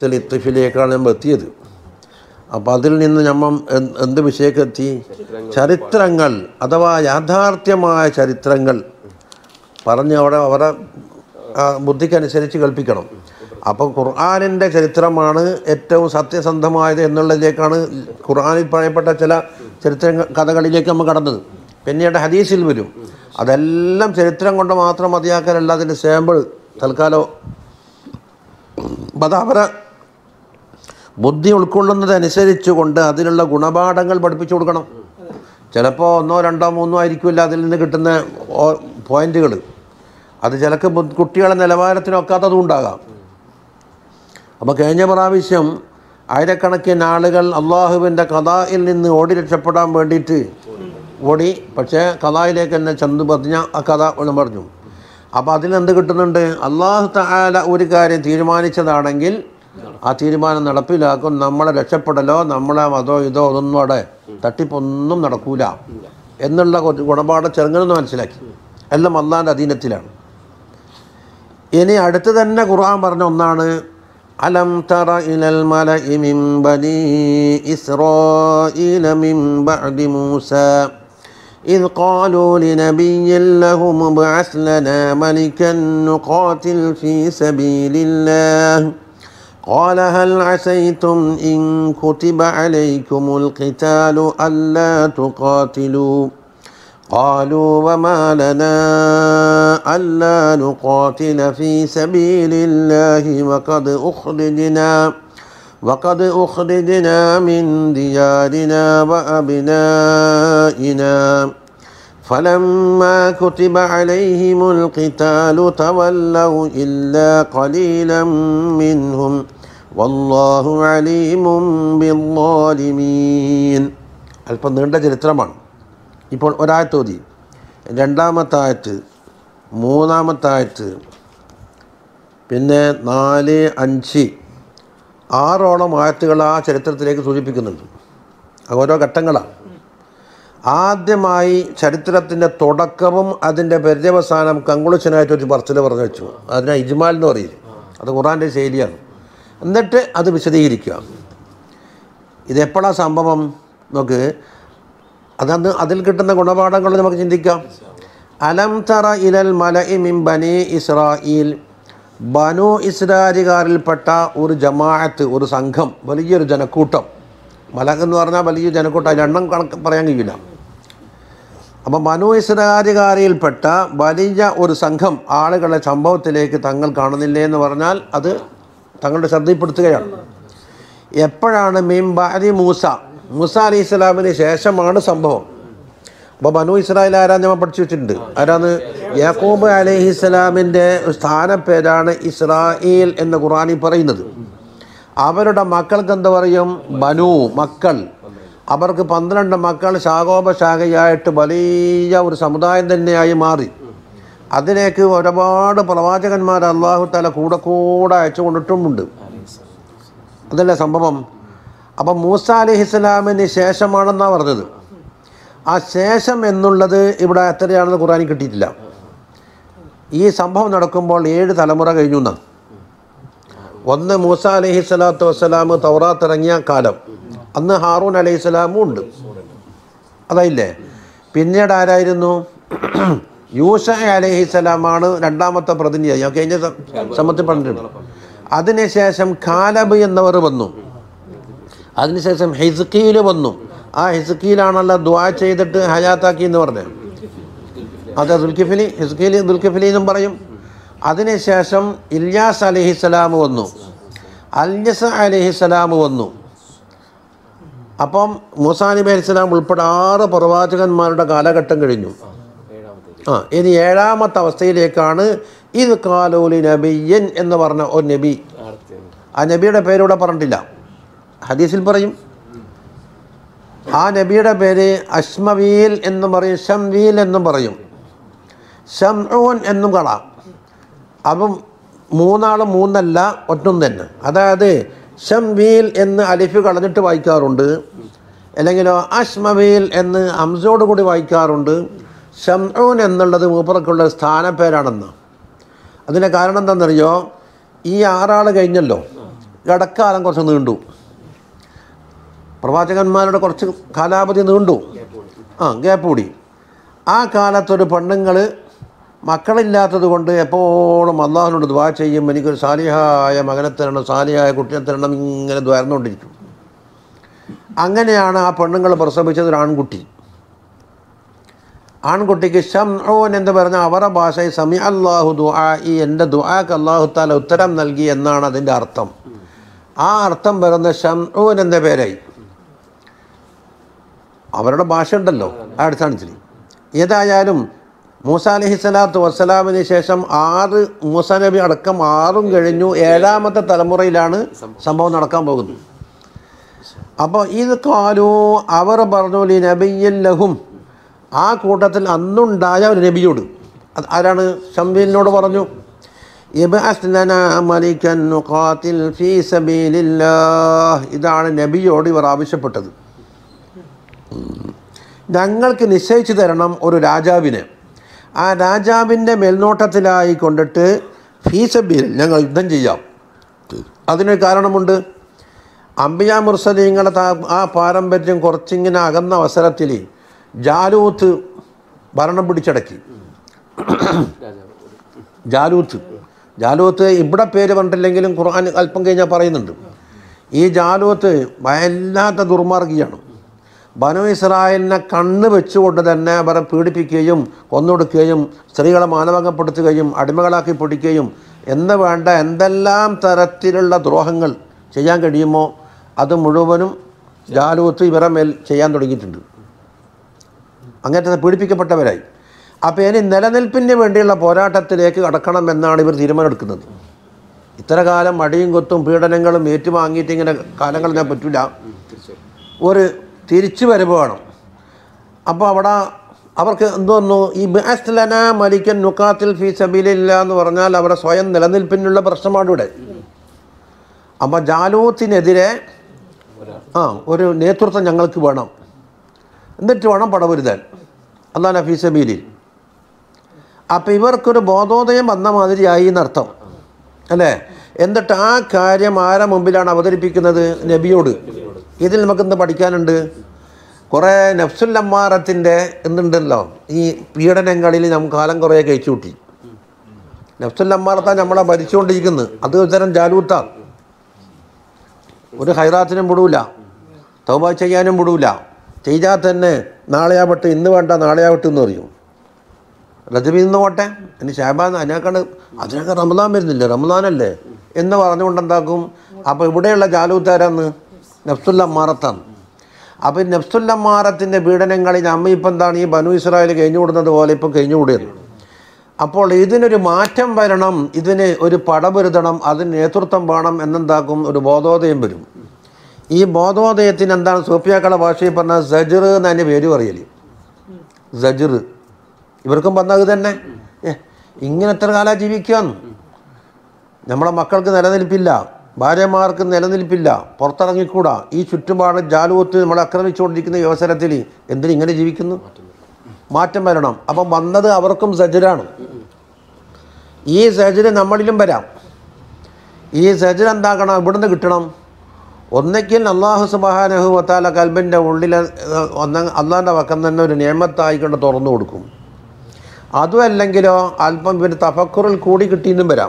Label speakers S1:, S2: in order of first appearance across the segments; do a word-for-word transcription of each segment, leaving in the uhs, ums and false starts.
S1: ലിത്തിഫിലേക്കാണ് നമ്മൾ എത്തിയത്. അപ്പോൾ അതിൽ നിന്ന് നമ്മൾ എന്ത് വിഷയക്കെത്തി? ചരിത്രങ്ങൾ അഥവാ യാഥാർത്ഥ്യമായ ചരിത്രങ്ങൾ പറഞ്ഞ് അവിടെ അവരെ ബുദ്ധിക്കനുസരിച്ച് കൽപ്പിക്കണം. അപ്പോൾ ഖുർആനിൻ്റെ ചരിത്രമാണ് ഏറ്റവും സത്യസന്ധമായത് എന്നുള്ളതിലേക്കാണ് ഖുർആനിൽ പറയപ്പെട്ട ചില ചരിത്ര കഥകളിലേക്ക് നമ്മൾ കടന്നത്. പിന്നീട് ഹദീസിൽ വരും. അതെല്ലാം ചരിത്രം കൊണ്ട് മാത്രം മതിയാക്കാനല്ല, അതിൻ്റെ സാമ്പിൾ തൽക്കാലം അത് അവരെ ബുദ്ധി ഉൾക്കൊള്ളുന്നതനുസരിച്ച് കൊണ്ട് അതിനുള്ള ഗുണപാഠങ്ങൾ പഠിപ്പിച്ചു കൊടുക്കണം. ചിലപ്പോൾ ഒന്നോ രണ്ടോ മൂന്നോ ആയിരിക്കില്ല അതിൽ നിന്ന് കിട്ടുന്ന പോയിന്റുകൾ. അത് ചിലക്ക് കുട്ടികളെ നിലവാരത്തിനൊക്കാത്തതും ഉണ്ടാകാം. അപ്പോൾ കഴിഞ്ഞ പ്രാവശ്യം ആയിരക്കണക്കിന് ആളുകൾ അള്ളാഹുവിൻ്റെ ഖദായിൽ നിന്ന് ഓടി രക്ഷപ്പെടാൻ വേണ്ടിയിട്ട് ഓടി. പക്ഷേ ഖദായിലേക്ക് തന്നെ ചെന്ന് പറഞ്ഞ ആ കഥ എന്ന് പറഞ്ഞു. അപ്പോൾ അതിലെന്ത് കിട്ടുന്നുണ്ട്? അള്ളാഹു തആല ഒരു കാര്യം തീരുമാനിച്ചതാണെങ്കിൽ ആ തീരുമാനം നടപ്പിലാക്കും. നമ്മളെ രക്ഷപ്പെടലോ നമ്മളെ മതോ ഇതോ ഒന്നും അവിടെ തട്ടിപ്പൊന്നും നടക്കൂല എന്നുള്ള ഗുണപാഠം ചെറുങ്ങനെന്ന് മനസ്സിലാക്കി. എല്ലാം അള്ളാഹിൻ്റെ അധീനത്തിലാണ്. ഇനി അടുത്ത് തന്നെ ഖുർആൻ പറഞ്ഞ ഒന്നാണ് അലം തറ ഇലൽ മലഇ മിൻ ബനി ഇസ്രായീല മിൻ ബഅദി മൂസ إذ قالوا لنبي لهم ابعث لنا ملكا نقاتل في سبيل الله قال هل عسيتم إن كتب عليكم القتال ألا تقاتلوا قالوا وما لنا ألا نقاتل في سبيل الله وقد أخرجنا وقد أخرجنا من ديارنا وأبنائنا فلما كتب عليهم القتال تولوا إلا قليلا منهم والله عليم بالظالمين. അല്പം നീണ്ട ചരിത്രമാണ്. ഇപ്പോൾ ഒരായത്ത് ഓതി, രണ്ടാമത്തെ ആയത്ത്, മൂന്നാമത്തെ ആയത്ത്, പിന്നെ നാല് അഞ്ച് ആറോളം ആയത്തുകൾ ആ ചരിത്രത്തിലേക്ക് സൂചിപ്പിക്കുന്നുണ്ട്. ഓരോ ഘട്ടങ്ങളാണ്. ആദ്യമായി ചരിത്രത്തിൻ്റെ തുടക്കവും അതിൻ്റെ പര്യവസാനം കൺക്ലൂഷനായിട്ട് ഒരു പറച്ചിൽ പറഞ്ഞു വെച്ചു. അതിനെ ഇജ്മാൽ എന്ന് പറയും. അത് ഖുർആൻ്റെ ശൈലിയാണ്. എന്നിട്ട് അത് വിശദീകരിക്കുക. ഇതെപ്പോഴാണ് സംഭവം നോക്ക്. അതന്ന് അതിൽ കിട്ടുന്ന ഗുണപാഠങ്ങൾ നമുക്ക് ചിന്തിക്കാം. അലം തറ ഇലൽ മലഇ മിൻ ബനി ഇസ്രായീൽ, ബനു ഇസ്രായേൽക്കാരിൽപ്പെട്ട ഒരു ജമാഅത്ത്, ഒരു സംഘം, വലിയൊരു ജനക്കൂട്ടം. മലക് എന്ന് പറഞ്ഞാൽ വലിയ ജനക്കൂട്ടം, അതിൽ എണ്ണം കണക്ക് പറയാൻ കഴിയില്ല. അപ്പം ബനു ഇസ്രായേൽക്കാരിൽപ്പെട്ട വലിയ ഒരു സംഘം ആളുകളെ സംഭവത്തിലേക്ക് തങ്ങൾ കാണുന്നില്ലേ എന്ന് പറഞ്ഞാൽ അത് തങ്ങളുടെ ശ്രദ്ധയിൽപ്പെടുത്തുകയാണ്. എപ്പോഴാണ് മിൻ ബഅദി മൂസ, മൂസ അലൈഹി സ്വലാമിന് ശേഷമാണ് സംഭവം. അപ്പോൾ ബനു ഇസ്രായേൽ ആരാന്ന് നമ്മൾ പഠിച്ചു വെച്ചിട്ടുണ്ട്. ആരാന്ന്? യാക്കൂബ് അലൈഹിസ്സലാമിൻ്റെ സ്ഥാനപ്പേരാണ് ഇസ്രായേൽ എന്ന് ഖുർആനിൽ പറയുന്നത്. അവരുടെ മക്കൾക്ക് എന്താ പറയും? ബനു, മക്കൾ. അവർക്ക് പന്ത്രണ്ട് മക്കൾ ശാഖോപശാഖയായിട്ട് വലിയ ഒരു സമുദായം തന്നെയായി മാറി. അതിലേക്ക് ഒരുപാട് പ്രവാചകന്മാർ അല്ലാഹു തആല കൂടെ കൂടെ അയച്ചു കൊണ്ടിട്ടുമുണ്ട്. അതല്ലേ സംഭവം. അപ്പം മൂസ അലൈഹിസ്സലാമിന് ശേഷമാണെന്നാണ് പറഞ്ഞത്. ആ ശേഷം എന്നുള്ളത് ഇവിടെ എത്രയാണെന്ന് ഖുർആനിൽ കിട്ടിയിട്ടില്ല. ഈ സംഭവം നടക്കുമ്പോൾ ഏഴ് തലമുറ കഴിഞ്ഞു എന്നാണ്. ഒന്ന് മൂസ അലൈഹി സ്വലാത്തു വസ്സലാം തൗറാത്ത് ഇറങ്ങിയ കാലം, അന്ന് ഹാറൂൻ അലൈഹി സ്വലാമും ഉണ്ട്, അതായില്ലേ. പിന്നീട് ആരായിരുന്നു? യൂസ അലൈഹി സ്വലാമാണ് രണ്ടാമത്തെ പ്രതിനിധി. ഞാൻ കഴിഞ്ഞ സമയത്ത് പറഞ്ഞിട്ടുണ്ട്. അതിനുശേഷം കാലബ് എന്നവർ വന്നു. അതിനുശേഷം ഹിസ്കീൽ വന്നു. ആ ഹിസ്കീലാണല്ലോ ദുആ ചെയ്തിട്ട് ഹയാത്താക്കി എന്ന് പറഞ്ഞത്. അത് ദുൽകിഫിലി, ഹിസ്കീൽ ദുൽകിഫിലി എന്നും പറയും. അതിനുശേഷം ഇല്യാസ് അലൈഹിസ്സലാം വന്നു, അൽയസ അലൈഹിസ്സലാം വന്നു. അപ്പം മൂസാ നബി അലൈഹിസ്സലാം ഉൾപ്പെടെ ആറ് പ്രവാചകന്മാരുടെ കാലഘട്ടം കഴിഞ്ഞു. ആ ഇനി ഏഴാമത്തെ അവസ്ഥയിലേക്കാണ് ഇത് ഖാലൂലി നബിയ്യൻ എന്ന് പറഞ്ഞ ഒരു നബി. ആ നബിയുടെ പേരിവിടെ പറഞ്ഞിട്ടില്ല, ഹദീസിൽ പറയും. ആ നബിയുടെ പേര് അശ്മവീൽ എന്നും പറയും, ഷംവീൽ എന്നും പറയും, ഷംഊൻ എന്നും കാണാം. അപ്പം മൂന്നാളും മൂന്നല്ല, ഒറ്റം തന്നെ. അതായത് ഷംവീൽ എന്ന് അലിഫ് കളഞ്ഞിട്ട് വായിക്കാറുണ്ട്, അല്ലെങ്കിലോ അശ്മവീൽ എന്ന് ഹംസയോട് കൂടി വായിക്കാറുണ്ട്. ഷംഊൻ എന്നുള്ളത് മൂപ്പർക്കുള്ള സ്ഥാനപ്പേരാണെന്ന്. അതിൻ്റെ കാരണം എന്താണെന്നറിയോ? ഈ ആറാൾ കഴിഞ്ഞല്ലോ, ഇടക്കാലം കുറച്ച് നീണ്ടു. പ്രവാചകന്മാരുടെ കുറച്ച് കാലാവധി നീണ്ടു, ആ ഗ്യാപ്പ് കൂടി. ആ കാലത്തൊരു പെണ്ണുങ്ങൾ മക്കളില്ലാത്തത് കൊണ്ട് എപ്പോഴും അള്ളാഹുവിനോട് ദുആ ചെയ്യും, എനിക്കൊരു സാലിഹായ മകനെ തരണം, സാലിഹായ കുട്ടിയെ തരണം, ഇങ്ങനെ ദ്വാരന്നുകൊണ്ടിരിക്കും. അങ്ങനെയാണ് ആ പെണ്ണുങ്ങൾ പ്രസവിച്ചത് ഒരു ആൺകുട്ടി. ആൺകുട്ടിക്ക് ശംഊൻ എന്ന് പറഞ്ഞ അവരുടെ ഭാഷയിൽ സമി അല്ലാഹു ദുആഇ, എൻ്റെ ദുആക്ക് അല്ലാഹു തആല ഉത്തരം നൽകി എന്നാണ് അതിൻ്റെ അർത്ഥം. ആ അർത്ഥം വരുന്ന ശംഊൻ എന്ന പേരായി. അവരുടെ ഭാഷ ഉണ്ടല്ലോ ആ അടിസ്ഥാനത്തിൽ. ഏതായാലും മൂസ അലൈഹിസ്സലാത്തു വസ്സലാമിന് ശേഷം ആറ് മൂസ നബി അടക്കം ആറും കഴിഞ്ഞു. ഏഴാമത്തെ തലമുറയിലാണ് സംഭവം നടക്കാൻ പോകുന്നത്. അപ്പോൾ ഇത് കാലു അവർ പറഞ്ഞു ലി നബിയ്യിൻ ലഹും, ആ കൂട്ടത്തിൽ അന്നുണ്ടായ ഒരു നബിയോട്, ആരാണ്? ശംവീലിനോട് പറഞ്ഞു, ഇബ്അസ് ലനാ മലികൻ നുഖാതിൽ ഫീ സബീലില്ലാഹ്. ഇതാണ് നബിയോട് ഇവർ ആവശ്യപ്പെട്ടത്. ഞങ്ങൾക്ക് നിശ്ചയിച്ചു തരണം ഒരു രാജാവിനെ, ആ രാജാവിൻ്റെ മേൽനോട്ടത്തിലായി കൊണ്ടിട്ട് ഫീ സബീൽ ഞങ്ങൾ യുദ്ധം ചെയ്യാം. അതിനൊരു കാരണമുണ്ട്. അംബിയാ മുർസലീങ്ങളുടെ ആ പാരമ്പര്യം കുറച്ചിങ്ങനെ അകന്ന അവസരത്തിൽ ജാലൂത്ത് ഭരണം പിടിച്ചടക്കി. ജാലൂത്ത് ജാലൂത്ത് ഇവിടെ പേര് പറഞ്ഞിട്ടില്ലെങ്കിലും ഖുർആൻ അല്പം കഴിഞ്ഞാൽ പറയുന്നുണ്ട്. ഈ ജാലൂത്ത് വല്ലാത്ത ദുർമാർഗിയാണ്. ബനു ഇസ്രായേലിനെ കണ്ണ് വെച്ചുകൊണ്ട് തന്നെ അവരെ പീഡിപ്പിക്കുകയും കൊന്നൊടുക്കുകയും സ്ത്രീകളെ മാനഭംഗപ്പെടുത്തുകയും അടിമകളാക്കി പൊടിക്കുകയും എന്ന് വേണ്ട എന്തെല്ലാം തരത്തിലുള്ള ദ്രോഹങ്ങൾ ചെയ്യാൻ കഴിയുമോ അത് മുഴുവനും ജാലൂത്ത് ഇവരെ മേൽ ചെയ്യാൻ തുടങ്ങിയിട്ടുണ്ട്. അങ്ങനത്തെ പീഡിപ്പിക്കപ്പെട്ടവരായി. അപ്പോൾ ഇനി നിലനിൽപ്പിന് വേണ്ടിയുള്ള പോരാട്ടത്തിലേക്ക് കടക്കണമെന്നാണ് ഇവർ തീരുമാനമെടുക്കുന്നത്. ഇത്ര കാലം മടിയും കൊത്തും പീഡനങ്ങളും ഏറ്റുവാങ്ങിയിട്ട് ഇങ്ങനെ കാലങ്ങൾ ഞാൻ പറ്റില്ല, ഒരു തിരിച്ചു വരവ് വേണം. അപ്പോൾ അവിടെ അവർക്ക് എന്തോന്നു, ഈ ബഅസ് ലനാ മലികൻ നുഖാതിൽ ഫീ സബീലില്ലാ എന്ന് പറഞ്ഞാൽ അവരുടെ സ്വയം നിലനിൽപ്പിനുള്ള പ്രശ്നമാണ് ഇവിടെ. അപ്പോൾ ജാലൂത്തിനെതിരെ ആ ഒരു നേതൃത്വം ഞങ്ങൾക്ക് വേണം, എന്നിട്ട് വേണം പടപൊരുതാൻ അല്ലാഹു ഫീ സബീലിൽ. അപ്പോൾ ഇവർക്കൊരു ബോധോദയം വന്ന മാതിരിയായി എന്നർത്ഥം അല്ലേ. എന്നിട്ട് ആ കാര്യം ആരെ മുമ്പിലാണ് അവതരിപ്പിക്കുന്നത്? നബിയോട്. ഇതിൽ നമുക്കെന്ത് പഠിക്കാനുണ്ട്? കുറേ നഫ്സുൽ അമ്മാറത്തിൻ്റെ എന്തുണ്ടല്ലോ, ഈ പീഡനങ്ങളിൽ നമുക്ക് കാലം കുറേ കഴിച്ചു കൂട്ടി. നഫ്സുൽ അമ്മാറത്താണ് നമ്മളെ ഭരിച്ചുകൊണ്ടിരിക്കുന്നത്. അത് ഒരു തരം ജാലൂത്താണ്. ഒരു ഹൈറാത്തിനും വിടൂല, തൗബ ചെയ്യാനും വിടൂല. ചെയ്താൽ തന്നെ നാളെയാവട്ടെ, ഇന്ന് വേണ്ട നാളെയാവട്ടെ എന്ന് പറയും. റജബിൽ നിന്ന് പോട്ടെ, ഇനി ഷാബാൻ, അതിനേക്കാണ് അതിനൊക്കെ റമദാൻ വരുന്നില്ല, റമദാനല്ലേ എന്ന് പറഞ്ഞുകൊണ്ട് എന്താക്കും. അപ്പോൾ ഇവിടെയുള്ള ജാലൂത്താരാന്ന് നഫ്സുൽ അമ്മാറത്താണ്. അപ്പോൾ നഫ്സുൽ അമ്മാറത്തിൻ്റെ പീഡനങ്ങളിൽ അമ്മ ഇപ്പം എന്താണ് ഈ ബനു ഇസ്രായേൽ കഴിഞ്ഞുകൂടുന്നത് പോലെ ഇപ്പം കഴിഞ്ഞുകൂടിയത്. അപ്പോൾ ഇതിനൊരു മാറ്റം വരണം, ഇതിന് ഒരു പടപൊരുതണം, അതിന് നേതൃത്വം വേണം എന്നെന്താക്കും, ഒരു ബോധോദയം വരും. ഈ ബോധോദയത്തിന് എന്താണ് സൂഫിയാക്കളുടെ ഭാഷയിൽ പറഞ്ഞാൽ സജർ എന്നതിൻ്റെ പേര് പറയൽ. സജർ ഇവർക്കും പറഞ്ഞത് തന്നെ. ഏ ഇങ്ങനെ എത്ര കാലം ജീവിക്കാന്ന്? നമ്മളെ മക്കൾക്ക് നിലനിൽപ്പില്ല, ഭാര്യമാർക്ക് നിലനിൽപ്പില്ല, പുറത്തിറങ്ങിക്കൂടാ. ഈ ചുറ്റുപാട് ജാലൂത്ത് നമ്മളെ ആക്രമിച്ചുകൊണ്ടിരിക്കുന്ന ഈ അവസരത്തിൽ എന്തിനിങ്ങനെ ജീവിക്കുന്നു? മാറ്റം വരണം. അപ്പം വന്നത് അവർക്കും സജറാണ്. ഈ സജര് നമ്മളിലും വരാം. ഈ സജർ എന്താക്കണം? ഇവിടുന്ന് കിട്ടണം. ഒന്നെങ്കിൽ അള്ളാഹു സുബ്ഹാനഹു വ തആല കൽബിൻ്റെ ഉള്ളിൽ ഒന്ന അള്ളാഹിൻ്റെ വക്കം തന്നെ ഒരു നിയമത്തായിക്കൊണ്ട് തുറന്നു കൊടുക്കും. അതുമല്ലെങ്കിലോ അല്പം പിന്നെ തഫക്കുറിൽ കൂടി കിട്ടിയെന്നും വരാം,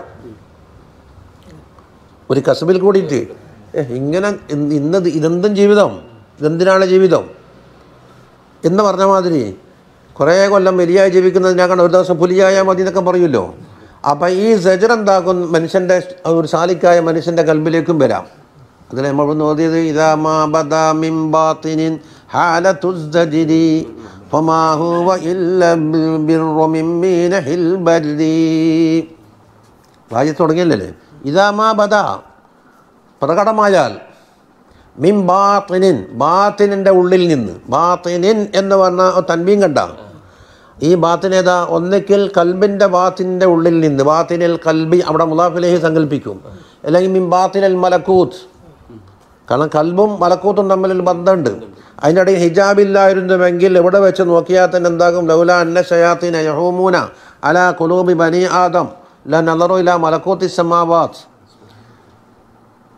S1: ഒരു കസബിൽ കൂടിയിട്ട്. ഇങ്ങനെ ഇന്നത് ഇതെന്തും ജീവിതം, ഇതെന്തിനാണ് ജീവിതം എന്ന് പറഞ്ഞ മാതിരി കുറേ കൊല്ലം വലിയായി ജീവിക്കുന്നതിനാക്കാണ് ഒരു ദിവസം പുലിയായാൽ മതി എന്നൊക്കെ പറയുമല്ലോ. അപ്പം ഈ സജർ എന്താക്കും? മനുഷ്യൻ്റെ ഒരു സാലിക്കായ മനുഷ്യൻ്റെ കൽബിലേക്കും വരാം. അതിൽ നമ്മൾ നോക്കിയത് ഇദാ മാ ബദാ മിൻ ബാത്തിനിൻ ഹാലത്തുസ് സജ്രി ഫമാ ഹുവ ഇല്ലാ ബിർറു മിൻ മീനഹിൽ ബർരി. വായിച്ച് തുടങ്ങിയല്ലേ? ഇദാ മാ ബദാ പ്രകടമായാൽ, മിൻ ബാത്തിനിൻ ബാത്തിനിൻ്റെ ഉള്ളിൽ നിന്ന്. ബാത്തിനിൻ എന്ന് പറഞ്ഞാൽ തൻവീൻ കണ്ട ഈ ബാത്തിനേതാ? ഒന്നിക്കൽ കൽബിൻ്റെ ബാത്തിൻ്റെ ഉള്ളിൽ നിന്ന്. ബാത്തിനിൽ കൽബി അവിടെ മുളാഫ് ഇലൈഹി സങ്കല്പിക്കും, അല്ലെങ്കിൽ മിൻ ബാത്തിനിൽ മലക്കൂത്ത്. കാരണം കൽബും മലക്കൂത്തും തമ്മിലൊരു ബന്ധമുണ്ട്. അതിൻ്റെ ഇടയിൽ ഹിജാബില്ലായിരുന്നുവെങ്കിൽ എവിടെ വെച്ച് നോക്കിയാൽ തന്നെ എന്താകും? ലൗലാ അന്ന ശയാത്തീന യഹൂമൂന അലാ ഖുലൂബി ബനി ആദം ലനളറു ഇലാ മലക്കൂത്തി സമാവാത്ത്.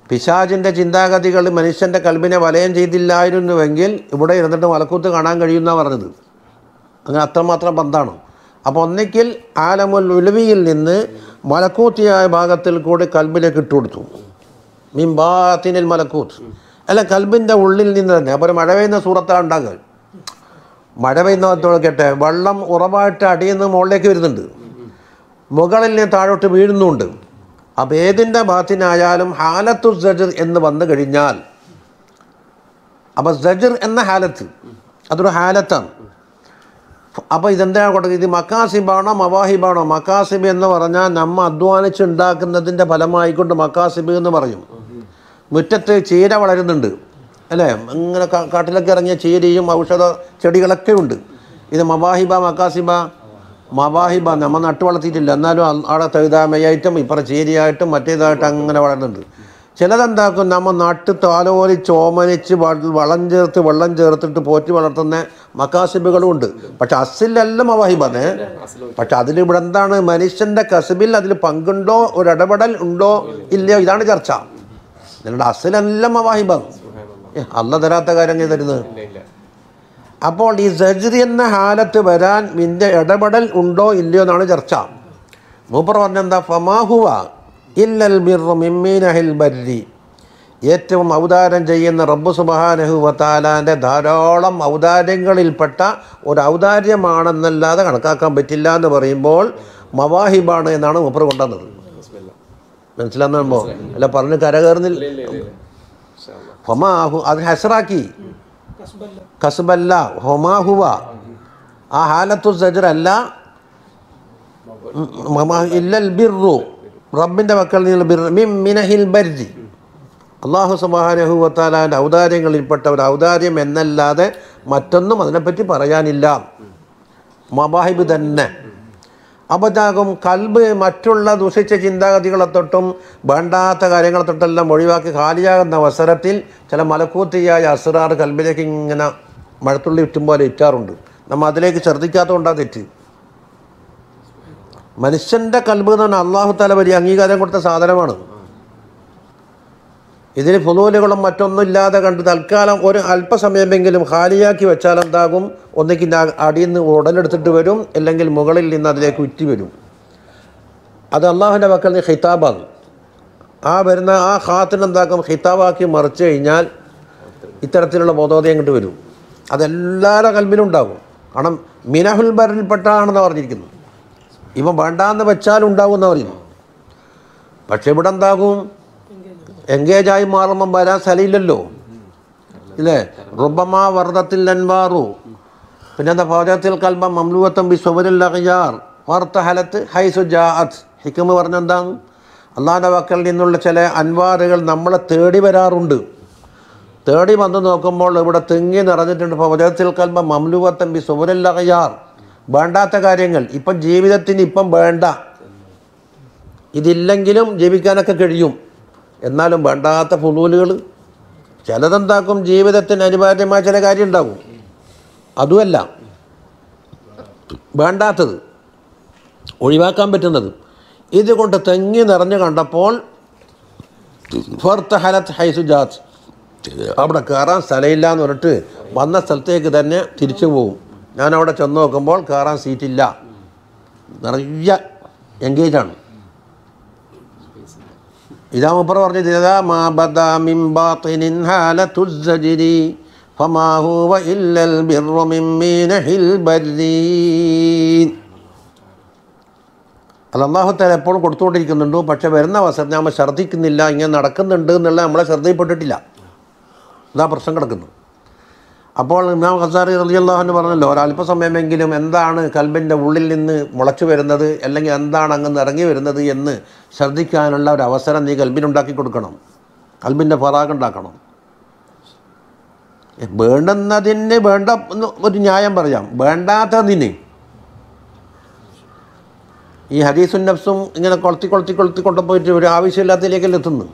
S1: പിശാചിൻ്റെ ചിന്താഗതികൾ മനുഷ്യൻ്റെ കൽബിനെ വലയം ചെയ്തില്ലായിരുന്നുവെങ്കിൽ ഇവിടെ ഇരുന്നിട്ട് മലക്കൂത്ത് കാണാൻ കഴിയുമെന്നാണ് പറഞ്ഞത്. അങ്ങനെ അത്രമാത്രം ബന്ധാണ്. അപ്പോൾ ഒന്നിക്കിൽ ആലമുൽ ഉലവിയിൽ നിന്ന് മലക്കൂത്തിയായ ഭാഗത്തിൽ കൂടി കൽബിലേക്ക് ഇട്ടുകൊടുത്തു. മീൻ ബാത്തിനിൽ മലക്കൂത്ത് അല്ല, കൽബിൻ്റെ ഉള്ളിൽ നിന്ന് തന്നെ. അപ്പോൾ മഴ പെയ്യുന്ന സൂറത്താണ് ഉണ്ടാകുക. മഴ പെയ്യുന്ന കേട്ടെ, വെള്ളം ഉറവായിട്ട് അടിയിൽ നിന്ന് മുകളിലേക്ക് വരുന്നുണ്ട്, മുകളിൽ നിന്ന് താഴോട്ട് വീഴുന്നുണ്ട്. അപ്പോൾ ഏതിൻ്റെ ബാത്തിനായാലും ഹാലത്തു സജർ എന്ന് വന്നു കഴിഞ്ഞാൽ, അപ്പോൾ സജർ എന്ന ഹാലത്ത് അതൊരു ഹാലത്താണ്. അപ്പോൾ ഇതെന്താണ് കൊടുക്കുക? ഇത് മക്കാസിബാണോ മവാഹിബാണോ? മക്കാസിബ് എന്ന് പറഞ്ഞാൽ നമ്മ അധ്വാനിച്ചുണ്ടാക്കുന്നതിൻ്റെ ഫലമായിക്കൊണ്ട് മക്കാസിബ് എന്ന് പറയും. മുറ്റത്ത് ചീര വളരുന്നുണ്ട് അല്ലേ, ഇങ്ങനെ കാട്ടിലൊക്കെ ഇറങ്ങിയ ചീരയും ഔഷധ ചെടികളൊക്കെ ഉണ്ട്. ഇത് മവാഹിബ മക്കാസിബ? മവാഹിബ. നമ്മൾ നട്ടു വളർത്തിയിട്ടില്ല, എന്നാലും അവിടെ തഴുതാമയായിട്ടും ഇപ്പറ ചീരയായിട്ടും മറ്റേതായിട്ടും അങ്ങനെ വളരുന്നുണ്ട്. ചിലതെന്താക്കും, നമ്മൾ നട്ട് താലോലി ചോമനിച്ച് വളം ചേർത്ത് വെള്ളം ചേർത്തിട്ട് പോറ്റി വളർത്തുന്ന മക്കാസിബുകളും ഉണ്ട്. പക്ഷെ അസിലെല്ലാം മവാഹിബാണ്. പക്ഷെ അതിലിവിടെ എന്താണ്, മനുഷ്യൻ്റെ കസിബിൽ അതിൽ പങ്കുണ്ടോ, ഒരു ഇടപെടൽ ഉണ്ടോ ഇല്ലയോ, ഇതാണ് ചർച്ച. നിങ്ങളുടെ അസിലെല്ലാം മവാഹിബാണ്. അല്ല തരാത്ത കാര്യങ്ങൾ തരുന്നത്. അപ്പോൾ ഈ സജ്രി എന്ന ഹാലത്ത് വരാൻ നിന്റെ ഇടപെടൽ ഉണ്ടോ ഇല്ലയോ എന്നാണ് ചർച്ച. മൂപ്പർ പറഞ്ഞെന്താ, ഫമാഹുവ ഇല്ലൽ ബിർറു മിമ്മീനഹിൽ ബർരി. ഏറ്റവും ഔദാര്യം ചെയ്യുന്ന റബ്ബ് സുബ്ഹാനഹു വ തആലാൻ്റെ ധാരാളം ഔദാര്യങ്ങളിൽപ്പെട്ട ഒരു ഔദാര്യമാണെന്നല്ലാതെ കണക്കാക്കാൻ പറ്റില്ല എന്ന് പറയുമ്പോൾ മവാഹിബാണ് എന്നാണ് മൂപ്പർ കൊണ്ടുവന്നത്. മനസ്സിലാകുമ്പോൾ അല്ല പറഞ്ഞ് കരകയറുന്നില്ല. ഹൊമാഹു അത് ഹസറാക്കി, കസ്ബല്ല ഹൊമാഹുവ. ആ ഹാലത്തു സജറല്ല, ഇല്ലൽ ബിർറു റബ്ബിൻ്റെ മക്കൾ മിനഹിൽ ബർരി. അല്ലാഹു സുബ്ഹാനഹു വ തആലാൻ്റെ ഔദാര്യങ്ങളിൽപ്പെട്ട ഒരു ഔദാര്യം എന്നല്ലാതെ മറ്റൊന്നും അതിനെപ്പറ്റി പറയാനില്ല. മവാഹിബ് തന്നെ. അബദ്ധാകും കൽബ് മറ്റുള്ള ദുഷിച്ച ചിന്താഗതികളെ തൊട്ടും വേണ്ടാത്ത കാര്യങ്ങളെ തൊട്ടെല്ലാം ഒഴിവാക്കി ഖാലിയാകുന്ന അവസരത്തിൽ ചില മലക്കൂത്തിയായ അസ്റാർ കൽബിലേക്ക് ഇങ്ങനെ മഴത്തുള്ളി ഇറ്റും പോലെ ഇറ്റാറുണ്ട്. നമ്മൾ അതിലേക്ക് ശ്രദ്ധിക്കാത്തതുകൊണ്ടാണ് തെറ്റ്. മനുഷ്യൻ്റെ കൽബ് എന്ന് പറഞ്ഞാൽ അള്ളാഹു തആല വലിയ അംഗീകാരം കൊടുത്ത സാധനമാണ്. ഇതിന് ഫുളൂലുകളും മറ്റൊന്നും ഇല്ലാതെ കണ്ട് തൽക്കാലം ഒരു അല്പസമയമെങ്കിലും ഖാലിയാക്കി വെച്ചാൽ എന്താകും, ഒന്നിക്ക് അടിയിൽ നിന്ന് ഉടലെടുത്തിട്ട് വരും, അല്ലെങ്കിൽ മുകളിൽ നിന്ന് അതിലേക്ക് ഉറ്റി വരും. അത് അള്ളാഹുവിൻ്റെ മക്കളിൽ നിന്ന് ഖിതാബാണ്. ആ വരുന്ന ആ ഖാത്തിനെന്താക്കും, ഖിതാബാക്കി മറിച്ച് കഴിഞ്ഞാൽ ഇത്തരത്തിലുള്ള ബോധോദയം കൊണ്ട് വരും. അതെല്ലാവരുടെ കൽബിലും ഉണ്ടാകും. കാരണം മിനഹുൽ ബറിൽപ്പെട്ടാണെന്ന് പറഞ്ഞിരിക്കുന്നു. ഇവ വേണ്ടാന്ന് വെച്ചാൽ ഉണ്ടാകും എന്ന് പറയുന്നു. പക്ഷെ ഇവിടെ എന്താകും, എൻഗേജായി മാറുമ്പം വരാൻ സ്ഥലമില്ലല്ലോ ഇല്ലേ. റുബമാ വർദ്ധത്തിൽ അൻവാറു, പിന്നെന്താ ഫൗജത്തിൽ കൽബം മംലൂവത്തം ബി സുബരിൽ അഖ്യാർ വർത്തഹലത്ത് ഹൈസു ജാഅത്ത്. ഹിക്മ പറഞ്ഞെന്താണ്, അള്ളാഹിൻ്റെ വക്കൽ നിന്നുള്ള ചില അൻവാറുകൾ നമ്മളെ തേടി വരാറുണ്ട്. തേടി വന്ന് നോക്കുമ്പോൾ ഇവിടെ തിങ്ങി നിറഞ്ഞിട്ടുണ്ട്. ഫൗജത്തിൽ കൽബം മംലൂവത്തം ബി സുബരിൽ അഖ്യാർ. വേണ്ടാത്ത കാര്യങ്ങൾ ഇപ്പം ജീവിതത്തിന് ഇപ്പം വേണ്ട, ഇതില്ലെങ്കിലും ജീവിക്കാനൊക്കെ കഴിയും, എന്നാലും വേണ്ടാത്ത ഫുളൂലുകൾ ചിലതെന്താക്കും, ജീവിതത്തിന് അനിവാര്യമായ ചില കാര്യം ഉണ്ടാകും, അതുമല്ല വേണ്ടാത്തത് ഒഴിവാക്കാൻ പറ്റുന്നത്. ഇതുകൊണ്ട് തെങ്ങി നിറഞ്ഞു കണ്ടപ്പോൾ ഫർത്തഹലത്ത് ഹൈസു ജാത്ത്, അവിടെ കയറാൻ സ്ഥലമില്ല എന്ന് പറഞ്ഞിട്ട് വന്ന സ്ഥലത്തേക്ക് തന്നെ തിരിച്ചു പോകും. ഞാൻ അവിടെ ചെന്ന് നോക്കുമ്പോൾ കയറാൻ സീറ്റില്ല, നിറയെ എൻഗേജാണ്. ഇതാ മൂപ്പർ പറഞ്ഞത്, ഇതാ മാ ബദാ മിൻ ബാത്തിനിൻ ഹാലത്തു സജ്രി ഫമാ ഹുവ ഇല്ലൽ ബിർറു മിൻ മീനഹിൽ ബർരി. അത് അല്ലാഹു തആല എപ്പോഴും കൊടുത്തുകൊണ്ടിരിക്കുന്നുണ്ട്. പക്ഷെ വരുന്ന അവസരം നമ്മൾ ശ്രദ്ധിക്കുന്നില്ല, ഇങ്ങനെ നടക്കുന്നുണ്ട് എന്നുള്ള നമ്മളെ ശ്രദ്ധയിൽപ്പെട്ടിട്ടില്ല. ഇതാ പ്രശ്നം കിടക്കുന്നു. അപ്പോൾ ഇമാം ഖസാരി റളിയല്ലാഹു അൻഹു പറഞ്ഞല്ലോ, ഒരല്പസമയമെങ്കിലും എന്താണ് കൽബിൻ്റെ ഉള്ളിൽ നിന്ന് മുളച്ചു വരുന്നത്, അല്ലെങ്കിൽ എന്താണ് അങ്ങ് ഇറങ്ങി വരുന്നത് എന്ന് ശ്രദ്ധിക്കാനുള്ള ഒരു അവസരം നീ കൽബിനുണ്ടാക്കി കൊടുക്കണം. കൽബിൻ്റെ ഫറാഗ് ഉണ്ടാക്കണം. വേണ്ടുന്നതിന് വേണ്ട ഒരു ന്യായം പറയാം, വേണ്ടാത്തതിന് ഈ ഹദീസുൻ നഫ്സും ഇങ്ങനെ കൊളുത്തി കൊളുത്തി കൊളുത്തി കൊണ്ടുപോയിട്ട് ഒരു ആവശ്യമില്ലാത്തതിലേക്കല്ലേ എത്തുന്നു.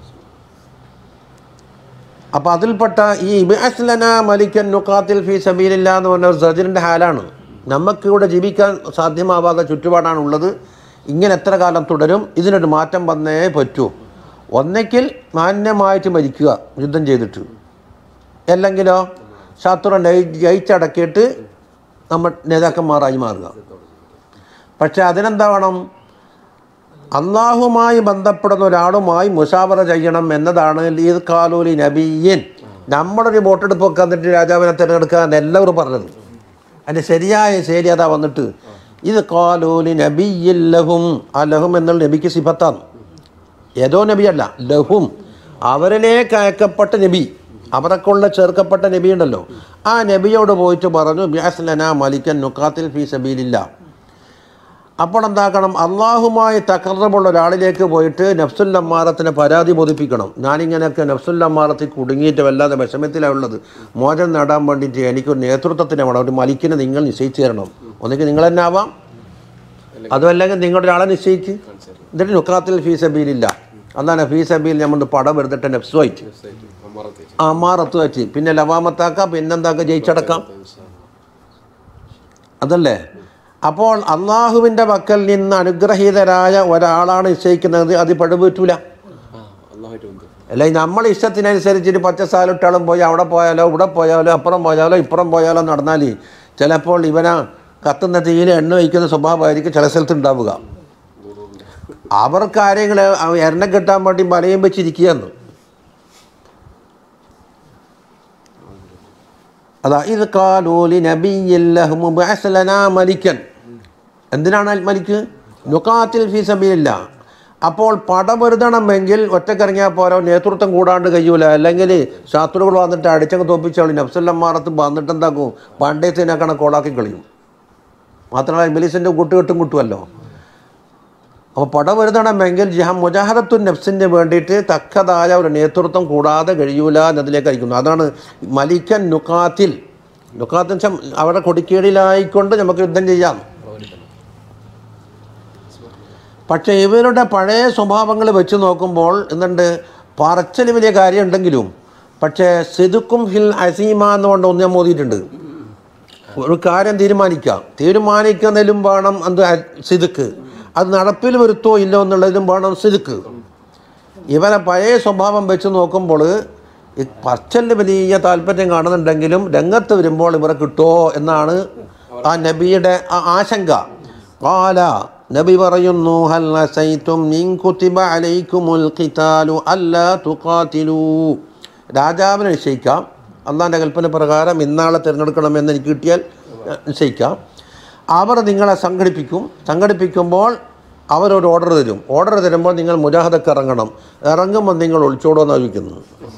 S1: അപ്പോൾ അതിൽപ്പെട്ട ഈ ഇബ്അസ്ലന മലിക്കൻ നുഖാത്തിൽ ഫീ സബീലില്ലാ എന്ന് പറഞ്ഞ സജ്റിൻ്റെ ഹാലാണ്. നമുക്കിവിടെ ജീവിക്കാൻ സാധ്യമാവാത്ത ചുറ്റുപാടാണുള്ളത്. ഇങ്ങനെ എത്ര കാലം തുടരും? ഇതിനൊരു മാറ്റം വന്നേ പറ്റൂ. ഒന്നെങ്കിൽ മാന്യമായിട്ട് മരിക്കുക യുദ്ധം ചെയ്തിട്ട്, അല്ലെങ്കിലോ ശത്രു ജയിച്ചടക്കിയിട്ട് നമ്മൾ നേതാക്കന്മാരായി മാറുക. പക്ഷെ അതിനെന്താ വേണം? അള്ളാഹുമായി ബന്ധപ്പെടുന്ന ഒരാളുമായി മുഷാവറ ചെയ്യണം എന്നതാണ് ഈദ് കാലൂലി നബിയൻ. നമ്മളൊരു വോട്ടെടുപ്പൊക്കെ വന്നിട്ട് രാജാവിനെ തിരഞ്ഞെടുക്കുക എല്ലാവരും പറഞ്ഞത്. അതിൻ്റെ ശരിയായ ശരി അതാ വന്നിട്ട് ഇത് കാലൂലി നബിയിൽ ലഹും. ആ ലഹും എന്നുള്ള നബിക്ക് സിഫത്താണ്, ഏതോ നബിയല്ല, ലഹും അവരിലേക്ക് അയക്കപ്പെട്ട നബി, അവരൊക്കെയുള്ള ചേർക്കപ്പെട്ട നബി ഉണ്ടല്ലോ, ആ നബിയോട് പോയിട്ട് പറഞ്ഞു ബിഅസ്ലനാ മലിക്കൻ നുഖാത്തിൽ ഫീ സബീലില്ലാ. അപ്പോൾ എന്താക്കണം? അള്ളാഹുമായി തഖറബുള്ള ഒരാളിലേക്ക് പോയിട്ട് നഫ്സുൽ അമ്മാറത്തിനെ പരാതി ബോധിപ്പിക്കണം. ഞാനിങ്ങനെയൊക്കെ നഫ്സുൽ അമ്മാറത്തിൽ കുടുങ്ങിയിട്ട് വല്ലാതെ വിഷമത്തിലാണ് ഉള്ളത്, മോചനം നേടാൻ വേണ്ടിയിട്ട് എനിക്കൊരു നേതൃത്വത്തിനെ വേണം, ഒരു മലിക്കിനെ നിങ്ങൾ നിശ്ചയിച്ചു തരണം. ഒന്നെങ്കിൽ നിങ്ങൾ തന്നെ ആവാം, അതുമല്ലെങ്കിൽ നിങ്ങളുടെ ഒരാളെ നിശ്ചയിച്ച് എന്നിട്ട് നുഖാത്തിൽ ഫീ സബീലില്ല. അതാണ് ഫീ സബീൽ നമ്മൾ പടം എടുത്തിട്ട് നഫ്സുമായിട്ട് അമ്മാറത്തുമായിട്ട് പിന്നെ ലവാമത്താക്കാം, പിന്നെന്താക്കാം, ജയിച്ചടക്കാം, അതല്ലേ? അപ്പോൾ അള്ളാഹുവിൻ്റെ പക്കൽ നിന്ന് അനുഗ്രഹീതരായ ഒരാളാണ് നിശ്ചയിക്കുന്നത്, അത് പഴുപറ്റൂല. അല്ലെങ്കിൽ നമ്മൾ ഇഷ്ടത്തിനനുസരിച്ചിട്ട് പച്ച സാലിട്ടാളും പോയി അവിടെ പോയാലോ ഇവിടെ പോയാലോ അപ്പുറം പോയാലോ ഇപ്പുറം പോയാലോ നടന്നാൽ ചിലപ്പോൾ ഇവനാ കത്തുന്ന തീയിൽ എണ്ണ വയ്ക്കുന്ന സ്വഭാവമായിരിക്കും ചില സ്ഥലത്ത് ഉണ്ടാവുക. അവർ കാര്യങ്ങൾ എണ്ണ കിട്ടാൻ വേണ്ടി മലയും വെച്ചിരിക്കുകയെന്ന്. അതാ ഇത് കാലൂലി നബിയില്ലഹു ബഅസ്ലനാ മലിക്കൻ. എന്തിനാണ് മലിക്ക്? നുഖാത്തിൽ ഫീ സബീലില്ലാ. അപ്പോൾ പടപൊരുതണമെങ്കിൽ ഒറ്റക്കിറങ്ങിയാൽ പോരോ, നേതൃത്വം കൂടാണ്ട് കഴിയൂല. അല്ലെങ്കിൽ ശത്രുക്കൾ വന്നിട്ട് അടിച്ചങ്ങ് തോപ്പിച്ചോളി, നഫ്സുല്ലമ്മാറത്ത് വന്നിട്ട് എന്താക്കും, പണ്ടേത്തിനെ കണക്കോളാക്കി കളിയും. മാത്രമല്ല ഇബ്ലീസിൻ്റെ കൂട്ടുകെട്ടും കിട്ടുമല്ലോ. അപ്പോൾ പടപൊരുതണമെങ്കിൽ ജിഹാ മുജാഹദത്തു നഫ്സിന് വേണ്ടിയിട്ട് തക്കതായ ഒരു നേതൃത്വം കൂടാതെ കഴിയൂല എന്നതിലേക്ക് അയക്കുന്നു. അതാണ് മലിക്കൻ നുഖാത്തിൽ. നുഖാത്തിൽ വെച്ചാൽ അവരുടെ കൊടിക്കേടിലായിക്കൊണ്ട് നമുക്ക് യുദ്ധം ചെയ്യാം. പക്ഷേ ഇവരുടെ പഴയ സ്വഭാവങ്ങൾ വെച്ച് നോക്കുമ്പോൾ എന്തുണ്ട്, പറച്ചൽ വലിയ കാര്യം ഉണ്ടെങ്കിലും പക്ഷേ സിദുക്കും ഹിൽ അസീമ എന്നുകൊണ്ട് ഒന്ന് ഞാൻ മോദിയിട്ടുണ്ട്. ഒരു കാര്യം തീരുമാനിക്കാം, തീരുമാനിക്കുന്നതിലും വേണം എന്ത് സിദുക്ക്, അത് നടപ്പിൽ വരുത്തോ ഇല്ലോ എന്നുള്ളതിലും വേണം സിദുക്ക്. ഇവരെ പഴയ സ്വഭാവം വെച്ച് നോക്കുമ്പോൾ ഈ പറച്ചലിന് വലിയ താല്പര്യം കാണുന്നുണ്ടെങ്കിലും രംഗത്ത് വരുമ്പോൾ ഇവരെ കിട്ടുമോ എന്നാണ് ആ നബിയുടെ ആ ആശങ്ക. ഖാല, നബി പറയുന്നു, ഹൽ അസൈതും ഇൻ കുതിബ അലൈക്കുമുൽ ഖിതാലു അല്ലാ തുഖാതിലൂ. രാജാവിനെ നിശ്ചയിക്കാം, അള്ളാഹിൻ്റെ കൽപ്പന പ്രകാരം ഇന്നാളെ തിരഞ്ഞെടുക്കണമെന്ന് എനിക്ക് കിട്ടിയാൽ നിശ്ചയിക്കാം. അവർ നിങ്ങളെ സംഘടിപ്പിക്കും. സംഘടിപ്പിക്കുമ്പോൾ അവരൊരു ഓർഡർ തരും. ഓർഡർ തരുമ്പോൾ നിങ്ങൾ മുജാഹദക്ക് ഇറങ്ങണം. ഇറങ്ങുമ്പോൾ നിങ്ങൾ ഒളിച്ചോടുമെന്ന് ചോദിക്കുന്നു.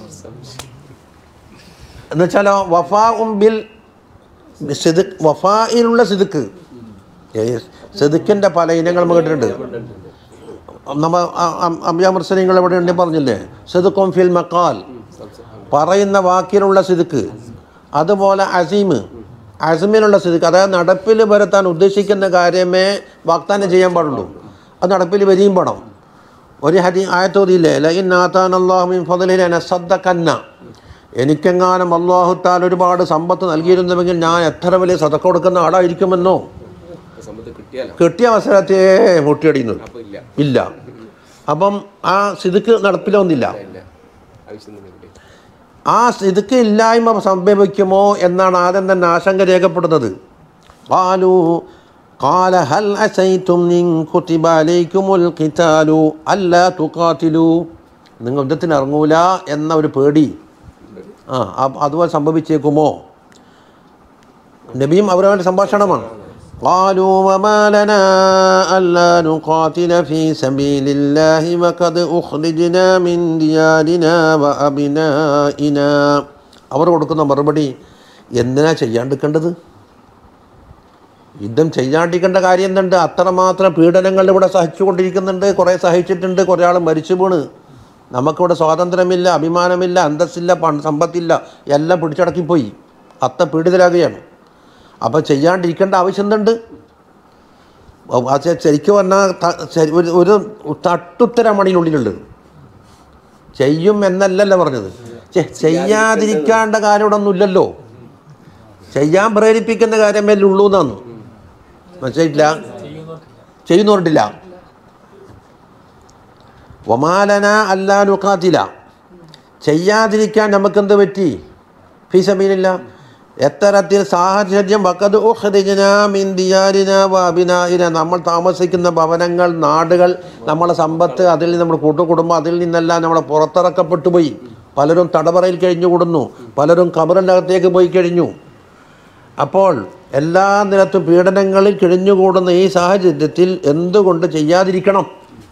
S1: എന്നുവെച്ചാലോ വഫാ ഉംബിൽ സിദുക്ക്, വഫായിലുള്ള സിദുക്ക്. സിദുക്കിൻ്റെ പല ഇനങ്ങൾ നമ്മൾ കേട്ടിട്ടുണ്ട്. നമ്മൾ അമ്യാമർസനങ്ങൾ എവിടെ ഉണ്ടെങ്കിൽ പറഞ്ഞില്ലേ, സിദുക്കും ഫിൽ മക്കാൽ, പറയുന്ന വാക്കിലുള്ള സിദുക്ക്. അതുപോലെ അസീമ്, അസമിനുള്ള സിദുക്ക്, അതായത് നടപ്പിൽ വരുത്താൻ ഉദ്ദേശിക്കുന്ന കാര്യമേ വാഗ്ദാനം ചെയ്യാൻ പാടുള്ളൂ, അത് നടപ്പിൽ വരികയും വേണം. ഒരു ഹദീ ആയത്തോതിയില്ലേ, ലഇൻ ആതാനല്ലാഹു മിൻ ഫദ്ലിഹി ലനസദ്ദഖന്ന, എനിക്കെങ്ങാനും അല്ലാഹു തആല ഒരുപാട് സമ്പത്ത് നൽകിയിരുന്നുവെങ്കിൽ ഞാൻ എത്ര വലിയ സദഖ കൊടുക്കുന്ന ആളായിരിക്കുമെന്നോ. കിട്ടിയ അവസരത്തെ മുട്ടിയടിയുന്നു ഇല്ല. അപ്പം ആ സിദുക്ക് നടപ്പിലൊന്നില്ല. ആ സിദുക്ക് ഇല്ലായ്മ സംഭവിക്കുമോ എന്നാണ് ആദ്യം തന്നെ ആശങ്ക രേഖപ്പെടുന്നത്. ഖാലൂ ഖാല ഹൽ അസൈതും ഇൻ കുതിബ അലൈക്കുമുൽ ഖിതാലു അല്ലാ തുഖാതിലൂ. നിങ്ങൾ യുദ്ധത്തിന് ഇറങ്ങൂല എന്ന ഒരു പേടി, ആ അതുപോലെ സംഭവിച്ചേക്കുമോ? നബിയും അവരുടെ സംഭാഷണമാണ്. قالوا وما لنا ألا نقاتل في سبيل الله وقد أخرجنا من ديارنا وأبنائنا. അവർ കൊടുക്കുന്ന മറുപടി, എന്തിനാ ചെയ്യാണ്ടിരിക്കേണ്ടത്? യുദ്ധം ചെയ്യാണ്ടിരിക്കേണ്ട കാര്യം എന്തുണ്ട്? അത്രമാത്രം പീഡനങ്ങൾ ഇവിടെ സഹിച്ചുകൊണ്ടിരിക്കുന്നുണ്ട്. കുറേ സഹിച്ചിട്ടുണ്ട്, കുറേ ആൾ മരിച്ചു വീണ്. നമുക്കിവിടെ സ്വാതന്ത്ര്യമില്ല, അഭിമാനമില്ല, അന്തസ്സില്ല, സമ്പത്തില്ല, എല്ലാം പിടിച്ചടക്കിപ്പോയി, അത്ര പീഡിതരാകുകയാണ്. അപ്പോൾ ചെയ്യാണ്ടിരിക്കേണ്ട ആവശ്യം എന്തുണ്ട്? ശരിക്കും പറഞ്ഞാൽ ഒരു ഒരു തട്ടുത്തരമണിനുള്ളിലുള്ളത്. ചെയ്യും എന്നല്ലല്ലോ പറഞ്ഞത്, ചെയ്യാതിരിക്കേണ്ട കാര്യം ഇവിടെ ഒന്നുമില്ലല്ലോ. ചെയ്യാൻ പ്രേരിപ്പിക്കുന്ന കാര്യമേ ഉള്ളൂ എന്നാണ്. മനസ്സിലായിട്ടില്ല? ചെയ്യുന്നു പറഞ്ഞിട്ടില്ല. വമാലന അല്ലാ നുഖാതില, ചെയ്യാതിരിക്കാൻ നമുക്കെന്ത് പറ്റി? ഫീ സബീലില്ലാ. എത്തരത്തിൽ സാഹചര്യം വഖദ് ഉഖ്രിജ്നാ മിൻ ദിയാരിനാ വഅബ്നാഇനാ, നമ്മൾ താമസിക്കുന്ന ഭവനങ്ങൾ, നാടുകൾ, നമ്മളെ സമ്പത്ത്, അതിൽ നിന്ന് നമ്മുടെ കൂട്ടുകുടുംബം, അതിൽ നിന്നെല്ലാം നമ്മൾ പുറത്തിറക്കപ്പെട്ടു പോയി. പലരും തടവറയിൽ കഴിഞ്ഞുകൂടുന്നു, പലരും ഖബറിൻ്റെ അകത്തേക്ക് പോയി കഴിഞ്ഞു. അപ്പോൾ എല്ലാ നിലത്തും പീഡനങ്ങളിൽ കിഴിഞ്ഞുകൂടുന്ന ഈ സാഹചര്യത്തിൽ എന്തുകൊണ്ട് ചെയ്യാതിരിക്കണം?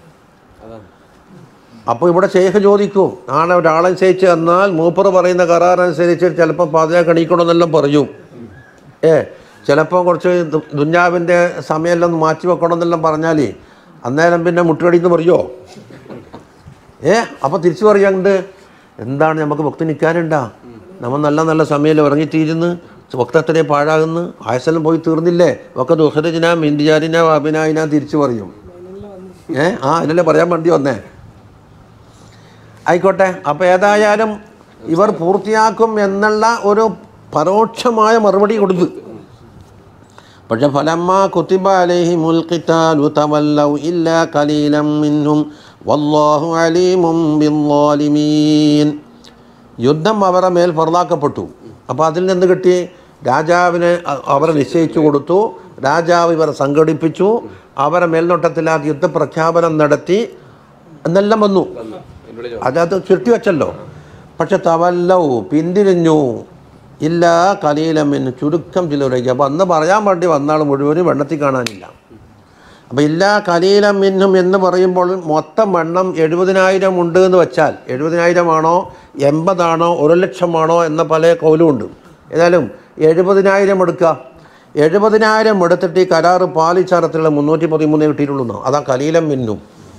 S1: അപ്പോൾ ഇവിടെ ശേഖ് ചോദിക്കും, നാളെ ഒരാളനുസരിച്ച് എന്നാൽ മൂപ്പർ പറയുന്ന കരാറനുസരിച്ച് ചിലപ്പോൾ പാതയാ കണിക്കണമെന്നെല്ലാം പറയും. ഏ ചിലപ്പോൾ കുറച്ച് ദുഞ്ഞാവിൻ്റെ സമയമെല്ലാം മാറ്റി വെക്കണമെന്നെല്ലാം പറഞ്ഞാൽ അന്നേരം പിന്നെ മുട്ടുകടിന്ന് പറയുമോ? ഏ അപ്പോൾ തിരിച്ചു പറയാണ്ട് എന്താണ് നമുക്ക് ഭക്തി നിൽക്കാനുണ്ടാ, നമ്മൾ നല്ല നല്ല സമയം ഇറങ്ങിത്തീരുന്ന് ഭക്തത്തിനെ പാഴാകുന്നു, ആയസെല്ലാം പോയി തീർന്നില്ലേ, ഒക്കെ ദുഹരജിന മിന്തിയാരിന അഭിനായിന തിരിച്ചു പറയും. ഏ ആ അതിനല്ലേ പറയാൻ വേണ്ടി വന്നേ. ആയിക്കോട്ടെ. അപ്പോൾ ഏതായാലും ഇവർ പൂർത്തിയാക്കും എന്നുള്ള ഒരു പരോക്ഷമായ മറുപടി കൊടുത്തു. പക്ഷെ ഫലമ്മ കുത്തിബ അലൈഹിമുൽ ഖിതാലു തവല്ലൗ ഇല്ലാ ഖലീലം മിൻഹും വല്ലാഹു അലീമും ബിദ്ദാലിമീൻ. യുദ്ധം അവരുടെ മേൽ ഫർളാക്കപ്പെട്ടു. അപ്പോൾ അതിൽ നിന്ന് കിട്ടി, രാജാവിനെ അവരെ നിശ്ചയിച്ചു കൊടുത്തു, രാജാവ് ഇവരെ സംഘടിപ്പിച്ചു, അവരെ മേൽനോട്ടത്തിൽ ആ യുദ്ധപ്രഖ്യാപനം നടത്തി എന്നെല്ലാം വന്നു. അതത് ചുരുട്ടിവെച്ചല്ലോ. പക്ഷെ തവല്ലൗ പിന്തിരിഞ്ഞു, ഇല്ല കലീലമെന്ന് ചുരുക്കം ചിലരേക്ക്. അപ്പോൾ അന്ന് പറയാൻ വേണ്ടി വന്നാൾ മുഴുവനും വെണ്ണത്തിൽ കാണാനില്ല. അപ്പോൾ ഇല്ല കലീലം മിന്നും എന്ന് പറയുമ്പോൾ മൊത്തം എണ്ണം എഴുപതിനായിരം ഉണ്ട് എന്ന് വെച്ചാൽ എഴുപതിനായിരം ആണോ എൺപതാണോ ഒരു ലക്ഷമാണോ എന്ന പല കൗലുമുണ്ട്. ഏതായാലും എഴുപതിനായിരം എടുക്കുക. എഴുപതിനായിരം എടുത്തിട്ട് ഈ കരാറ് പാലിച്ചാരത്തിലുള്ള മുന്നൂറ്റി പതിമൂന്നേ കിട്ടിയിട്ടുള്ളൂ. അതാ കലീലം മിന്നും.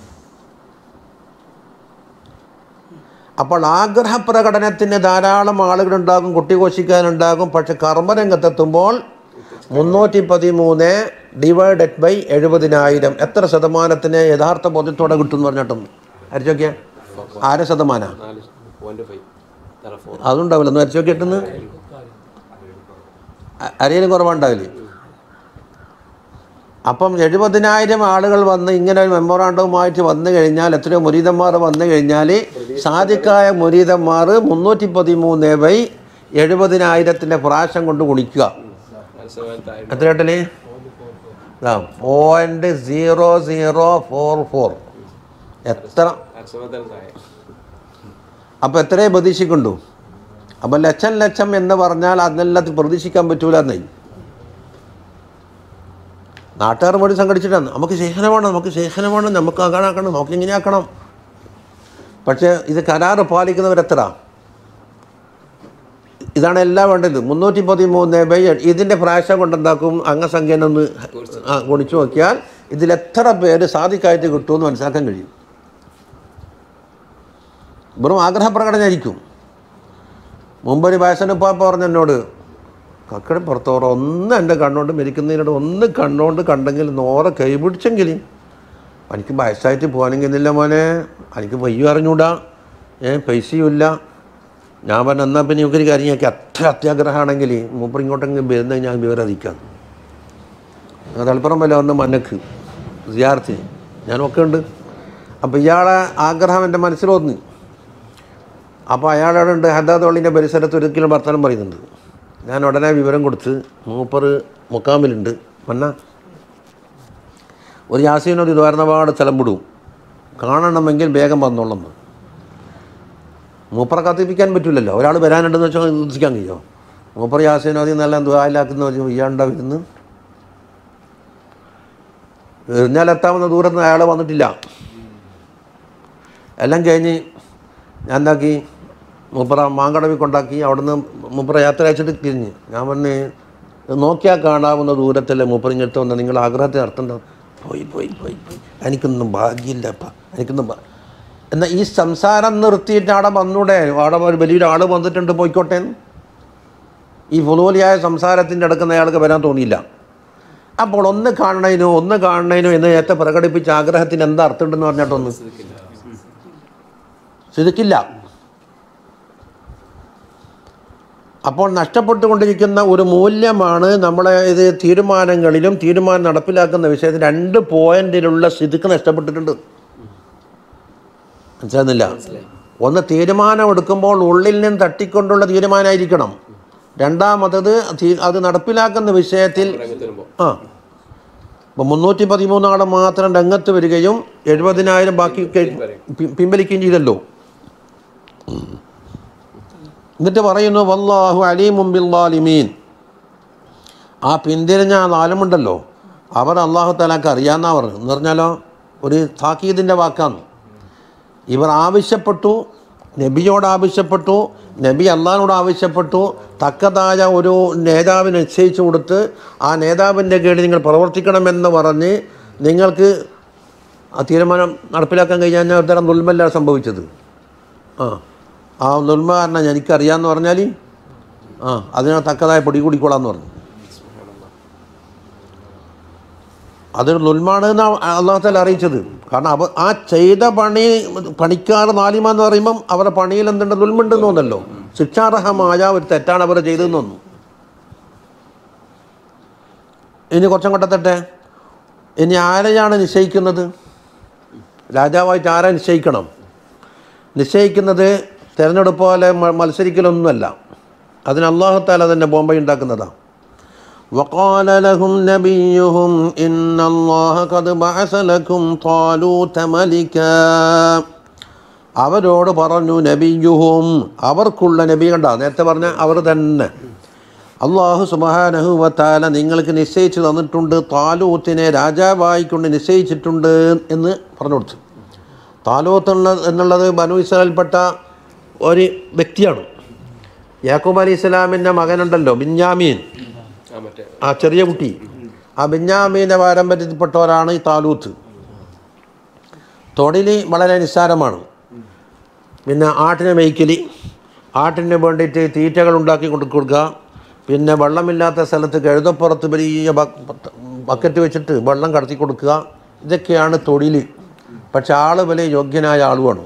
S1: അപ്പോൾ ആഗ്രഹപ്രകടനത്തിന് ധാരാളം ആളുകളുണ്ടാകും, കുട്ടിഘോഷിക്കാനുണ്ടാകും. പക്ഷെ കർമ്മരംഗത്തെത്തുമ്പോൾ മുന്നൂറ്റി പതിമൂന്ന് ഡിവൈഡഡ് ബൈ എഴുപതിനായിരം എത്ര ശതമാനത്തിന് യഥാർത്ഥ ബോധ്യത്തോടെ കിട്ടുമെന്ന് പറഞ്ഞിട്ടൊന്ന് അരിച്ചോക്കിയ ആര ശതമാനം അതുണ്ടാവില്ല. ഒന്ന് അരിച്ചോക്കി കിട്ടുന്നു അരയിലും കുറവുണ്ടാവില്ലേ. അപ്പം എഴുപതിനായിരം ആളുകൾ വന്ന് ഇങ്ങനെ ഒരു മെമ്മോറാണ്ടവുമായിട്ട് വന്നു കഴിഞ്ഞാൽ, എത്രയോ മുരീദന്മാർ വന്നു കഴിഞ്ഞാൽ സാദിക്കായ മുരീദന്മാർ മുന്നൂറ്റി പതിമൂന്ന് ബൈ എഴുപതിനായിരത്തിൻ്റെ പ്രാശം കൊണ്ട് ഗുണിക്കുക. എത്ര കേട്ടല്ലേ? ആ point zero zero four four എത്ര? അപ്പം എത്രയെ പ്രതീക്ഷിക്കുണ്ടു? അപ്പം ലക്ഷം ലക്ഷം എന്ന് പറഞ്ഞാൽ അതിനെല്ലാം പ്രതീക്ഷിക്കാൻ പറ്റൂല എന്നായി. നാട്ടുകാർ വേണ്ടി സംഘടിച്ചിട്ടാണ്, നമുക്ക് ശേഖരം വേണം, നമുക്ക് ശേഖരം വേണം, നമുക്ക് ആക്കണം, നമുക്ക് ഇങ്ങനെ ആക്കണം. പക്ഷേ ഇത് കരാറ് പാലിക്കുന്നവരെത്ര? ഇതാണ് എല്ലാം വേണ്ടത്. മുന്നൂറ്റി പതിമൂന്ന് ബൈ ഇതിൻ്റെ പ്രാവശ്യം കൊണ്ടെന്താക്കും അംഗസംഖ്യനൊന്ന് ഗുണിച്ചു നോക്കിയാൽ ഇതിലെത്ര പേര് സാധിക്കായിട്ട് കിട്ടുമെന്ന് മനസ്സിലാക്കാൻ കഴിയും. വെറും ആഗ്രഹപ്രകടനമായിരിക്കും. മുമ്പൊരു വയസ്സനുപ്പാപ്പ പറഞ്ഞ എന്നോട്, കക്കടെ പുറത്തോറ ഒന്ന് എൻ്റെ കണ്ണുകൊണ്ട് മരിക്കുന്നതിനോട് ഒന്ന് കണ്ണുകൊണ്ട് കണ്ടെങ്കിൽ നോറെ കൈപിടിച്ചെങ്കിൽ എനിക്ക് വയസ്സായിട്ട് പോകാനെങ്കിന്നില്ല മോനെ, എനിക്ക് വയ്യ അറിഞ്ഞൂടാ, ഏ പൈസയും ഇല്ല. ഞാൻ പറഞ്ഞ എന്നാൽ പിന്നെ നമുക്കൊരു കാര്യം ഞങ്ങൾക്ക് അത്ര അത്യാഗ്രഹമാണെങ്കിൽ മൂപ്പർ ഇങ്ങോട്ടെങ്കിലും വരുന്നത് ഞാൻ വിവരറിയിക്കാം. തളിപ്പറമ്പല്ല വന്ന് മനക്ക് സിയാർത്തി ഞാനൊക്കെ ഉണ്ട്. അപ്പോൾ ഇയാളെ ആഗ്രഹം എൻ്റെ മനസ്സിൽ വന്നു. അപ്പോൾ അയാളവിടെ ഉണ്ട് ഹദാദോളിൻ്റെ പരിസരത്ത് ഒരിക്കലും വർത്തമാനം പറയുന്നുണ്ട്. ഞാൻ ഉടനെ വിവരം കൊടുത്ത് മൂപ്പർ മുക്കാമിലുണ്ട്, മന്ന ഒരു യാസീനൊരു ഇതുവായിരുന്നപാട് സ്ഥലം വിടും, കാണണമെങ്കിൽ വേഗം വന്നോളന്ന്. മൂപ്പറെ കാത്തിപ്പിക്കാൻ പറ്റില്ലല്ലോ, ഒരാൾ വരാനുണ്ടെന്ന് വെച്ചാൽ ഉദ്ദേശിക്കാൻ കഴിയുമോ? മൂപ്പർ യാസീനോദി നല്ല ദ്വായിലാക്കുന്ന വെച്ചാൽ ഇയാളുണ്ടാ വരുന്ന് എറിഞ്ഞാൽ എത്താവുന്ന ദൂരത്ത് നിന്ന് അയാൾ വന്നിട്ടില്ല. എല്ലാം കഴിഞ്ഞ് ഞാൻ എന്താക്കി, മൂപ്പറ മാങ്കടവിൽ കൊണ്ടാക്കി. അവിടുന്ന് മൂപ്പറ യാത്ര അയച്ചിട്ട് തിരിഞ്ഞ് ഞാൻ പറഞ്ഞ് നോക്കിയാൽ കാണാവുന്ന ദൂരത്തല്ലേ മൂപ്പറിഞ്ഞെടുത്ത് വന്നാൽ നിങ്ങൾ ആഗ്രഹത്തെ അർത്ഥം പോയി പോയി പോയി പോയി എനിക്കൊന്നും ഭാഗ്യമില്ലപ്പ, എനിക്കൊന്നും എന്നാൽ ഈ സംസാരം നിർത്തിയിട്ട് അവിടെ വന്നൂടെ, അവിടെ ഒരു വലിയൊരാൾ വന്നിട്ടുണ്ട് പോയിക്കോട്ടെ. ഈ ഫുലോലിയായ സംസാരത്തിൻ്റെ അടുക്കുന്ന അയാൾക്ക് വരാൻ തോന്നിയില്ല. അപ്പോൾ ഒന്ന് കാണണേനോ ഒന്ന് കാണണേനോ എന്ന് നേരത്തെ പ്രകടിപ്പിച്ച ആഗ്രഹത്തിന് എന്താ അർത്ഥമുണ്ടെന്ന് പറഞ്ഞിട്ടൊന്ന് സിദ്ധിക്കില്ല. അപ്പോൾ നഷ്ടപ്പെട്ടുകൊണ്ടിരിക്കുന്ന ഒരു മൂല്യമാണ് നമ്മളെ ഇത് തീരുമാനങ്ങളിലും തീരുമാനം നടപ്പിലാക്കുന്ന വിഷയത്തിൽ രണ്ട് പോയിന്റിലുള്ള സിദ്ധിക്ക് നഷ്ടപ്പെട്ടിട്ടുണ്ട്. മനസ്സിലാകുന്നില്ല. ഒന്ന് തീരുമാനം എടുക്കുമ്പോൾ ഉള്ളിൽ നിന്ന് തട്ടിക്കൊണ്ടുള്ള തീരുമാനമായിരിക്കണം. രണ്ടാമത്തത് അത് നടപ്പിലാക്കുന്ന വിഷയത്തിൽ ആ ഇപ്പം മുന്നൂറ്റി പതിമൂന്നാളെ മാത്രം രംഗത്ത് വരികയും എഴുപതിനായിരം ബാക്കി പിൻവലിക്കുകയും ചെയ്തല്ലോ. എന്നിട്ട് പറയുന്നു വല്ലാഹു അലീമും ബിൽസാലിമീൻ. ആ പിന്തിരിഞ്ഞ ആ നാലുമുണ്ടല്ലോ അവർ അള്ളാഹു തആലക്ക് അറിയാമെന്നാണ് പറഞ്ഞു. എന്ന് പറഞ്ഞാലോ ഒരു താക്കീദിൻ്റെ വാക്കാണ്. ഇവർ ആവശ്യപ്പെട്ടു, നബിയോട് ആവശ്യപ്പെട്ടു, നബി അള്ളാഹിനോട് ആവശ്യപ്പെട്ടു, തക്കതായ ഒരു നേതാവിനെ നിശ്ചയിച്ചു കൊടുത്ത് ആ നേതാവിൻ്റെ കീഴിൽ നിങ്ങൾ പ്രവർത്തിക്കണമെന്ന് പറഞ്ഞ് നിങ്ങൾക്ക് ആ തീരുമാനം നടപ്പിലാക്കാൻ കഴിഞ്ഞാൽ ഒരു തരം ദുൽമല്ല സംഭവിച്ചത്. ആ ആ ദുൽമ കാരണം എനിക്കറിയാമെന്ന് പറഞ്ഞാൽ ആ അതിന് തക്കതായ പൊടി കൂടിക്കോളാന്ന് പറഞ്ഞു. അതൊരു ദുൽമാണ് എന്നാണ് അള്ളാഹു തആല അറിയിച്ചത്. കാരണം അവ ആ ചെയ്ത പണി പണിക്കാർ നാലിമ എന്ന് പറയുമ്പം അവരുടെ പണിയിൽ എന്തുണ്ട് ദുൽമുണ്ടെന്ന് തോന്നല്ലോ. ശിക്ഷാർഹമായ ഒരു തെറ്റാണ് അവർ ചെയ്തതെന്ന് തോന്നുന്നു. ഇനി കുറച്ചും കൊട്ടത്തട്ടെ. ഇനി ആരെയാണ് നിശ്ചയിക്കുന്നത്? രാജാവായിട്ട് ആരെ നിശ്ചയിക്കണം? നിശ്ചയിക്കുന്നത് തിരഞ്ഞെടുപ്പ് പോലെ മത്സരിക്കലൊന്നുമല്ല. അതിന് അള്ളാഹു തആല തന്നെ ബോംബെ ഉണ്ടാക്കുന്നതാണ്. وقال لهم نبيهم إن الله قد بعث لكم طالوت ملكا. അവരോട് പറഞ്ഞു നബിയുഹും, അവർക്കുള്ള നബി. കണ്ട നേരത്തെ പറഞ്ഞ അവർ തന്നെ. അള്ളാഹു സുബ്ഹാനഹു വ തആല നിങ്ങൾക്ക് നിശ്ചയിച്ചു തന്നിട്ടുണ്ട്, താലൂത്തിനെ രാജാവായിക്കൊണ്ട് നിശ്ചയിച്ചിട്ടുണ്ട് എന്ന് പറഞ്ഞു കൊടുത്തു. താലൂത്ത് എന്നുള്ളത് ബനു ഇസ്രായേൽപ്പെട്ട ഒരു വ്യക്തിയാണ്. യാക്കൂബ് അലൈഹി ഇസ്ലാമിൻ്റെ മകനുണ്ടല്ലോ ബിന്യാമീൻ, ആ ചെറിയ കുട്ടി, ആ ബിന്യാമീൻ്റെ പാരമ്പര്യത്തിൽപ്പെട്ടവരാണ് ഈ താലൂത്ത്. തൊഴിൽ വളരെ നിസ്സാരമാണ്. പിന്നെ ആട്ടിനെ മേയ്ക്കൽ, ആട്ടിന് വേണ്ടിയിട്ട് തീറ്റകൾ ഉണ്ടാക്കി കൊണ്ട് കൊടുക്കുക, പിന്നെ വെള്ളമില്ലാത്ത സ്ഥലത്ത് കഴുതപ്പുറത്ത് വലിയ ബക്കറ്റ് വെച്ചിട്ട് വെള്ളം കടത്തി കൊടുക്കുക, ഇതൊക്കെയാണ് തൊഴിൽ. പക്ഷെ ആൾ വലിയ യോഗ്യനായ ആളുമാണ്.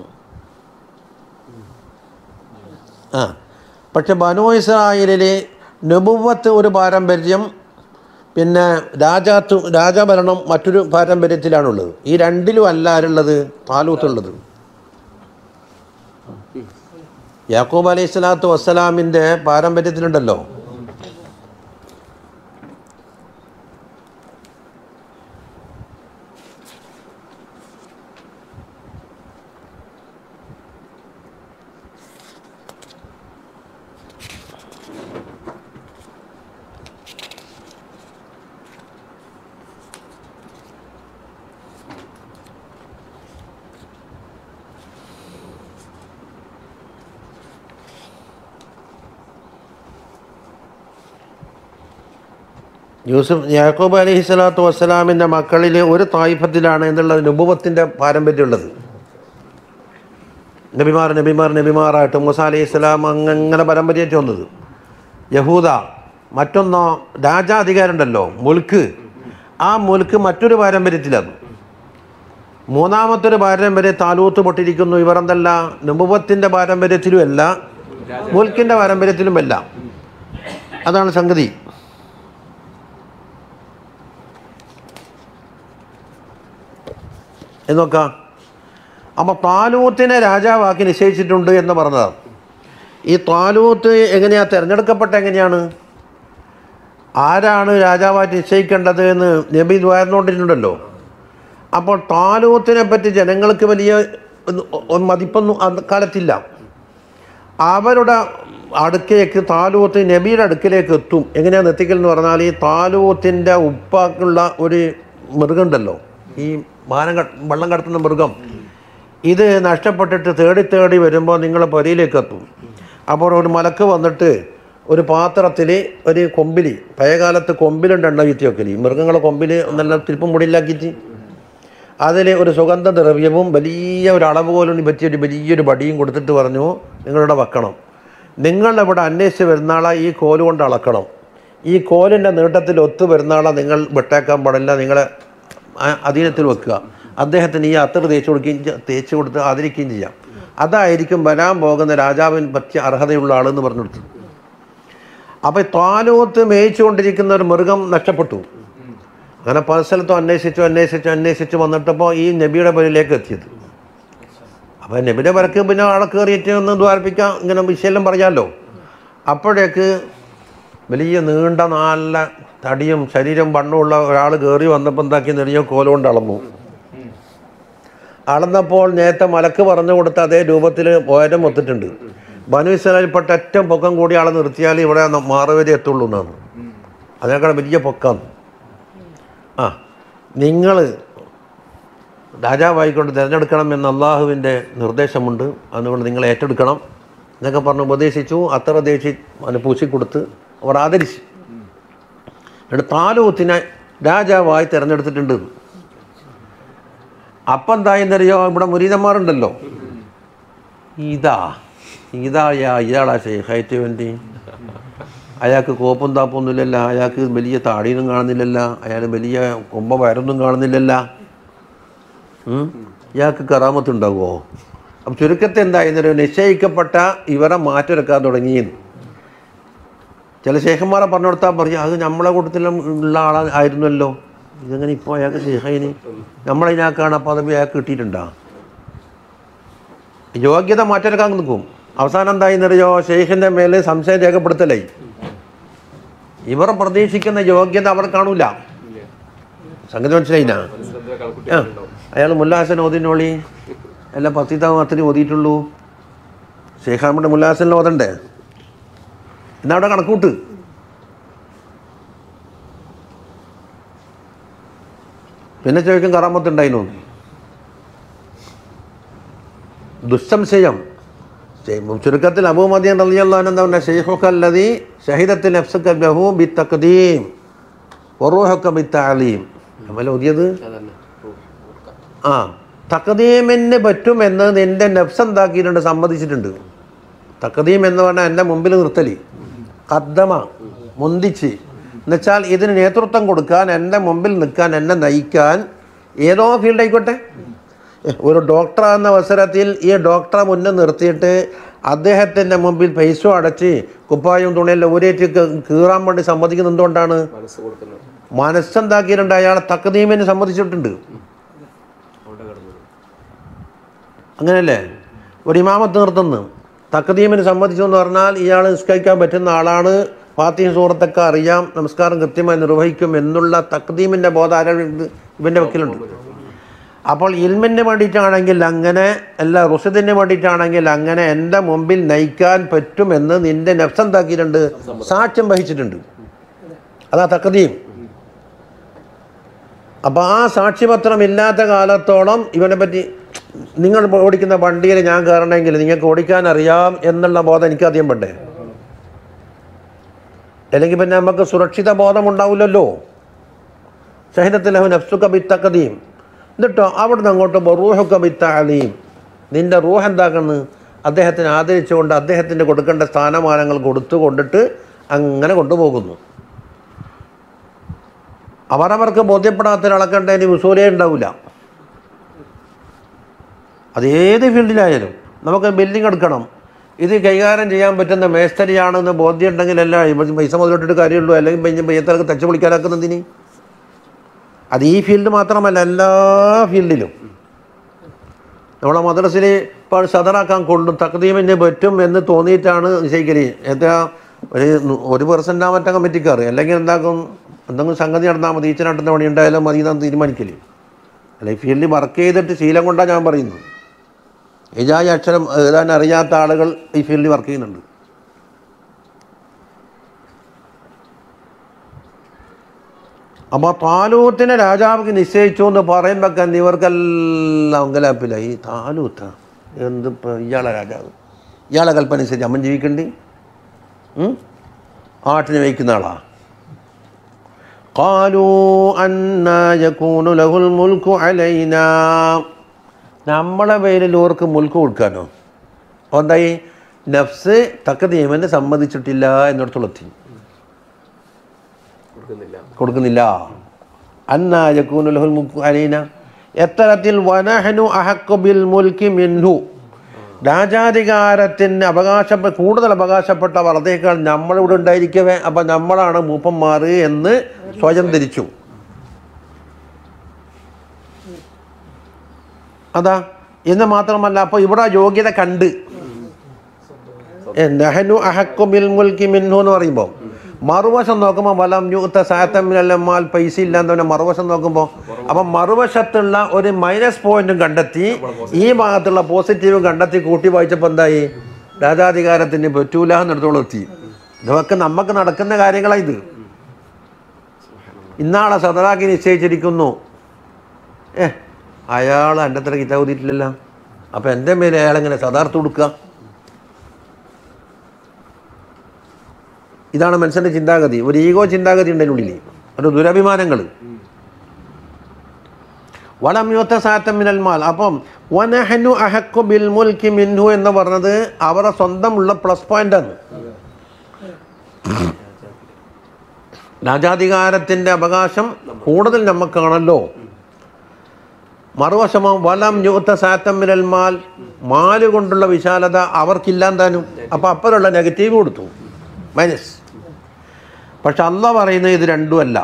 S1: ആ പക്ഷെ ബനൂ ഇസ്രായേലിൽ നബുവത്ത് ഒരു പാരമ്പര്യം, പിന്നെ രാജാത്വ രാജഭരണം മറ്റൊരു പാരമ്പര്യത്തിലാണുള്ളത്. ഈ രണ്ടിലും അല്ല ആരുള്ളത്? താലൂത്തുള്ളത്. യാക്കൂബ് അലൈഹി സ്വലാത്തു വസ്സലാമിൻ്റെ പാരമ്പര്യത്തിലുണ്ടല്ലോ യൂസുഫ് യാക്കൂബ് അലൈഹി സ്വലാത്തു വസ്സലാമിൻ്റെ മക്കളിൽ ഒരു തായിഫത്തിലാണ് എന്നുള്ളത് നുബുവത്തിൻ്റെ പാരമ്പര്യമുള്ളത്. നബിമാർ നബിമാർ നബിമാറായിട്ട് മൂസ അലൈഹി സ്വലാം അങ്ങനെ പാരമ്പര്യമായിട്ട് വന്നത്. യഹൂദ മറ്റൊന്നോ രാജാധികാരം ഉണ്ടല്ലോ, മുൽക്ക്, ആ മുൽക്ക് മറ്റൊരു പാരമ്പര്യത്തിലാണ്. മൂന്നാമത്തൊരു പാരമ്പര്യം താലൂത്ത് പൊട്ടിരിക്കുന്നു. ഇവർ എന്തല്ല നുബുവത്തിൻ്റെ പാരമ്പര്യത്തിലുമല്ല മുൽക്കിൻ്റെ പാരമ്പര്യത്തിലുമല്ല. അതാണ് സംഗതി. എന്നൊക്കാം. അപ്പോൾ താലൂത്തിനെ രാജാവാക്കി നിശ്ചയിച്ചിട്ടുണ്ട് എന്ന് പറഞ്ഞതാണ്. ഈ താലൂത്ത് എങ്ങനെയാണ് തിരഞ്ഞെടുക്കപ്പെട്ട? എങ്ങനെയാണ്, ആരാണ് രാജാവായിട്ട് നിശ്ചയിക്കേണ്ടത് എന്ന് നബി ദ്വാരന്നുകൊണ്ടിട്ടുണ്ടല്ലോ. അപ്പോൾ താലൂത്തിനെ പറ്റി ജനങ്ങൾക്ക് വലിയ മതിപ്പൊന്നും അക്കാലത്തില്ല. അവരുടെ അടുക്കലേക്ക് താലൂത്ത് നബിയുടെ അടുക്കിലേക്ക് എത്തും. എങ്ങനെയാണ് എത്തിക്കൽ എന്ന് പറഞ്ഞാൽ, ഈ താലൂത്തിൻ്റെ ഉപ്പാക്കുള്ള ഒരു മൃഗമുണ്ടല്ലോ, ഈ മാനം ക വെള്ളം കടത്തുന്ന മൃഗം, ഇത് നഷ്ടപ്പെട്ടിട്ട് തേടി തേടി വരുമ്പോൾ നിങ്ങളെ പൊരയിലേക്ക് എത്തും. അപ്പോൾ ഒരു മലക്ക് വന്നിട്ട് ഒരു പാത്രത്തിൽ ഒരു കൊമ്പിൽ, പഴയകാലത്ത് കൊമ്പിലുണ്ട് എണ്ണ വീത്തി വെക്കൽ, മൃഗങ്ങളെ കൊമ്പിൽ നല്ല തിരുപ്പും മുടിയിലാക്കിയിട്ട് അതിൽ ഒരു സുഗന്ധ ദ്രവ്യവും വലിയ ഒരു അളവ് പോലും പറ്റിയൊരു വലിയൊരു വടിയും കൊടുത്തിട്ട് പറഞ്ഞു, നിങ്ങളുടെ വെക്കണം. നിങ്ങളിവിടെ അന്വേഷിച്ച് വരുന്നാളെ ഈ കോല് കൊണ്ട് അളക്കണം. ഈ കോലിൻ്റെ നീട്ടത്തിൽ ഒത്തു വരുന്നാളെ നിങ്ങൾ വിട്ടേക്കാൻ പാടില്ല, നിങ്ങളെ അധീനത്തിൽ വെക്കുക. അദ്ദേഹത്തിന് ഈ അത്തർ തേച്ച് കൊടുക്കുകയും തേച്ച് കൊടുത്ത് ആദരിക്കുകയും ചെയ്യാം. അതായിരിക്കും വരാൻ പോകുന്ന രാജാവിന് പറ്റിയ അർഹതയുള്ള ആളെന്ന് പറഞ്ഞു കൊടുത്തു. അപ്പോൾ താലൂത്ത് മേയിച്ചുകൊണ്ടിരിക്കുന്ന ഒരു മൃഗം നഷ്ടപ്പെട്ടു. അങ്ങനെ പല സ്ഥലത്തും അന്വേഷിച്ചു അന്വേഷിച്ചു അന്വേഷിച്ച് വന്നിട്ടപ്പോൾ ഈ നബിയുടെ പേരിലേക്ക് എത്തിയത്. അപ്പം നബിയുടെ വരക്ക് പിന്നെ ആളെ കയറിയിട്ട് ഒന്ന് ദ്വാരപ്പിക്കാം, ഇങ്ങനെ വിഷയം പറയാമല്ലോ. അപ്പോഴേക്ക് വലിയ നീണ്ട നല്ല തടിയും ശരീരം വണ്ണമുള്ള ഒരാൾ കയറി വന്നപ്പോൾ എന്താക്കി നെറിയോ കോല കൊണ്ട് അളന്നു. അളന്നപ്പോൾ നേരത്തെ മലക്ക് പറഞ്ഞു കൊടുത്ത അതേ രൂപത്തിൽ ഉയരം ഒത്തിട്ടുണ്ട്. ബനു ഇസ്രായേൽപ്പെട്ട ഏറ്റവും പൊക്കം കൂടി ആളെ നിർത്തിയാൽ ഇവിടെ മാറുവരെ എത്തുള്ളൂ എന്നാണ്. അതിനേക്കാൾ വലിയ പൊക്കം. ആ നിങ്ങൾ രാജാവായിക്കൊണ്ട് തിരഞ്ഞെടുക്കണം എന്ന് അള്ളാഹുവിൻ്റെ നിർദ്ദേശമുണ്ട്, അതുകൊണ്ട് നിങ്ങൾ ഏറ്റെടുക്കണം എന്നൊക്കെ പറഞ്ഞ് ഉപദേശിച്ചു. അത്ര ദേശി അവന് പൂശിക്കൊടുത്ത് അവർ ആദരിച്ചു. എന്നിട്ട് താലൂത്തിനെ രാജാവായി തിരഞ്ഞെടുത്തിട്ടുണ്ട്. അപ്പം എന്തായെന്നറിയോ, ഇവിടെ മുരീദന്മാരുണ്ടല്ലോ, ഇതാ ഇതായാ ഇയാളാ ഷെയ്ഖായിട്ട് വേണ്ടി. അയാൾക്ക് കോപ്പും താപ്പൊന്നുമില്ലല്ലോ, അയാൾക്ക് വലിയ താടിയൊന്നും കാണുന്നില്ലല്ലോ, അയാൾ വലിയ കൊമ്പ വയറൊന്നും കാണുന്നില്ലല്ലോ, ഇയാൾക്ക് കറാമത്തുണ്ടാവുമോ? അപ്പം ചുരുക്കത്തെ എന്തായെന്നൊരു നിശ്ചയിക്കപ്പെട്ട ഇവരെ മാറ്റിവെക്കാൻ തുടങ്ങിയെന്ന്. ചില ശേഖന്മാരെ പറഞ്ഞു കൊടുത്താൽ പറയും അത് നമ്മളെ കൂട്ടത്തിലും ഉള്ള ആളാ ആയിരുന്നല്ലോ, ഇതെങ്ങനെ ഇപ്പോൾ അയാൾക്ക് ശേഖയിന് നമ്മളതിനാക്കാണ് അപ്പോൾ അത് അയാൾക്ക് കിട്ടിയിട്ടുണ്ടോ? യോഗ്യത മാറ്റിവെക്കാൻ നിൽക്കും. അവസാനം എന്തായെന്നറിയോ, ഷെയ്ഖിൻ്റെ മേലെ സംശയം രേഖപ്പെടുത്തലായി. ഇവർ പ്രതീക്ഷിക്കുന്ന യോഗ്യത അവർ കാണൂല. സംഗതി മനസ്സിലായിനാ? ആ അയാൾ മുല്ലാഹസൻ ഓതിനോളി എല്ലാം പത്തിത്താവ് മാത്രമേ ഓതിയിട്ടുള്ളൂ. ഷെയ്ഖ് അഹമ്മദ് മുല്ലാഹസനിൽ ഓതണ്ടേ? എന്നാ അവിടെ കണക്കൂട്ട്. പിന്നെ ചോദിക്കും കറാമത്തുണ്ടായിരുന്നു. ദുസ്സംശയം. ചുരുക്കത്തിൽ അബൂ മദിയൻ റളിയല്ലാഹു അൻഹു എന്താ പറഞ്ഞ, ഷെയ്ഖുക്കല്ലദീ ഷഹിദത്ത് നഫ്സുക ലഹു ബിത്തഖ്ദീം വറൂഹുക ബിത്തഅലീം. നമ്മൾ ഓതിയത് ആ തഖ്ദീമിന് പറ്റുമെന്ന് നിൻ്റെ നഫ്സ് എന്താക്കിയിട്ടുണ്ട്, സമ്മതിച്ചിട്ടുണ്ട്. തഖ്ദീം എന്ന് പറഞ്ഞാൽ എൻ്റെ മുമ്പിൽ നിർത്തൽ, ഖദ്ദമ മുന്തിച്ച്, എന്നുവെച്ചാൽ ഇതിന് നേതൃത്വം കൊടുക്കാൻ, എൻ്റെ മുമ്പിൽ നിൽക്കാൻ, എന്നെ നയിക്കാൻ ഏതോ ഫീൽഡ് ആയിക്കോട്ടെ. ഒരു ഡോക്ടറാകുന്ന അവസരത്തിൽ ഈ ഡോക്ടറെ മുന്നിൽ നിർത്തിയിട്ട് അദ്ദേഹത്തിൻ്റെ മുമ്പിൽ പൈസ അടച്ച് കുപ്പായും തുണിയെല്ലാം ഊരേറ്റ് കീറാൻ വേണ്ടി സമ്മതിക്കുന്നത് എന്തുകൊണ്ടാണ്? മനസ്സെന്താക്കിയിട്ടുണ്ട്, അയാളെ തഖ്ദീമിന് സമ്മതിച്ചിട്ടുണ്ട്. അങ്ങനെയല്ലേ ഒരു ഇമാമത്ത് നിർത്തുന്നു, തഖ്ദീമിന് സമ്മതിച്ചു എന്ന് പറഞ്ഞാൽ ഇയാൾ നിസ്കരിക്കാൻ പറ്റുന്ന ആളാണ്, ഫാത്തിഹ സൂറത്തൊക്കെ അറിയാം, നമസ്കാരം കൃത്യമായി നിർവഹിക്കും എന്നുള്ള തഖ്ദീമിൻ്റെ ബോധം ആരാ ഇവൻ്റെ വക്കിലുണ്ട്. അപ്പോൾ ഇൽമിന് വേണ്ടിയിട്ടാണെങ്കിൽ അങ്ങനെ, അല്ല റുഷദിന് വേണ്ടിയിട്ടാണെങ്കിൽ അങ്ങനെ എൻ്റെ മുമ്പിൽ നയിക്കാൻ പറ്റുമെന്ന് നിൻ്റെ നഫ്സ് എന്താക്കിയിട്ടുണ്ട്, സാക്ഷ്യം വഹിച്ചിട്ടുണ്ട്. അതാ തഖ്ദീം. അപ്പോൾ ആ സാക്ഷ്യപത്രം ഇല്ലാത്ത കാലത്തോളം ഇവനെ പറ്റി, നിങ്ങൾ ഓടിക്കുന്ന വണ്ടിയിൽ ഞാൻ കയറണമെങ്കിൽ നിങ്ങൾക്ക് ഓടിക്കാൻ അറിയാം എന്നുള്ള ബോധം എനിക്ക് അധികം വേണ്ടേ? അല്ലെങ്കിൽ പിന്നെ നമുക്ക് സുരക്ഷിത ബോധം ഉണ്ടാവില്ലല്ലോ. ഷഹിദത്ത് ലഹു നഫ്സുക ബിത്തഖ്ദീം. എന്നിട്ടോ അവിടുന്ന് അങ്ങോട്ട് റൂഹുക ബിത്തഅലീം, നിൻ്റെ റൂഹ് എന്താക്കുന്നത്, അദ്ദേഹത്തിന് ആദരിച്ചുകൊണ്ട് അദ്ദേഹത്തിന് കൊടുക്കേണ്ട സ്ഥാനമാനങ്ങൾ കൊടുത്തു കൊണ്ടിട്ട് അങ്ങനെ കൊണ്ടുപോകുന്നു. അവരവർക്ക് ബോധ്യപ്പെടാത്ത ഒരാളക്കേണ്ടതിന് വിസൂലേ ഉണ്ടാവില്ല. അതേത് ഫീൽഡിലായാലും നമുക്ക് ബിൽഡിംഗ് എടുക്കണം, ഇത് കൈകാര്യം ചെയ്യാൻ പറ്റുന്ന മേസ്തരിയാണെന്ന് ബോധ്യം ഉണ്ടെങ്കിലല്ല പൈസ മുതലിട്ടിട്ട് കാര്യമുള്ളൂ. അല്ലെങ്കിൽ പയ്യത്തലക്ക് തച്ച് പൊളിക്കാനാക്കുന്നതിന്. അത് ഈ ഫീൽഡ് മാത്രമല്ല, എല്ലാ ഫീൽഡിലും. നമ്മളെ മദ്രസയിൽ ഇപ്പോൾ സദറാക്കാൻ കൊള്ളും, തഖ്ദീമിന് പറ്റും എന്ന് തോന്നിയിട്ടാണ് നിശ്ചയിക്കല്. എന്താ ഒരു ഒരു പെർസെൻ്റ് ആ മറ്റേ കമ്മിറ്റിക്കാർ, അല്ലെങ്കിൽ എന്താക്കും എന്തെങ്കിലും സംഗതി നടന്നാൽ മതി, ഈച്ചനാട്ടുന്ന പണി ഉണ്ടായാലും മതി എന്നാണ് തീരുമാനിക്കല്. അല്ല ഈ ഫീൽഡിൽ വർക്ക് ചെയ്തിട്ട് ശീലം കൊണ്ടാണ് ഞാൻ പറയുന്നത്. ഏജായ അക്ഷരം എഴുതാൻ അറിയാത്ത ആളുകൾ ഈ ഫീൽഡിൽ വർക്ക് ചെയ്യുന്നുണ്ട്. അപ്പോൾ താലൂത്തിനെ രാജാവിക്ക് നിശ്ചയിച്ചു എന്ന് പറയുമ്പോൾ ഇവർക്കെല്ലാം അങ്കലാപ്പിലായി. താലൂത്ത എന്തിപ്പോൾ ഇയാളെ രാജാവ്, ഇയാളെ കൽപ്പന അനുസരിച്ച് അമ്മൻ ജീവിക്കണ്ടി, ആട്ടിനെ വയ്ക്കുന്ന ആളാ. ഖാലൂ അന്നാ യകൂനു ലഹുൽ മുൽക്കു അലൈനാ, നമ്മളെ പേരിൽ ഓർക്ക് മുൽക്ക് കൊടുക്കാനോ? എന്തായി, നഫ്സ് തഖ്ദീമിന് സമ്മതിച്ചിട്ടില്ല എന്നിടത്തുള്ളത്തി കൊടുക്കുന്നില്ല. അന്നാ യകൂനു ലഹുൽ മുൽക്കു അലൈനാ എത്തരത്തിൽ വനഹ്നു അഹഖു ബിൽ മുൽക്കി മിൻഹു, രാജാധികാരത്തിന് അവകാശ കൂടുതൽ അവകാശപ്പെട്ടവർ അതേക്കാൾ നമ്മളിവിടെ ഉണ്ടായിരിക്കവേ, അപ്പം നമ്മളാണ് മൂപ്പന്മാർ എന്ന് സ്വയം ധരിച്ചു. അതാ എന്ന് മാത്രമല്ല, അപ്പോൾ ഇവിടെ യോഗ്യത കണ്ട് നഹ്നു അഹഖു ബിൽ മുൽക്കി മിൻഹു എന്ന് പറയുമ്പോൾ മറുവശം നോക്കുമ്പോൾ വലം യുഅ്ത സഅതൻ മിനൽ മാൽ, പൈസ ഇല്ലാന്ന് പറഞ്ഞാൽ മറുവശം നോക്കുമ്പോൾ അപ്പം മറുവശത്തുള്ള ഒരു മൈനസ് പോയിന്റും കണ്ടെത്തി ഈ ഭാഗത്തുള്ള പോസിറ്റീവും കണ്ടെത്തി കൂട്ടി വായിച്ചപ്പോൾ എന്തായി? രാജാധികാരത്തിന് പറ്റൂല എന്നിടത്തോളം എത്തി. ഇതൊക്കെ നമുക്ക് നടക്കുന്ന കാര്യങ്ങളാണ്. ഇത് ഇന്നാളെ സദറാക്കി നിശ്ചയിച്ചിരിക്കുന്നു. ഏ അയാൾ എൻ്റെ അത്ര കിതാബ് ഓതിയിട്ടില്ലല്ലോ, അപ്പം എൻ്റെ മേലെ അയാളെങ്ങനെ സദാർത്ത് കൊടുക്കുക? ഇതാണ് മനുഷ്യൻ്റെ ചിന്താഗതി. ഒരു ഈഗോ ചിന്താഗതി ഉണ്ട് അതിനുള്ളിൽ, ഒരു ദുരഭിമാനങ്ങൾ. വലം യുഅ്ത സഅതൻ മിനൽ മാൽ. അപ്പം വനഹ്നു അഹഖു ബിൽ മുൽക്കി മിൻഹു എന്ന് പറഞ്ഞത് അവരുടെ സ്വന്തമുള്ള പ്ലസ് പോയിൻ്റാണ്. രാജാധികാരത്തിൻ്റെ അവകാശം കൂടുതൽ നമുക്കാണല്ലോ. മറുവശമോ വലം യുഅ്ത സഅതൻ മിനൽ മാൽ, മാല് കൊണ്ടുള്ള വിശാലത അവർക്കില്ലാന്താനും. അപ്പം അപ്പുറമുള്ള നെഗറ്റീവ് കൊടുത്തു, മൈനസ്. പക്ഷെ അല്ലാഹ് പറയുന്നത് ഇത് രണ്ടുമല്ല.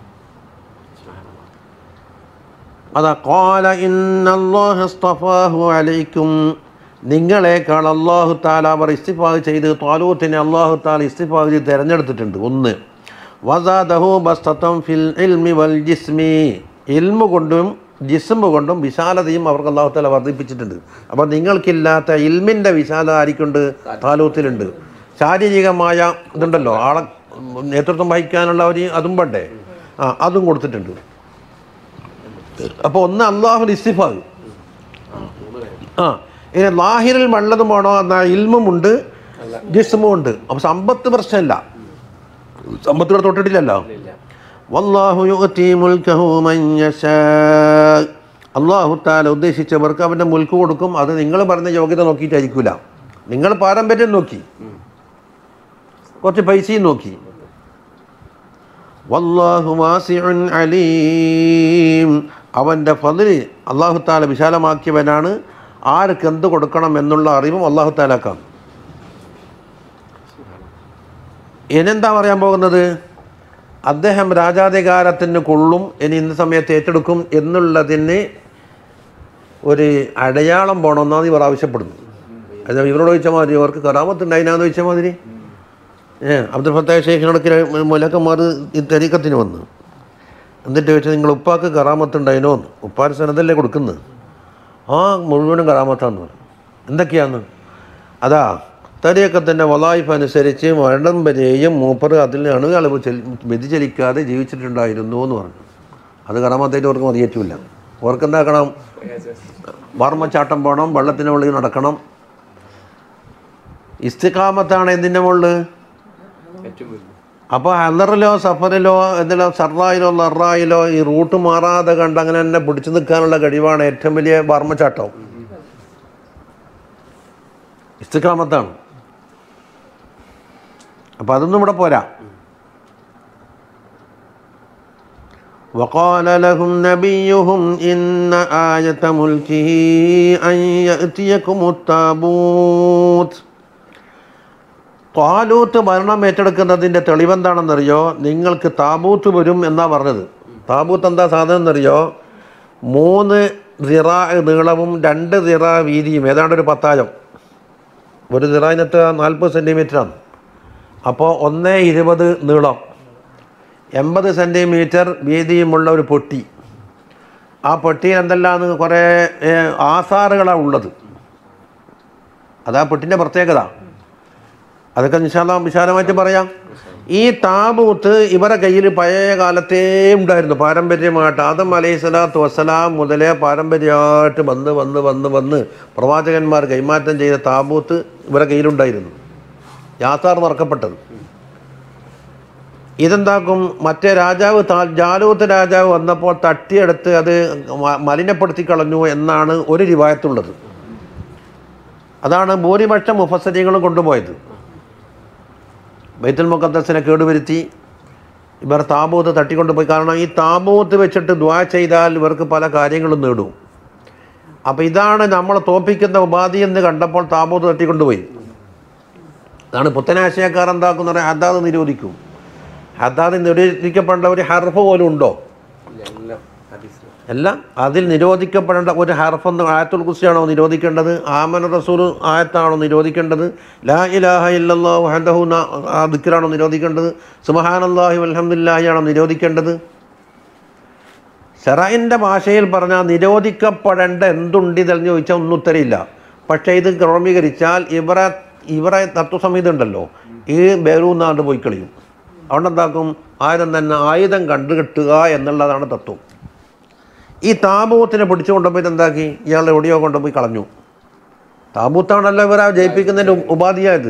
S1: അതാ ഖാല ഇന്നല്ലാഹ ഇസ്തഫാഹു അലൈക്കും, നിങ്ങളെക്കാൾ അല്ലാഹു തആല അവർ ഇസ്തിഫാഹ് ചെയ്ത് ത്വാലൂത്തിനെ അല്ലാഹു തആല ഇസ്തിഫാഹ് ചെയ്ത് തിരഞ്ഞെടുത്തിട്ടുണ്ട്. ഒന്ന് വസാദഹു ബസ്തതൻ ഫിൽ ഇൽമി വൽ ജിസ്മി, ഇൽമു കൊണ്ടും ജിസ്മു കൊണ്ടും വിശാലതയും അവർക്ക് അല്ലാഹു തആല വർദ്ധിപ്പിച്ചിട്ടുണ്ട്. അപ്പോൾ നിങ്ങൾക്കില്ലാത്ത ഇൽമിൻ്റെ വിശാലത ആർക്കുണ്ട്? താലൂത്തിലുണ്ട്. ശാരീരികമായ ഇതുണ്ടല്ലോ, ആളെ നേതൃത്വം വഹിക്കാനുള്ള ഒരു അതും വേണ്ടേ, ആ അതും കൊടുത്തിട്ടുണ്ട്. അപ്പോൾ ഒന്ന് അല്ലാഹുൽ ഇസ്തിഫാഹ്. ആ ഇനി ലാഹിറിൽ വല്ലതും വേണോ എന്നാൽ ഇൽമുമുണ്ട് ജിസ്മും ഉണ്ട്. അപ്പോൾ സമ്പത്ത് പ്രശ്നമില്ല, സമ്പത്തുകൂടെ തൊട്ടിട്ടില്ലല്ലോ. വല്ലാഹു യുഅ്തി മുൽകഹു മൻ യശാ, അല്ലാഹു തആല ഉദ്ദേശിച്ചവർക്ക് അവൻ്റെ മുൽക്ക് കൊടുക്കും. അത് നിങ്ങൾ പറഞ്ഞ യോഗ്യത നോക്കിയിട്ടായിരിക്കില്ല. നിങ്ങൾ പാരമ്പര്യം നോക്കി, കുറച്ച് പൈസയും നോക്കി. വല്ലാഹു വാസിഉൻ അലീം, അവൻ്റെ ഫദ്ല് അല്ലാഹു തആല വിശാലമാക്കിയവനാണ്. ആർക്ക് എന്ത് കൊടുക്കണം എന്നുള്ള അറിവും അല്ലാഹു തആലക്കാണ്. ഇനെന്താ പറയാൻ പോകുന്നത്? അദ്ദേഹം രാജാധികാരത്തിന് കൊള്ളും, ഇനി ഇന്ന സമയത്ത് ഏറ്റെടുക്കും എന്നുള്ളതിന് ഒരു അടയാളം പോകണമെന്നാണ് ഇവർ ആവശ്യപ്പെടുന്നു. അത് ഇവരോട് ചോദിച്ചാൽ മാതിരി, അവർക്ക് കറാമത്തുണ്ടായിനാന്ന് ചോദിച്ചാൽ മാതിരി. ഏഹ് അബ്ദുൽ ഫത്താഹ് ഷെയ്ഖിനോടൊക്കെ മുലക്കന്മാർ ഈ തരീക്കത്തിന് വന്ന് എന്നിട്ട് ചോദിച്ചാൽ നിങ്ങൾ ഉപ്പാക്ക് കറാമത്തുണ്ടായിനോ എന്ന്. ഉപ്പാൻ സനതല്ലേ കൊടുക്കുന്നത്? ആ മുഴുവനും കറാമത്താന്ന് പറഞ്ഞു. എന്തൊക്കെയാന്ന്? അതാ തരീക്കത്തിൻ്റെ വലായിഫ് അനുസരിച്ച് മരണം വരെയും മൂപ്പർ അതിൽ അണുകളവ് ചെൽ വ്യതിചലിക്കാതെ ജീവിച്ചിട്ടുണ്ടായിരുന്നു എന്ന് പറഞ്ഞു. അത് കറാമത്തായിട്ട് അവർക്ക് മതിയേറ്റില്ല. അവർക്കെന്താക്കണം? വാർമച്ചാട്ടം പോകണം, വെള്ളത്തിൻ്റെ മുകളിൽ നടക്കണം. ഇസ്തിഖാമത്താണ് എന്തിൻ്റെ മുകളിൽ? അപ്പോൾ ഹലറിലോ സഫറിലോ എന്തെല്ലാം സർറായിലോ ലറായിലോ ഈ റൂട്ട് മാറാതെ കണ്ട് അങ്ങനെ തന്നെ പിടിച്ചു നിൽക്കാനുള്ള കഴിവാണ് ഏറ്റവും വലിയ വാർമച്ചാട്ടം. ഇസ്തിഖാമത്താണ്. അപ്പം അതൊന്നും ഇവിടെ പോരാ. وقال لهم نبيهم إن آية ملكه أن يأتيكم التابوت. താലൂത്ത് ഭരണം ഏറ്റെടുക്കുന്നതിൻ്റെ തെളിവെന്താണെന്നറിയോ? നിങ്ങൾക്ക് താബൂത്ത് വരും എന്നാണ് പറഞ്ഞത്. താബൂത്ത് എന്താ സാധനം എന്നറിയോ? മൂന്ന് സിറാ നീളവും രണ്ട് സിറാ വീതിയും, ഏതാണ്ട് ഒരു പത്തായം. ഒരു സിറായിനത്ത് നാൽപ്പത് സെൻറ്റിമീറ്ററാണ്. അപ്പോൾ ഒന്ന് ഇരുപത് നീളം, എൺപത് സെൻറ്റിമീറ്റർ വീതിയുമുള്ള ഒരു പൊട്ടി. ആ പൊട്ടിയിൽ എന്തെല്ലാം കുറേ ആസാറുകളാണ് ഉള്ളത്. അതാ പൊട്ടിൻ്റെ പ്രത്യേകത. അതൊക്കെ നിശാല വിശാലമായിട്ട് പറയാം. ഈ താബൂത്ത് ഇവരുടെ കയ്യിൽ പഴയ കാലത്തേ ഉണ്ടായിരുന്നു, പാരമ്പര്യമായിട്ട്. ആദം അലൈഹി സ്വലാത്തു വസ്സലാം മുതലേ പാരമ്പര്യമായിട്ട് വന്ന് വന്ന് വന്ന് വന്ന് പ്രവാചകന്മാർ കൈമാറ്റം ചെയ്ത താബൂത്ത് ഇവരുടെ കയ്യിലുണ്ടായിരുന്നു. യാസാർ മറക്കപ്പെട്ടത്. ഇതെന്താക്കും? മറ്റേ രാജാവ് ജാലൂത്ത് രാജാവ് വന്നപ്പോൾ തട്ടിയെടുത്ത് അത് മലിനപ്പെടുത്തി കളഞ്ഞു എന്നാണ് ഒരു റിവായത്തുള്ളത്. അതാണ് ഭൂരിപക്ഷം മുഫസ്സിരീങ്ങളും കൊണ്ടുപോയത്. ബൈത്തുൽ മുഖദ്ദസിനെ കേടുവരുത്തി ഇവർ താബൂത്ത് തട്ടിക്കൊണ്ടുപോയി. കാരണം ഈ താബൂത്ത് വെച്ചിട്ട് ദുആ ചെയ്താൽ ഇവർക്ക് പല കാര്യങ്ങളും നേടും. അപ്പോൾ ഇതാണ് നമ്മളെ തോൽപ്പിക്കുന്ന ഉപാധി എന്ന് കണ്ടപ്പോൾ താബൂത്ത് തട്ടിക്കൊണ്ടുപോയി. അതാണ് പുത്തനാശയക്കാർ എന്താക്കുന്ന പറയാൻ ഹദ്ദാദ് നിരോധിക്കും. ഹദ്ദാദ് നിരോധിക്കപ്പെട്ട ഒരു ഹർഫ് പോലും ഉണ്ടോ? അല്ല, അതിൽ നിരോധിക്കപ്പെടേണ്ട ഒരു ഹർഫെന്ന് ആയത്തുൽ കുർസിയാണോ നിരോധിക്കേണ്ടത്? ആമന റസൂൽ ആയത്താണോ നിരോധിക്കേണ്ടത്? ലാ ഇലാഹ ഇല്ലല്ലാഹു വഹ്ദഹു ആ ദിക്റാണോ നിരോധിക്കേണ്ടത്? സുബ്ഹാനല്ലാഹി വൽഹംദുലില്ലാഹി ആണോ നിരോധിക്കേണ്ടത്? ശറഇൻ്റെ ഭാഷയിൽ പറഞ്ഞാൽ നിരോധിക്കപ്പെടേണ്ട എന്തുണ്ട് ഇതെന്ന് ചോദിച്ചാൽ ഒന്നും ഉത്തരയില്ല. പക്ഷേ ഇത് ക്രമീകരിച്ചാൽ ഇവരെ ഇവരെ തത്വസംഹിത ഉണ്ടല്ലോ, ഈ ബേറൂന്നാണ്ട് പോയി കളിയും. അതുകൊണ്ട് എന്താക്കും, ആയുധം തന്നെ ആയുധം കണ്ടുകെട്ടുക എന്നുള്ളതാണ് തത്വം. ഈ താബൂത്തിനെ പിടിച്ചു കൊണ്ടുപോയി എന്താക്കി, ഇയാൾ എവിടെയോ കൊണ്ടുപോയി കളഞ്ഞു. താബൂത്താണല്ലോ ഇവരെ ജയിപ്പിക്കുന്നതിൻ്റെ ഉപാധിയായത്.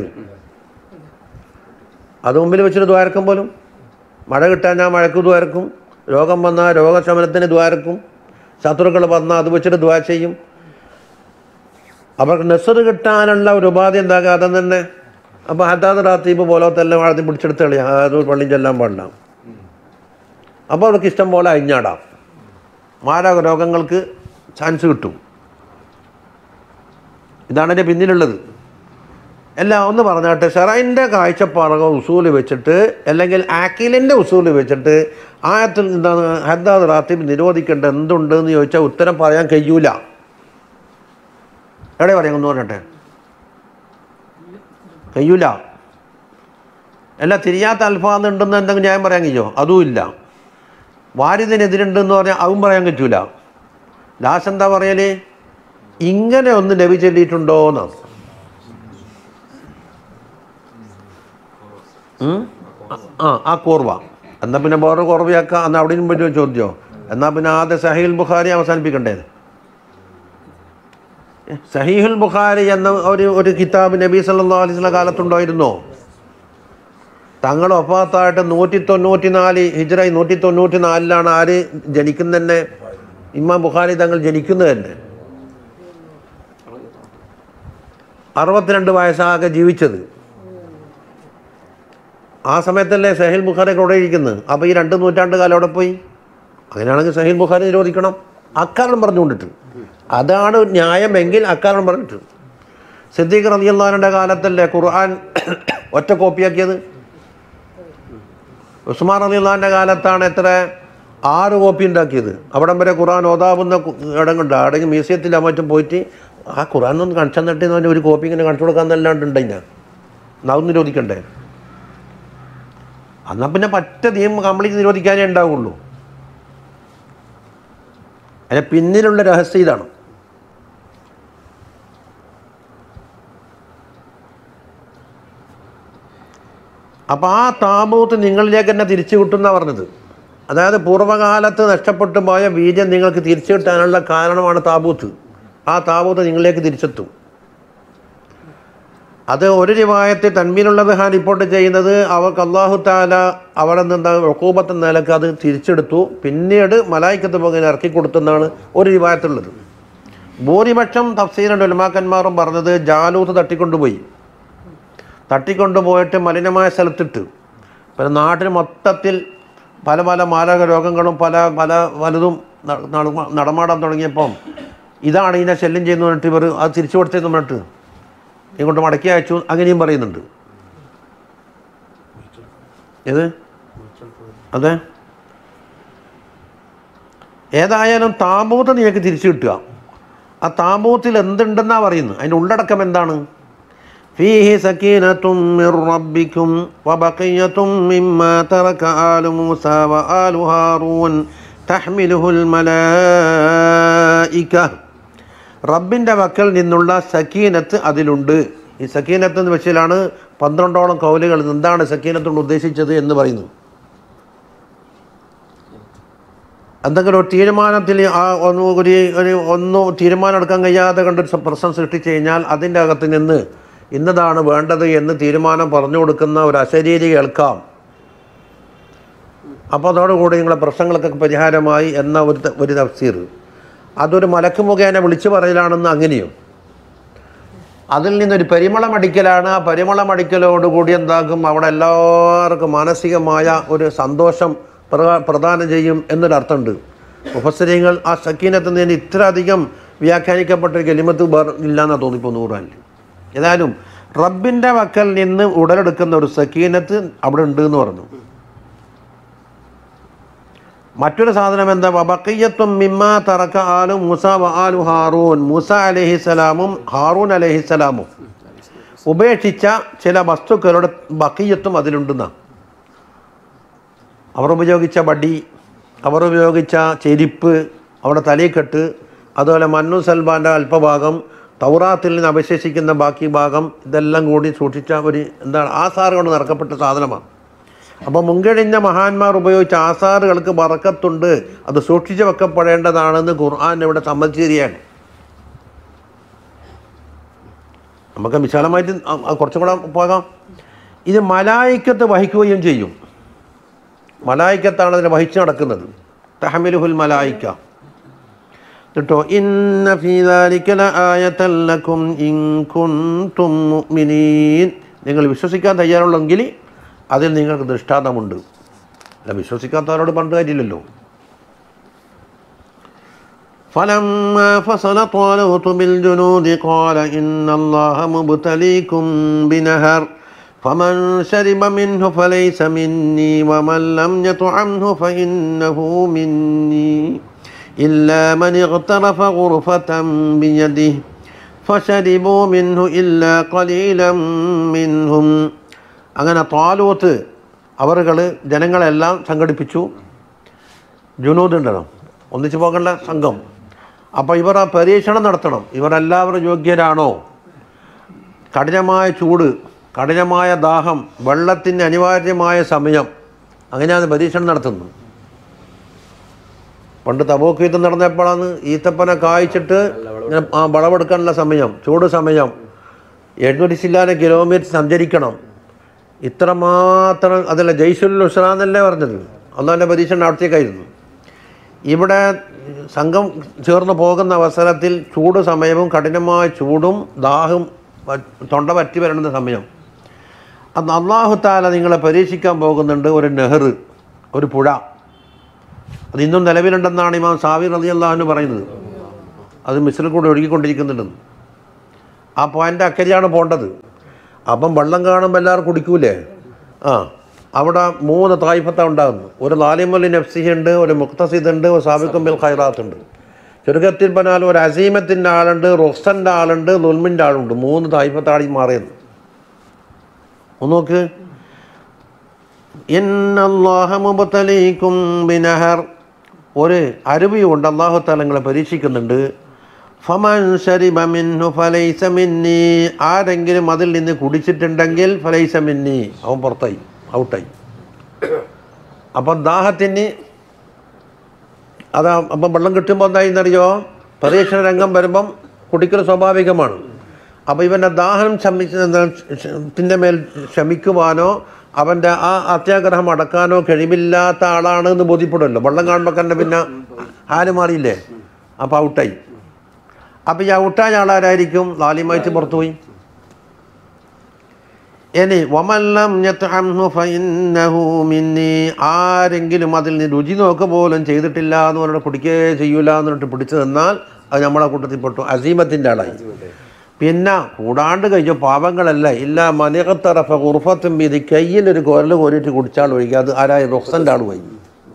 S1: അത് മുമ്പിൽ വെച്ചിട്ട് ദ്വാരക്കും പോലും. മഴ കിട്ടാൻ ഞാൻ മഴക്ക് ദ്വാരക്കും, രോഗം വന്നാൽ രോഗശമനത്തിന് ദ്വാരക്കും, ശത്രുക്കൾ വന്നാൽ അത് വെച്ചിട്ട് ദ്വാര ചെയ്യും. അവർക്ക് നെസർ കിട്ടാനുള്ള ഒരു ഉപാധി എന്താക്കുക അതം തന്നെ. അപ്പോൾ ഹദാദ് റാത്തീബ് പോലത്തെ എല്ലാം ആദ്യം പിടിച്ചെടുത്ത് കളി, അത് പള്ളിയും ചെല്ലാൻ പാടില്ല. അപ്പോൾ അവർക്ക് ഇഷ്ടം പോലെ അഴിഞ്ഞാടാം, മാരക രോഗങ്ങൾക്ക് ചാൻസ് കിട്ടും. ഇതാണ് എൻ്റെ പിന്നിലുള്ളത്. എല്ലാം ഒന്ന് പറഞ്ഞാട്ട് ഷറൈൻ്റെ കാഴ്ചപ്പാടുകൾ ഉസൂല് വെച്ചിട്ട് അല്ലെങ്കിൽ ആക്കിലിൻ്റെ ഉസൂല് വെച്ചിട്ട് ആയത്തിൽ എന്താണ് ഹദ്ദാദ് റാത്തീബ് നിരോധിക്കേണ്ട എന്തുണ്ടെന്ന് ചോദിച്ചാൽ ഉത്തരം പറയാൻ കഴിയൂല. എവിടെ പറയാമെന്ന് പറഞ്ഞിട്ടെ കഴിയൂല. അല്ല, തിരിയാത്ത അൽഫാദ് ഉണ്ടെന്ന് എന്തെങ്കിലും ന്യായം പറയാൻ കഴിയുമോ? അതും ഇല്ല. വാരിദിനെതിരുണ്ടെന്ന് പറഞ്ഞാൽ അതും പറയാൻ പറ്റൂല. ലാസ്റ്റ് എന്താ പറയൽ, ഇങ്ങനെ ഒന്ന് നബി ചൊല്ലിയിട്ടുണ്ടോ എന്നാണ്. ആ ആ കോർവ എന്നാൽ പിന്നെ വേറെ കോർവയാക്കാം. എന്നാൽ അവിടെയും പറ്റുമോ ചോദ്യമോ? എന്നാൽ പിന്നെ ആദ്യം സഹീഹുൽ ബുഖാരി അവസാനിപ്പിക്കണ്ടേത്. സഹീഹുൽ ബുഖാരി എന്ന ഒരു ഒരു കിതാബ് നബി സല്ലല്ലാഹു അലൈഹി വസല്ലം കാലത്തുണ്ടായിരുന്നോ? തങ്ങൾ വഫാത്തായിട്ട് നൂറ്റി തൊണ്ണൂറ്റി നാല് ഹിജ്റ നൂറ്റി തൊണ്ണൂറ്റി നാലിലാണ് ആര് ജനിക്കുന്നത് തന്നെ? ഇമാം ബുഖാരി തങ്ങൾ ജനിക്കുന്നത് തന്നെ. അറുപത്തിരണ്ട് വയസ്സാകെ ജീവിച്ചത്. ആ സമയത്തല്ലേ സഹീഹുൽ ബുഖാരിയൊക്കെ അവിടെ ഇരിക്കുന്നത്. അപ്പോൾ ഈ രണ്ട് നൂറ്റാണ്ട് കാലം അവിടെ പോയി. അങ്ങനെയാണെങ്കിൽ സഹീഹുൽ ബുഖാരി നിരോധിക്കണം, അക്കാരണം പറഞ്ഞുകൊണ്ടിട്ട്. അതാണ് ന്യായമെങ്കിൽ അക്കാരണം പറഞ്ഞിട്ട്. സിദ്ദീഖ് റളിയല്ലാഹു അൻഹുവിൻ്റെ കാലത്തല്ലേ ഖുർആൻ ഒറ്റ കോപ്പിയാക്കിയത്? ഉസ്മാൻ റളിയല്ലാഹു അൻഹുവിൻ്റെ കാലത്താണ് എത്ര ആറ് കോപ്പി ഉണ്ടാക്കിയത്. അവിടം വരെ ഖുർആൻ ഓതാവുന്ന ഇടങ്ങളുണ്ട്. അടങ്ങി മ്യൂസിയത്തിൽ മറ്റും പോയിട്ട് ആ ഖുർആൻ ഒന്ന് കാണിച്ചാൽ നട്ടി ഒരു കോപ്പി ഇങ്ങനെ കാണിച്ചു കൊടുക്കാൻ നല്ലാണ്ട് ഉണ്ടെങ്കിൽ അത് നിരോധിക്കണ്ടേ? എന്നാൽ പിന്നെ പറ്റ നിയമം കംപ്ലീറ്റ് നിരോധിക്കാനേ ഉണ്ടാവുള്ളൂ. അതിന് പിന്നിലുള്ള രഹസ്യം ഇതാണ്. അപ്പോൾ ആ താബൂത്ത് നിങ്ങളിലേക്ക് തന്നെ തിരിച്ചു കിട്ടുമെന്നാണ് പറഞ്ഞത്. അതായത് പൂർവ്വകാലത്ത് നഷ്ടപ്പെട്ടു പോയ വീര്യം നിങ്ങൾക്ക് തിരിച്ചു കിട്ടാനുള്ള കാരണമാണ് താബൂത്ത്. ആ താബൂത്ത് നിങ്ങളിലേക്ക് തിരിച്ചെത്തും. അത് ഒരു റിവായത്തിൽ തൻവീനുള്ളത് ഹാൻ റിപ്പോർട്ട് ചെയ്യുന്നത് അവർക്ക് അല്ലാഹു തആല അവിടെ നിന്ന് ഉഖൂബത്ത് നിലക്ക് അത് തിരിച്ചെടുത്തു, പിന്നീട് മലായിക്കത്ത് പോകാൻ ഇറക്കി കൊടുത്തെന്നാണ് ഒരു റിവായത്തുള്ളത്. ഭൂരിപക്ഷം തഫ്സീറുണ്ട് ഉലമാക്കന്മാരും പറഞ്ഞത് ജാലൂത്ത് തട്ടിക്കൊണ്ടുപോയി തട്ടിക്കൊണ്ടുപോയിട്ട് മലിനമായ സ്ഥലത്തിട്ട് പിന്നെ നാട്ടിൽ മൊത്തത്തിൽ പല പല മാരക രോഗങ്ങളും പല പല പലതും നടമാടാൻ തുടങ്ങിയപ്പം ഇതാണ് ഇതിനെ ശല്യം ചെയ്യുന്ന പറഞ്ഞിട്ട് ഇവർ അത് തിരിച്ചു കൊടുത്തതെന്ന് പറഞ്ഞിട്ട് ഇങ്ങോട്ട് മടക്കി അയച്ചു. അങ്ങനെയും പറയുന്നുണ്ട്. ഏത് അതെ ഏതായാലും താബൂത്ത് നിങ്ങൾക്ക് തിരിച്ചു കിട്ടുക. ആ താബൂത്തിൽ എന്തുണ്ടെന്നാണ് പറയുന്നത്. അതിൻ്റെ ഉള്ളടക്കം എന്താണ്? ഫീഹി സകീനത്തും മിർ റബ്ബിക്കും വബഖിയ്യത്തും മിമ്മാ തറക ആലു മൂസ വആലു ഹാറൂൻ തഹ്മിലുഹുൽ മലായിക. റബ്ബിൻ്റെ വക്കൽ നിന്നുള്ള സക്കീനത്ത് അതിലുണ്ട്. ഈ സക്കീനത്ത് എന്ന് വെച്ചാലാണ് പന്ത്രണ്ടോളം കൗലുകൾ എന്താണ് സക്കീനത്തോട് ഉദ്ദേശിച്ചത് എന്ന് പറയുന്നു. എന്തെങ്കിലും ഒരു തീരുമാനത്തിൽ ആ ഒന്ന് ഒരു ഒരു ഒന്നും തീരുമാനം എടുക്കാൻ കഴിയാതെ കണ്ടൊരു പ്രശ്നം സൃഷ്ടിച്ചു കഴിഞ്ഞാൽ അതിൻ്റെ അകത്ത് നിന്ന് ഇന്നതാണ് വേണ്ടത് എന്ന് തീരുമാനം പറഞ്ഞു കൊടുക്കുന്ന ഒരു അശരീരി കേൾക്കാം. അപ്പോൾ അതോടുകൂടി നിങ്ങളുടെ പ്രശ്നങ്ങൾക്കൊക്കെ പരിഹാരമായി എന്ന ഒരു ഒരു തഫ്സീർ. അതൊരു മലക്ക് മുഖേന വിളിച്ചു പറയലാണെന്ന് അങ്ങനെയും. അതിൽ നിന്നൊരു പരിമളമടിക്കലാണ്. ആ പരിമളമടിക്കലോടുകൂടി എന്താകും, അവിടെ എല്ലാവർക്കും മാനസികമായ ഒരു സന്തോഷം പ്രദാനം ചെയ്യും എന്നൊരർത്ഥമുണ്ട്. മുഫസ്സിരീങ്ങൾ ആ സക്കീനത്തിൽ നിന്ന് ഇത്ര അധികം വ്യാഖ്യാനിക്കപ്പെട്ട കലിമത്ത് ഇല്ലയെന്നാണ് തോന്നിപ്പോകുന്നു ഖുർആനിൽ. ഏതായാലും റബ്ബിൻ്റെ വക്കൽ നിന്ന് ഉടലെടുക്കുന്ന ഒരു സക്കീനത്ത് അവിടെ ഉണ്ട് എന്ന് പറഞ്ഞു. മറ്റൊരു സാധനം എന്താ? ബഖിയ്യത്തും മിമ്മാ തറക ആലു മൂസ വ ആലു ഹാറൂൻ. മൂസ അലൈഹിസ്സലാമും ഹാറൂൻ അലൈഹിസ്സലാമും ഉപേക്ഷിച്ച ചില വസ്തുക്കളുടെ ബഖിയ്യത്തും അതിലുണ്ടെന്നാണ്. അവർ ഉപയോഗിച്ച വടി, അവർ ഉപയോഗിച്ച ചെരിപ്പ്, അവിടെ തലയിക്കെട്ട്, അതുപോലെ മന്നു സൽബാൻ്റെ അല്പഭാഗം, തൗറാത്തിൽ നിന്ന് അവശേഷിക്കുന്ന ബാക്കി ഭാഗം, ഇതെല്ലാം കൂടി സൂക്ഷിച്ച ഒരു എന്താണ് ആസാറ് കൊണ്ട് നിറക്കപ്പെട്ട സാധനമാണ്. അപ്പോൾ മുൻകഴിഞ്ഞ മഹാന്മാർ ഉപയോഗിച്ച ആസാറുകൾക്ക് ബറക്കത്തുണ്ട്, അത് സൂക്ഷിച്ച് വെക്കപ്പെടേണ്ടതാണെന്ന് ഖുർആൻ ഇവിടെ സമ്മതിച്ചിരിക്കുകയാണ്. നമുക്ക് വിശാലമായിട്ട് കുറച്ചും കൂടെ പോകാം. ഇത് മലായിക്കത്ത് വഹിക്കുകയും ചെയ്യും. മലായിക്കത്താണ് അതിനെ വഹിച്ച് നടക്കുന്നത്. തഹമിലുഹുൽ മലായിക്ക കേട്ടോ. ഇന്ന ഫീ ദാലിക ലആയതൻ ലക്കും ഇൻ കുൻതും മുഅ്മിനീൻ. നിങ്ങൾ വിശ്വസിക്കാൻ തയ്യാറുള്ളെങ്കിൽ അതിൽ നിങ്ങൾക്ക് ദൃഷ്ടാന്തമുണ്ട്. അല്ല, വിശ്വസിക്കാത്തവരോട് പണ്ട് കാര്യമില്ലല്ലോ. فلما فصل طالوت بالجنود قال إن الله مبتليكم بنهر فمن شرب منه فليس مني ومن لم يطعمه فإنه مني إلا من اغترف غرفة بيده فشربوا منه إلا قليلا منهم. അങ്ങനെ ത്വാലൂത്ത് അവരുകൾ ജനങ്ങളെല്ലാം സംഘടിപ്പിച്ചു. ജുനൂദ് ഉണ്ടല്ലോ, ഒന്നിച്ചു പോകേണ്ട സംഘം. അപ്പോൾ ഇവർ ആ പരീക്ഷണം നടത്തണം. ഇവരെല്ലാവരും യോഗ്യരാണോ? കഠിനമായ ചൂട്, കഠിനമായ ദാഹം, വെള്ളത്തിന് അനിവാര്യമായ സമയം, അങ്ങനെയാണ് പരീക്ഷണം നടത്തുന്നത്. പണ്ട് തബൂക്ക് യുദ്ധം നടന്നപ്പോഴാണ് ഈത്തപ്പന കായ്ച്ചിട്ട് ഇങ്ങനെ ആ വിളവെടുക്കാനുള്ള സമയം, ചൂട് സമയം. എഴുന്നൂറ്റി ചില്ലാന കിലോമീറ്റർ സഞ്ചരിക്കണം. ഇത്രമാത്രം അതല്ല ജയ്സുൽ ഉസ്ര എന്നല്ലേ പറഞ്ഞത്. അള്ളാൻ്റെ പരീക്ഷണം അവിടത്തേക്കായിരുന്നു. ഇവിടെ സംഘം ചേർന്ന് പോകുന്ന അവസരത്തിൽ ചൂട് സമയവും കഠിനമായ ചൂടും ദാഹം തൊണ്ട വറ്റി വരേണ്ട സമയം. അന്ന് അള്ളാഹു താല നിങ്ങളെ പരീക്ഷിക്കാൻ പോകുന്നുണ്ട്. ഒരു നെഹ്റ്, ഒരു പുഴ, അത് ഇന്നും നിലവിലുണ്ടെന്നാണ് ഇമാം സാബിർ റളിയല്ലാഹു അൻഹു പറയുന്നത്. അത് മിസ്രിൽ കൂടെ ഒഴുകിക്കൊണ്ടിരിക്കുന്നുണ്ടെന്ന്. ആ പോയിൻ്റ് അക്കരെയാണ് പോകേണ്ടത്. അപ്പം വെള്ളം കാണുമ്പോൾ എല്ലാവരും കുടിക്കൂലേ? ആ, അവിടെ മൂന്ന് തായിഫത്താണ് ഉണ്ടാകുന്നത്. ഒരു ലാലിമുൽ നഫ്സിഹി ഉണ്ട്, ഒരു മുഖ്തസിദ് ഉണ്ട്, ഒരു സാബിഖും ബിൽ ഖൈറാത്ത് ഉണ്ട്. ചുരുക്കത്തിൽ പറഞ്ഞാൽ ഒരു അസീമത്തിൻ്റെ ആളുണ്ട്, റുഖ്സൻ്റെ ആളുണ്ട്, ദുൽമിൻ്റെ ആളുണ്ട്. മൂന്ന് തായിഫത്താണ് ഈ മാറിയത്. ഒന്ന് നോക്ക്. ഇന്നല്ലാഹ മുബ്തലീകും ബിനഹർ, ഒരു അരുവി കൊണ്ട് അല്ലാഹു തആല നിങ്ങളെ പരീക്ഷിക്കുന്നുണ്ട്. ഫമൻ ശരിബ മിൻഹു ഫലൈസ മിന്നി, ആരെങ്കിലും അതിൽ നിന്ന് കുടിച്ചിട്ടുണ്ടെങ്കിൽ ഫലൈസ മിന്നി, അവൻ പുറത്തായി, ഔട്ടായി. അപ്പം ദാഹത്തിന് അതാ. അപ്പം വെള്ളം കിട്ടുമ്പോൾ എന്തായിന്നറിയോ? പരീക്ഷണ രംഗം വരുമ്പം കുടിക്കൽ സ്വാഭാവികമാണ്. അപ്പോൾ ഇവൻ്റെ ദാഹം ശമിച്ചതിൻ്റെ മേൽ ശമിക്കുവാനോ അവൻ്റെ ആ അത്യാഗ്രഹം അടക്കാനോ കഴിവില്ലാത്ത ആളാണ് എന്ന് ബോധ്യപ്പെടുമല്ലോ. വെള്ളം കാണുമ്പോൾ തന്നെ പിന്നെ ഹാല് മാറിയില്ലേ? അപ്പോൾ ഔട്ടായി. അപ്പോൾ ഈ ഔട്ടായ ആളാരായിരിക്കും? ലാലിമായിട്ട് പുറത്തുപോയി. ഇനി വമല്ലം യത്അംഹു ഫഇന്നഹു മിന്നി, ആരെങ്കിലും അതിൽ നിന്ന് രുചി നോക്ക പോലും ചെയ്തിട്ടില്ല എന്ന് പറഞ്ഞിട്ട് കുടിക്കേ ചെയ്യൂല എന്ന് പറഞ്ഞിട്ട് പിടിച്ചു തന്നാൽ അത് നമ്മളെ കൂട്ടത്തിൽ പെട്ടു, അസീമത്തിൻ്റെ ആളായി. പിന്നെ കൂടാണ്ട് കഴിച്ച പാപങ്ങളല്ല. ഇല്ല മനിഖത്തറഫ ഖുർഫത്തും ബിദി, കയ്യിലൊരു കുരൽ കോരിയിട്ട് കുടിച്ചാൽ ഒഴിക്കുക. അത് ആരായി? റുഖ്സൻ്റെ ആൾ പോയി.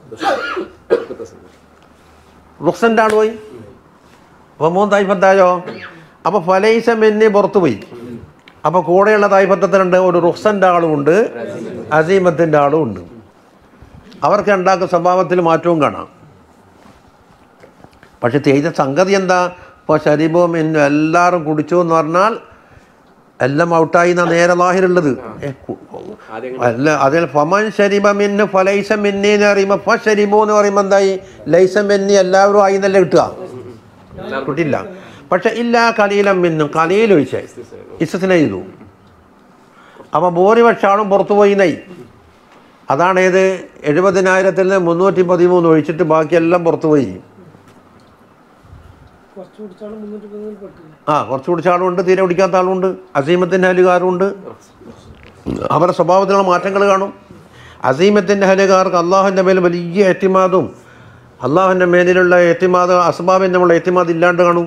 S1: റുഖ്സൻ്റെ ആൾ പോയി. അപ്പോൾ മൂന്ന് തായ്ഫത്തായോ? അപ്പോൾ ഫലൈസ മിന്നി പുറത്തു പോയി. അപ്പോൾ കൂടെയുള്ള തായ്ഫത്തത്തിനുണ്ട് ഒരു റുഖ്സൻ്റെ ആളുമുണ്ട്, അസീമത്തിൻ്റെ ആളും ഉണ്ട്. അവർക്ക് ഉണ്ടാക്കുന്ന സ്വഭാവത്തിൽ മാറ്റവും കാണാം. പക്ഷെ ചെയ്ത സംഗതി എന്താ? ഇപ്പോൾ ശരീബവും ഇന്നും എല്ലാവരും കുടിച്ചു എന്ന് പറഞ്ഞാൽ എല്ലാം ഔട്ടായി എന്നാ നേരെ ലാഹിറുള്ളത്. അല്ല, അതിൽ ഫമൻ ശരീബ മിന്നു ഫലൈസ മിന്നി എന്ന് പറയുമ്പോൾ ഫ ശരീബു എന്ന് പറയുമ്പോൾ എന്തായി? ലൈസ മിന്നി എല്ലാവരും ആയി എന്നല്ലേ കിട്ടുക? കിട്ടില്ല. പക്ഷെ ഇല്ല കലീലം മിന്നും, കലീൽ ഒഴിച്ച് ഇസ്തിസ്ന ചെയ്തു. അപ്പം ഭൂരിപക്ഷ ആളും പുറത്തു പോയി നയി. അതാണ് ഏത്? എഴുപതിനായിരത്തിൽ നിന്ന് മുന്നൂറ്റി പതിമൂന്ന് ഒഴിച്ചിട്ട് ബാക്കിയെല്ലാം പുറത്തു പോയി. ആ, കുറച്ച് കുടിച്ച ആളുണ്ട്, തീരെ കുടിക്കാത്ത ആളുണ്ട്, അസീമത്തിൻ്റെ ഹലുകാരുണ്ട്. അവരുടെ സ്വഭാവത്തിലുള്ള മാറ്റങ്ങൾ കാണും. അസീമത്തിൻ്റെ ഹലുകാർക്ക് അള്ളാഹുവിൻ്റെ മേൽ വലിയ എത്തിമാദും അള്ളാഹുവിൻ്റെ മേലിലുള്ള എത്തിമാദ് അസ്ബാബിൻ്റെ ഉള്ള എത്തിമാദ് ഇല്ലാണ്ട് കാണും.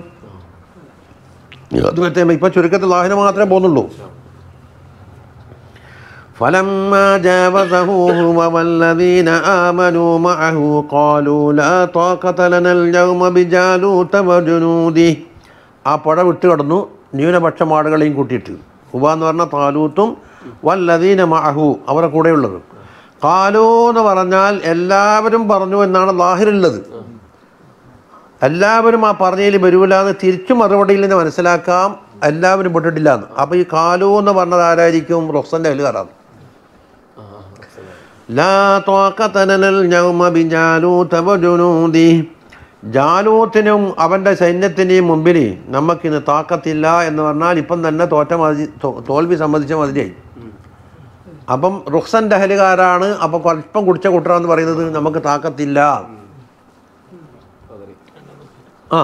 S1: അത് ഇപ്പം ചുരുക്കത്തിൽ അള്ളാഹിനെ മാത്രമേ പോകുന്നുള്ളൂ. فلما جاوزه هو والذين آمنوا معه قالوا لا طاقة لنا اليوم بجالوت وجنوده. ആ പുഴ വിട്ട് കടന്നു ന്യൂനപക്ഷം ആടുകളെയും കൂട്ടിയിട്ട്. ഹുവ എന്ന് പറഞ്ഞാൽ താലൂത്തും വല്ലദീന മഅഹു അവരുടെ കൂടെയുള്ളത്. ഖാലൂ എന്ന് പറഞ്ഞാൽ എല്ലാവരും പറഞ്ഞു എന്നാണ് ലാഹിറുള്ളത്. എല്ലാവരും ആ പറഞ്ഞതിൽ വരൂലാന്ന് തിരിച്ചു മറുപടിയിൽ നിന്ന് മനസ്സിലാക്കാം എല്ലാവരും പെട്ടിട്ടില്ല എന്ന്. അപ്പോൾ ഈ ഖാലൂ എന്ന് പറഞ്ഞത് ആരായിരിക്കും? റൊക്സൻ്റെ അയലുകാരാണ്. ലാ ത്വാഖത ലനൽ യൗമ ബിജാലൂത വജുനൂദി. ജാലൂത്തിനും അവൻ്റെ സൈന്യത്തിൻ്റെയും മുമ്പിൽ നമുക്കിന്ന് താക്കത്തില്ല എന്ന് പറഞ്ഞാൽ ഇപ്പം തന്നെ തോറ്റ മതി തോൽവി സമ്മതിച്ച മതിയായി. അപ്പം റുക്സൻ്റെ അഹലുകാരാണ്. അപ്പം അല്പം കുടിച്ച കൂട്ടറാന്ന് പറയുന്നത് നമുക്ക് താക്കത്തില്ല. ആ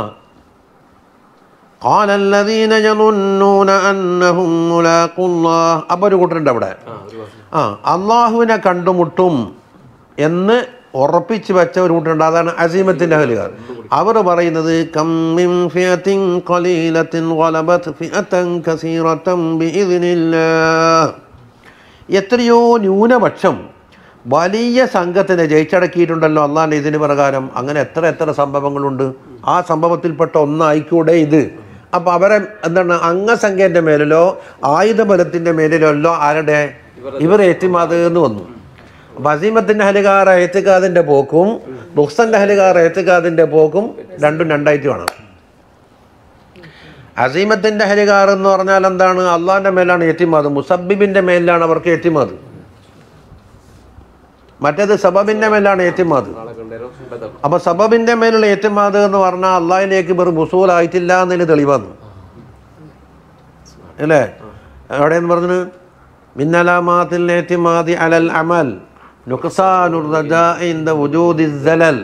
S1: قال الذين يظنون أنهم ملاقو الله. അപ്പോൾ ഒരു കൂട്ടരുണ്ട് അവിടെ. ആ അള്ളാഹുവിനെ കണ്ടുമുട്ടും എന്ന് ഉറപ്പിച്ച് വെച്ച ഒരു കൂട്ടരുണ്ട്. അതാണ് അസീമത്തിൻ്റെ അഹലുകാർ. അവർ പറയുന്നത് കം മിൻ ഫിയത്തിൻ ഖലീലത്തിൻ ഗലബത് ഫിയതൻ കസീറതൻ ബിഇദ്നില്ലാഹ്. എത്രയോ ന്യൂനപക്ഷം വലിയ സംഘത്തിനെ ജയിച്ചടക്കിയിട്ടുണ്ടല്ലോ അള്ളാഹിൻ്റെ ഇതിന് പ്രകാരം. അങ്ങനെ എത്ര എത്ര സംഭവങ്ങളുണ്ട്. ആ സംഭവത്തിൽപ്പെട്ട ഒന്നായിക്കൂടെ ഇത്. അപ്പോൾ അവരെ എന്താണ് അംഗസംഖ്യൻ്റെ മേലിലോ ആയുധബലത്തിൻ്റെ മേലിലോ അല്ലോ ആരുടെ ഇവർ ഏറ്റിമാത് എന്ന് വന്നു. അപ്പം അസീമത്തിൻ്റെ ഹലുകാർ ഏത്തിക്കാതിൻ്റെ പോക്കും റുക്സൻ്റെ ഹലുകാർ ഏത്തിക്കാതിൻ്റെ പോക്കും രണ്ടും രണ്ടായിട്ട് വേണം. അസീമത്തിൻ്റെ ഹലുകാർ എന്ന് പറഞ്ഞാൽ എന്താണ്? അള്ളാഹിൻ്റെ മേലാണ് ഏറ്റിമാത്, മുസബിബിൻ്റെ മേലിലാണ് അവർക്ക് ഏറ്റിമാത്. മറ്റേത് സബബിൻ്റെ മേലാണ് ഏറ്റിമാത്. അപ്പോൾ സബബിൻ്റെ മേലുള്ള ഏറ്റിമാത് എന്ന് പറഞ്ഞാൽ അള്ളാഹിലേക്ക് ഇവർ മുസൂലായിട്ടില്ല എന്നതിന് തെളിവാണ് അല്ലേ? എവിടെയെന്ന് പറഞ്ഞത് മിന്നലാമാത്തിൽ ഏറ്റിമാതി അലൽ അമൽ നുഖ്സാനുർ റജാഇ ഇൻദ വുജൂദി സലൽ.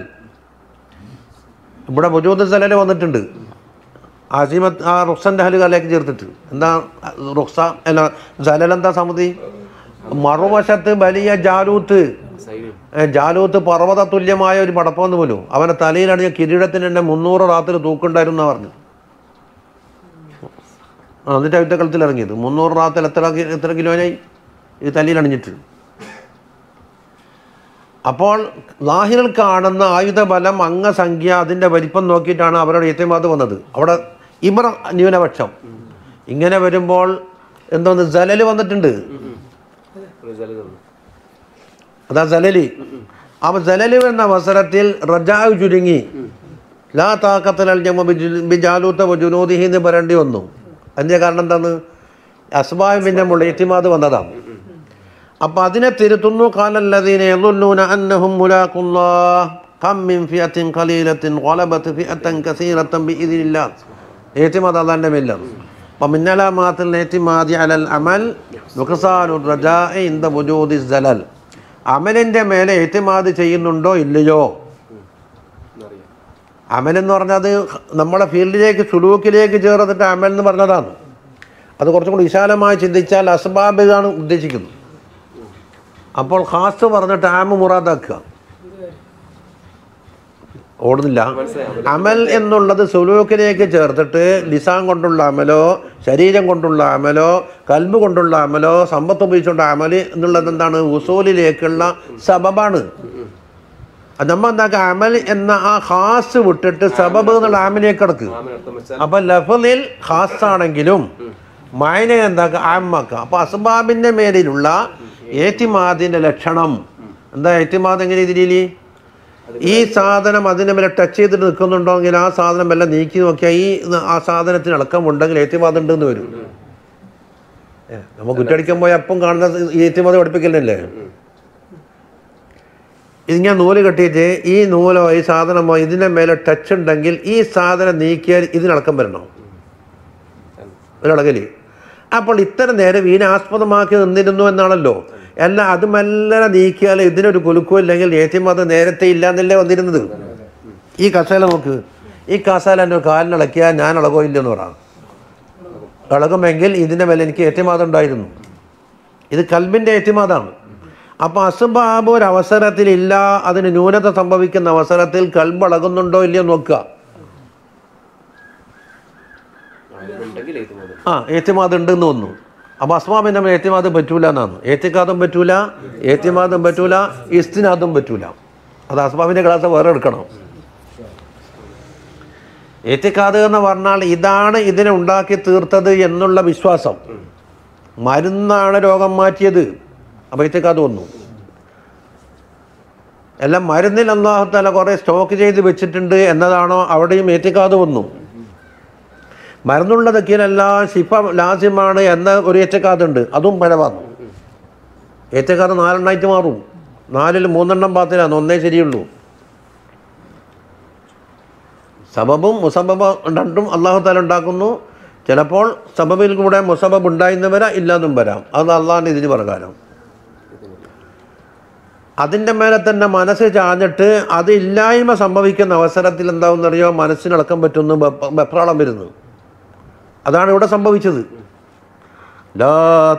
S1: ഇവിടെ വുജൂദ് സലൽ വന്നിട്ടുണ്ട് അസീമത്ത് ആ റുക്സൻ്റെ ഹലുകാലേക്ക് ചേർത്തിട്ട്. എന്താ റുക്സ അല്ല സലൽ എന്താ സമിതി? മറുവശത്ത് വലിയ ജാലൂത്ത്. ജാലൂത്ത് പർവ്വത തുല്യമായ ഒരു പടപ്പെന്ന് പോലും അവൻ്റെ തലയിലണിഞ്ഞ കിരീടത്തിന് തന്നെ മുന്നൂറ് റാത്തിൽ തൂക്കുണ്ടായിരുന്നു എന്നാണ് പറഞ്ഞു. എന്നിട്ട് യുദ്ധക്കളത്തിൽ ഇറങ്ങിയത് മുന്നൂറ് റാത്തിൽ എത്ര എത്ര കിലോനായി ഈ തലയിലണിഞ്ഞിട്ട്. അപ്പോൾ ലാഹിറിൽ കാണുന്ന ആയുധബലം അംഗസംഖ്യ അതിൻ്റെ വലിപ്പം നോക്കിയിട്ടാണ് അവരുടെ ഏറ്റിമാത് വന്നത്. അവിടെ ഇവർ ന്യൂനപക്ഷം. ഇങ്ങനെ വരുമ്പോൾ എന്തോന്ന് ജലല് വന്നിട്ടുണ്ട്. അതാ ജലലി. അപ്പോൾ ജലല് എന്ന അവസരത്തിൽ റജാവ് ചുരുങ്ങി. ലാ താഖത്തൽ ജമ ബിജാലൂത വജുനൂദിഹി എന്ന് പറയേണ്ടി വന്നു. അതിൻ്റെ കാരണം എന്താണ്? അസ്ബാബിൻ്റെ മുള്ള ഏറ്റിമാത് വന്നതാണ്. അപ്പം അതിനെ തിരുത്തുന്നു. ഖാലല്ലദീന യളുന്നൂന അന്നഹും മുലാഖുല്ലാഹ് കം മിൻ ഫിയത്തിൻ ഖലീലത്തിൻ ഗലബത് ഫിയതൻ കസീറതൻ ബിഇദ്നില്ലാഹ്. ഏറ്റിമാത് അല്ലാഹുവിൻ്റെ മേലാണ്. അപ്പം മിന്നലാമാത്തിൽ ഏറ്റിമാദി അലൽ അമൽ നുഖ്സാനുർ റജാഇ ഇൻദ വുജൂദി സലൽ. അമലിൻ്റെ മേലെ ഏറ്റിമാത് ചെയ്യുന്നുണ്ടോ ഇല്ലയോ? അമലെന്ന് പറഞ്ഞാൽ അത് നമ്മളെ ഫീൽഡിലേക്ക് സുലൂക്കിലേക്ക് ചേർന്നിട്ട് അമൽ എന്ന് പറഞ്ഞതാണ്. അത് കുറച്ചും കൂടി വിശാലമായി ചിന്തിച്ചാൽ അസ്ബാബാണ് ഉദ്ദേശിക്കുന്നത്. അപ്പോൾ ഖാസ് പറഞ്ഞിട്ട് ആമ മുറാദാക്കുക ഓടുന്നില്ല. അമൽ എന്നുള്ളത് സുലൂക്കിലേക്ക് ചേർത്തിട്ട് ലിസാൻ കൊണ്ടുള്ള അമലോ ശരീരം കൊണ്ടുള്ള അമലോ കൽബ് കൊണ്ടുള്ള അമലോ സമ്പത്ത് ഉപയോഗിച്ചുള്ള അമൽ എന്നുള്ളത് എന്താണ്? ഉസൂലിലേക്കുള്ള സബബാണ്. നമ്മൾ എന്താക്കുക? അമൽ എന്ന ആ ഖാസ് വിട്ടിട്ട് സബബ് എന്നുള്ള ആമിലേക്ക് കിടക്കുക. അപ്പം ലഫ്ളിൽ ഖാസാണെങ്കിലും മൈന എന്താക്കുക? ആമാക്കുക. അപ്പോൾ അസ്ബാബിൻ്റെ മേലിലുള്ള ഏറ്റിമാദിൻ്റെ ലക്ഷണം എന്താ? ഏറ്റിമാദ് എങ്ങനെ ഇതിൽ ഈ സാധനം അതിൻ്റെ മേലെ ടച്ച് ചെയ്തിട്ട് നിൽക്കുന്നുണ്ടോയെങ്കിൽ ആ സാധനം എല്ലാം നീക്കി നോക്കിയാൽ ഈ ആ സാധനത്തിന് ഇളക്കമുണ്ടെങ്കിൽ ഏറ്റിമാദ് ഉണ്ടെന്ന് വരും. നമ്മൾ കുറ്റടിക്കാൻ പോയി അപ്പം കാണുന്ന ഏറ്റിമാദ് പഠിപ്പിക്കലല്ലേ? ഇതിങ്ങനെ നൂല് കെട്ടിയിട്ട് ഈ നൂലോ ഈ സാധനമോ ഇതിൻ്റെ മേലെ ടച്ച് ഉണ്ടെങ്കിൽ ഈ സാധനം നീക്കിയാൽ ഇതിനിളക്കം വരണം ഒരിളകല്. അപ്പോൾ ഇത്ര നേരം ഇതിനാസ്പദമാക്കി നിന്നിരുന്നു എന്നാണല്ലോ. അല്ല അത് മെല്ലെ നീക്കിയാൽ ഇതിനൊരു കുലുക്കും ഇല്ലെങ്കിൽ ഏറ്റിമാത് നേരത്തെ ഇല്ല എന്നല്ലേ വന്നിരുന്നത്. ഈ കസേല നോക്ക്. ഈ കസേല എൻ്റെ കാലിനിളക്കിയാൽ ഞാൻ ഇളകോ ഇല്ലെന്ന് പറയാം. ഇളകുമെങ്കിൽ ഇതിൻ്റെ മേലെ എനിക്ക് ഏറ്റിമാത് ഉണ്ടായിരുന്നു. ഇത് കൽബിൻ്റെ ഏറ്റിമാതാണ്. അപ്പോൾ അസ്ബാബ് ഒരു അവസരത്തിലില്ല, അതിന് ന്യൂനത സംഭവിക്കുന്ന അവസരത്തിൽ കൽബ് ഇളകുന്നുണ്ടോ ഇല്ലയോ നോക്കുക. ആ ഏറ്റിമാത് ഉണ്ടെന്ന് വന്നു. അപ്പോൾ അസ്മാബിൻ്റെ ഏത്തിമാദം പറ്റൂല എന്നാണ്. ഏത്തിക്കാദും പറ്റൂല, ഏത്തിമാദും പറ്റൂല, ഇസ്തിനാദും പറ്റൂല. അത് അസ്മാബിൻ്റെ ക്ലാസ് വേറെ എടുക്കണം. ഏത്തിക്കാദ് എന്ന് പറഞ്ഞാൽ ഇതാണ് ഇതിനെ ഉണ്ടാക്കി തീർത്തത് എന്നുള്ള വിശ്വാസം. മരുന്നാണ് രോഗം മാറ്റിയത്. അപ്പോൾ ഏത്തിക്കാദ് വന്നു. എല്ലാം മരുന്നിൽ അല്ലാഹു തആല കുറേ സ്റ്റോക്ക് ചെയ്ത് വെച്ചിട്ടുണ്ട് എന്നതാണോ, അവിടെയും ഏത്തിക്കാദ് വന്നു. മരുന്നുള്ളതൊക്കെയെല്ലാം ശിഫ ലാസിമാണ് എന്ന ഒരു ഏത്തിക്കാദുണ്ട്, അതും പഴവാന്നു. ഏത്തിക്കാദ് നാലെണ്ണമായിട്ട് മാറും. നാലിൽ മൂന്നെണ്ണം പാത്തിലാണ്, ഒന്നേ ശരിയുള്ളൂ. സബബും മുസബബും രണ്ടും അല്ലാഹു തആല ഉണ്ടാക്കുന്നു. ചിലപ്പോൾ സബബിൽ കൂടെ മുസബബ് ഉണ്ടായിന്ന് വരാം, ഇല്ലാന്നും വരാം. അത് അള്ളാഹിൻ്റെ ഇതിന് പ്രകാരം. അതിൻ്റെ മേലെ തന്നെ മനസ്സ് ചാഞ്ഞിട്ട് അത് ഇല്ലായ്മ സംഭവിക്കുന്ന അവസരത്തിൽ എന്താവുന്നറിയോ, മനസ്സിനടക്കം പറ്റുന്നു, വെപ്രാളം വരുന്നു. അതാണ് ഇവിടെ സംഭവിച്ചത്. ലാ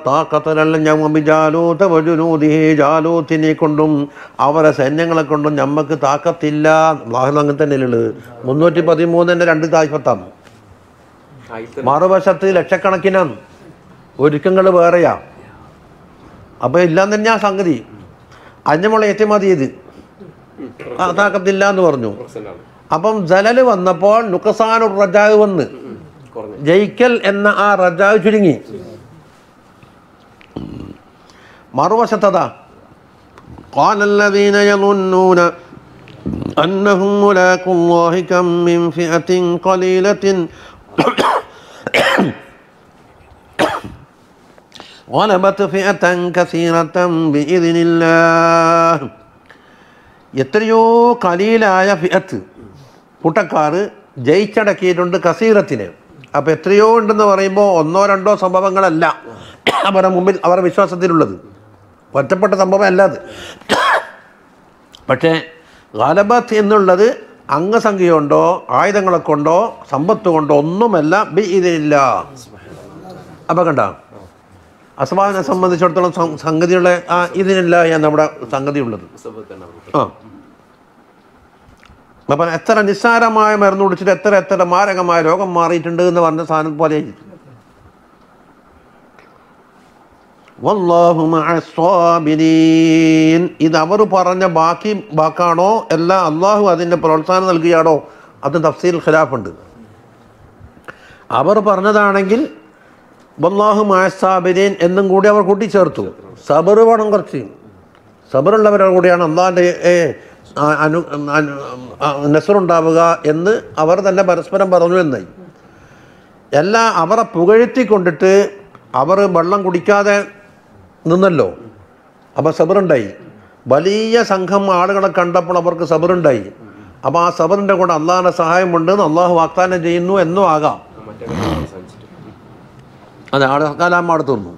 S1: ജാലൂത്തിനെ കൊണ്ടും അവരെ സൈന്യങ്ങളെ കൊണ്ടും ഞമ്മക്ക് താക്കത്തില്ല. അങ്ങനെ തന്നെയുള്ളത്. മുന്നൂറ്റി പതിമൂന്നിൻ്റെ രണ്ട് തായ്പത്താണ്. മറുവശത്ത് ലക്ഷക്കണക്കിനാണ്, ഒരുക്കങ്ങൾ വേറെയാ. അപ്പോൾ ഇല്ലാന്ന് തന്നെയാ സംഗതി. അഞ്ഞമുള്ള ഏറ്റുമതി ചെയ്ത് താക്കത്തില്ല എന്ന് പറഞ്ഞു. അപ്പം ജലല് വന്നപ്പോൾ നുഖസാനുർ റജാവ് വന്ന്, ജയിക്കൽ എന്ന ആ റജാവ് ചുരുങ്ങി. മറുവശത്തതാ قال الذين يظنون أنهم ملاقو الله كم من فئة قليلة غلبت فئة كثيرة بإذن الله. എത്രയോ കലീലായ ഫിഅത്ത് കൂട്ടക്കാർ ജയിച്ചടക്കിയിട്ടുണ്ട് കസീറത്തിന്. അപ്പോൾ എത്രയോ ഉണ്ടെന്ന് പറയുമ്പോൾ ഒന്നോ രണ്ടോ സംഭവങ്ങളല്ല അവരുടെ മുമ്പിൽ അവരുടെ വിശ്വാസത്തിലുള്ളത്. ഒറ്റപ്പെട്ട സംഭവം അല്ലാതെ. പക്ഷേ ഗലബത്ത് എന്നുള്ളത് അംഗസംഖ്യ കൊണ്ടോ ആയുധങ്ങളെ കൊണ്ടോ സമ്പത്ത് കൊണ്ടോ ഒന്നുമല്ല, ബി ഇതിനില്ല. അപ്പം കണ്ട അസ്മാവിനെ സംബന്ധിച്ചിടത്തോളം സംഗതിയുള്ള ആ ഇതിനില്ല എന്ന് നമ്മുടെ സംഗതി ഉള്ളത്. ആ അപ്പം എത്ര നിസ്സാരമായ മരുന്ന് കുടിച്ചിട്ട് എത്ര എത്ര മാരകമായ രോഗം മാറിയിട്ടുണ്ട് എന്ന് പറഞ്ഞ സാധനം പോലെ. വല്ലാഹു മഅസ്സാബിരീൻ. ഇത് അവർ പറഞ്ഞ ബാക്കി വാക്കാണോ അല്ല അള്ളാഹു അതിൻ്റെ പ്രോത്സാഹനം നൽകുകയാണോ, അത് തഫ്സീൽ ഖിലാഫുണ്ട്. അവർ പറഞ്ഞതാണെങ്കിൽ വല്ലാഹു മഅസ്സാബിരീൻ എന്നും കൂടി അവർ കൂട്ടിച്ചേർത്തു. സബർ വേണം കുറച്ച്. സബറുള്ളവരുടെ കൂടിയാണ് അള്ളാഹിൻ്റെ അനു നസ്റുണ്ടാവുക എന്ന് അവർ തന്നെ പരസ്പരം പറഞ്ഞു എന്നായി. എല്ലാം അവരെ പുകഴ്ത്തിക്കൊണ്ടിട്ട് അവർ വെള്ളം കുടിക്കാതെ നിന്നല്ലോ. അപ്പോൾ സബറുണ്ടായി. വലിയ സംഘം ആളുകളെ കണ്ടപ്പോൾ അവർക്ക് സബറുണ്ടായി. അപ്പോൾ ആ സബറിൻ്റെ കൂടെ അള്ളാഹിൻ്റെ സഹായമുണ്ടെന്ന് അള്ളാഹു വാഗ്ദാനം ചെയ്യുന്നു എന്നും ആകാം. അതെ, ആടെ കാലാമാട് തീർന്നു.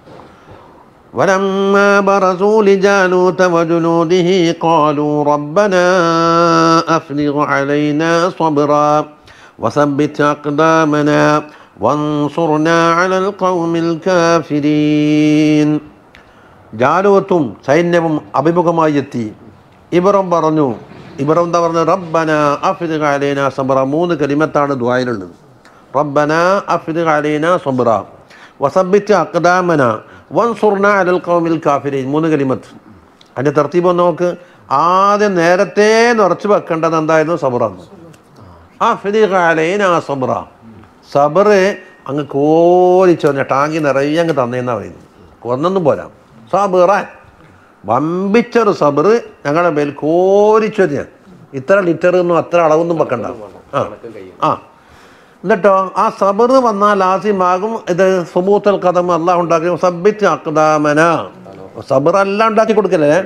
S1: ولما برزوا لجالوت وجنوده قالوا ربنا أفرغ علينا صبرا وثبت أقدامنا وانصرنا على القوم الكافرين. ജാലൂത്തും സൈന്യവും അഭിമുഖമായി എത്തി. ഇവരും പറഞ്ഞു, ഇവരും എന്താ പറഞ്ഞു, റബ്ബന അഫ്രിഗ് അലൈന സബ്റ. മൂന്ന് കലിമത്താണ് ദുആയിലുള്ളത്. റബ്ബന അഫ്രിഗ് അലൈന സബ്റ വസബ്ബിത് അഖ്ദാമന വൻസുർന അലൽ ഖൗമിൽ കാഫിരീൻ. മൂന്ന് കലിമത്ത്. അതിൻ്റെ തർത്തീബ് നോക്ക്. ആദ്യം നേരത്തെ നിറച്ച് വെക്കേണ്ടത് എന്തായിരുന്നു? സബ്റാണ്. അഫ്രിഗ് അലൈന സബ്റ. സബർ അങ്ങ് കോരിച്ചൊറിഞ്ഞ ടാങ്കി നിറയെ അങ്ങ് തന്നേന്നാണ് പറയുന്നത്. കൊന്നൊന്നും പോരാ. സബറാൻ വമ്പിച്ചൊരു സബർ ഞങ്ങളുടെ മേൽ കോരിച്ചൊരിഞ്ഞ. ഇത്ര ലിറ്റർ ഒന്നും അത്ര അളവൊന്നും വെക്കണ്ട. ആ ആ എന്നിട്ടോ ആ സബർ വന്നാൽ ലാസിമാകും ഇത് സുബൂത്തൽ ഖദം അല്ലാഹു ഉണ്ടാക്കി. സബ്ബിത്ത് അഖ്ദാമന. സബർ എല്ലാം ഉണ്ടാക്കി കൊടുക്കല്ലേ?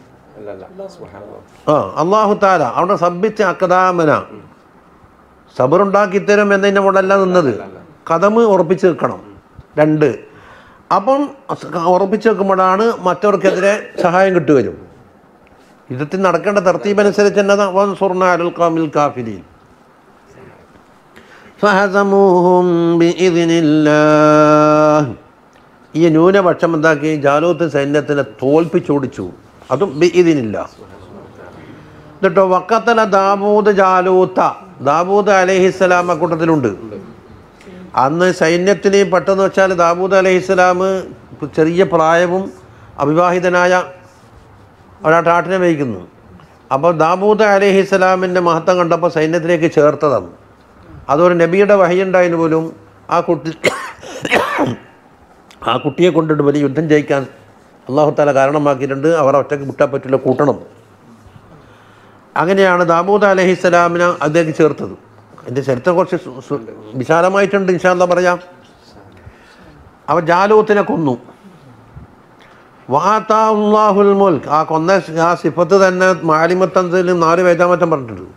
S1: ആ അല്ലാഹു തആല അവിടെ സബ്ബിത്ത് അഖ്ദാമന സബർ ഉണ്ടാക്കി തരും എന്നതിൻ്റെ മുകളിലല്ല നിന്നത്. ഖദമ് ഉറപ്പിച്ച് വെക്കണം. രണ്ട്. അപ്പം ഉറപ്പിച്ച് വെക്കുമ്പോഴാണ് മറ്റവർക്കെതിരെ സഹായം കിട്ടുവരും. യുദ്ധത്തിൽ നടക്കേണ്ട തർത്തീബനുസരിച്ച് എന്നതാ വൻസുർന അലൽ ഖൗമിൽ കാഫിരീൻ. ഫഹസമൂഹും ബിഇദ്നില്ലാഹ്. ഈ ന്യൂനപക്ഷം എന്താക്കി? ജാലൂത്ത് സൈന്യത്തിനെ തോൽപ്പിച്ചോടിച്ചു. അതും ബിഇദ്നില്ലാഹ്. എന്നിട്ടോ വഖത്തല ദാവൂദ് ജാലൂത്ത. ദാവൂദ് അലൈഹിസ്സലാം കൂട്ടത്തിലുണ്ട്. അന്ന് സൈന്യത്തിന് പെട്ടെന്ന് വെച്ചാൽ ദാവൂദ് അലൈഹിസ്സലാം ചെറിയ പ്രായവും അവിവാഹിതനായ ഒരാട്ടാട്ടിനെ വഹിക്കുന്നു. അപ്പോൾ ദാവൂദ് അലൈഹിസ്സലാമിൻ്റെ മഹത്വം കണ്ടപ്പോൾ സൈന്യത്തിലേക്ക് ചേർത്തതാണ്. അതൊരു നബിയുടെ വഹയുണ്ടായതിന് പോലും ആ കുട്ടി ആ കുട്ടിയെ കൊണ്ടിട്ട് വലിയ യുദ്ധം ജയിക്കാൻ അല്ലാഹു തആല കാരണമാക്കിയിട്ടുണ്ട്. അവർ ഒറ്റയ്ക്ക് വിട്ടാൻ പറ്റില്ല, കൂട്ടണം. അങ്ങനെയാണ് ദാവൂദ് അലൈഹിസ്സലാമിനെ അദ്ദേഹം ചേർത്തത്. എൻ്റെ ചരിത്രം കുറച്ച് വിശാലമായിട്ടുണ്ട്, ഇൻഷാ അല്ലാഹ് പറയാം. അവൻ ജാലൂത്തിനെ കൊന്നു. വഅതാഹുൽ മുൽക്ക്, ആ കൊന്ന ആ സിഫത്ത് തന്നെ മാലിമത്തൻസിൽ നാല് വേദാമറ്റം പറഞ്ഞിട്ടുണ്ട്.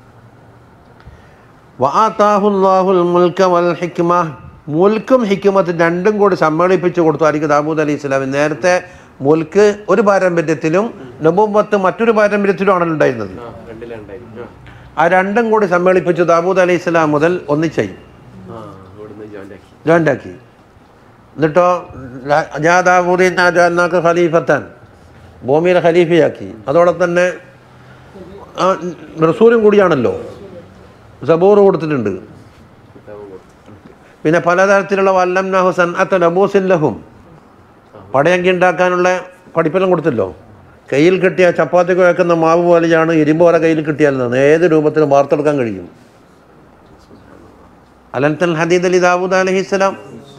S1: വഅതാഹുൽ മുൽക വൽ ഹിക്മ, മുൽക്കും ഹിക്മത്തും രണ്ടും കൂടി സമ്മേളിപ്പിച്ച് കൊടുത്തു ആയിരിക്കും ദാവൂദ് അലൈഹി സ്വലാം. നേരത്തെ മുൽക്ക് ഒരു പാരമ്പര്യത്തിലും നബുവത്ത് മറ്റൊരു പാരമ്പര്യത്തിലും ആണല്ലോ ഉണ്ടായിരുന്നത്. ആ രണ്ടും കൂടി സമ്മേളിപ്പിച്ചു ദാവൂദ് അലൈഹി സ്വലാം മുതൽ ഒന്നിച്ചായി ജോയിൻ്റാക്കി. എന്നിട്ടോ ഞാൻ ദാവൂദിനാക്ക് ഖലീഫത്താൻ, ഭൂമിയിലെ ഖലീഫയാക്കി. അതോടെ തന്നെ റസൂലും കൂടിയാണല്ലോ, സബൂർ കൊടുത്തിട്ടുണ്ട്. പിന്നെ പലതരത്തിലുള്ള വല്ലംനാഹു സൻഅത ലബൂസിൻ ലഹും, പടയങ്കി ഉണ്ടാക്കാനുള്ള പഠിപ്പെല്ലാം കൊടുത്തല്ലോ. കയ്യിൽ കിട്ടിയ ചപ്പാത്തി കുഴക്കുന്ന മാവ് പോലെയാണ് ഇരുമ്പ് പോലെ കയ്യിൽ കിട്ടിയാൽ ഏത് രൂപത്തിലും വാർത്തെടുക്കാൻ കഴിയും. അലൻതൽ ഹദീദ് അലി ദാവൂദ് അലൈഹിസ്സലാം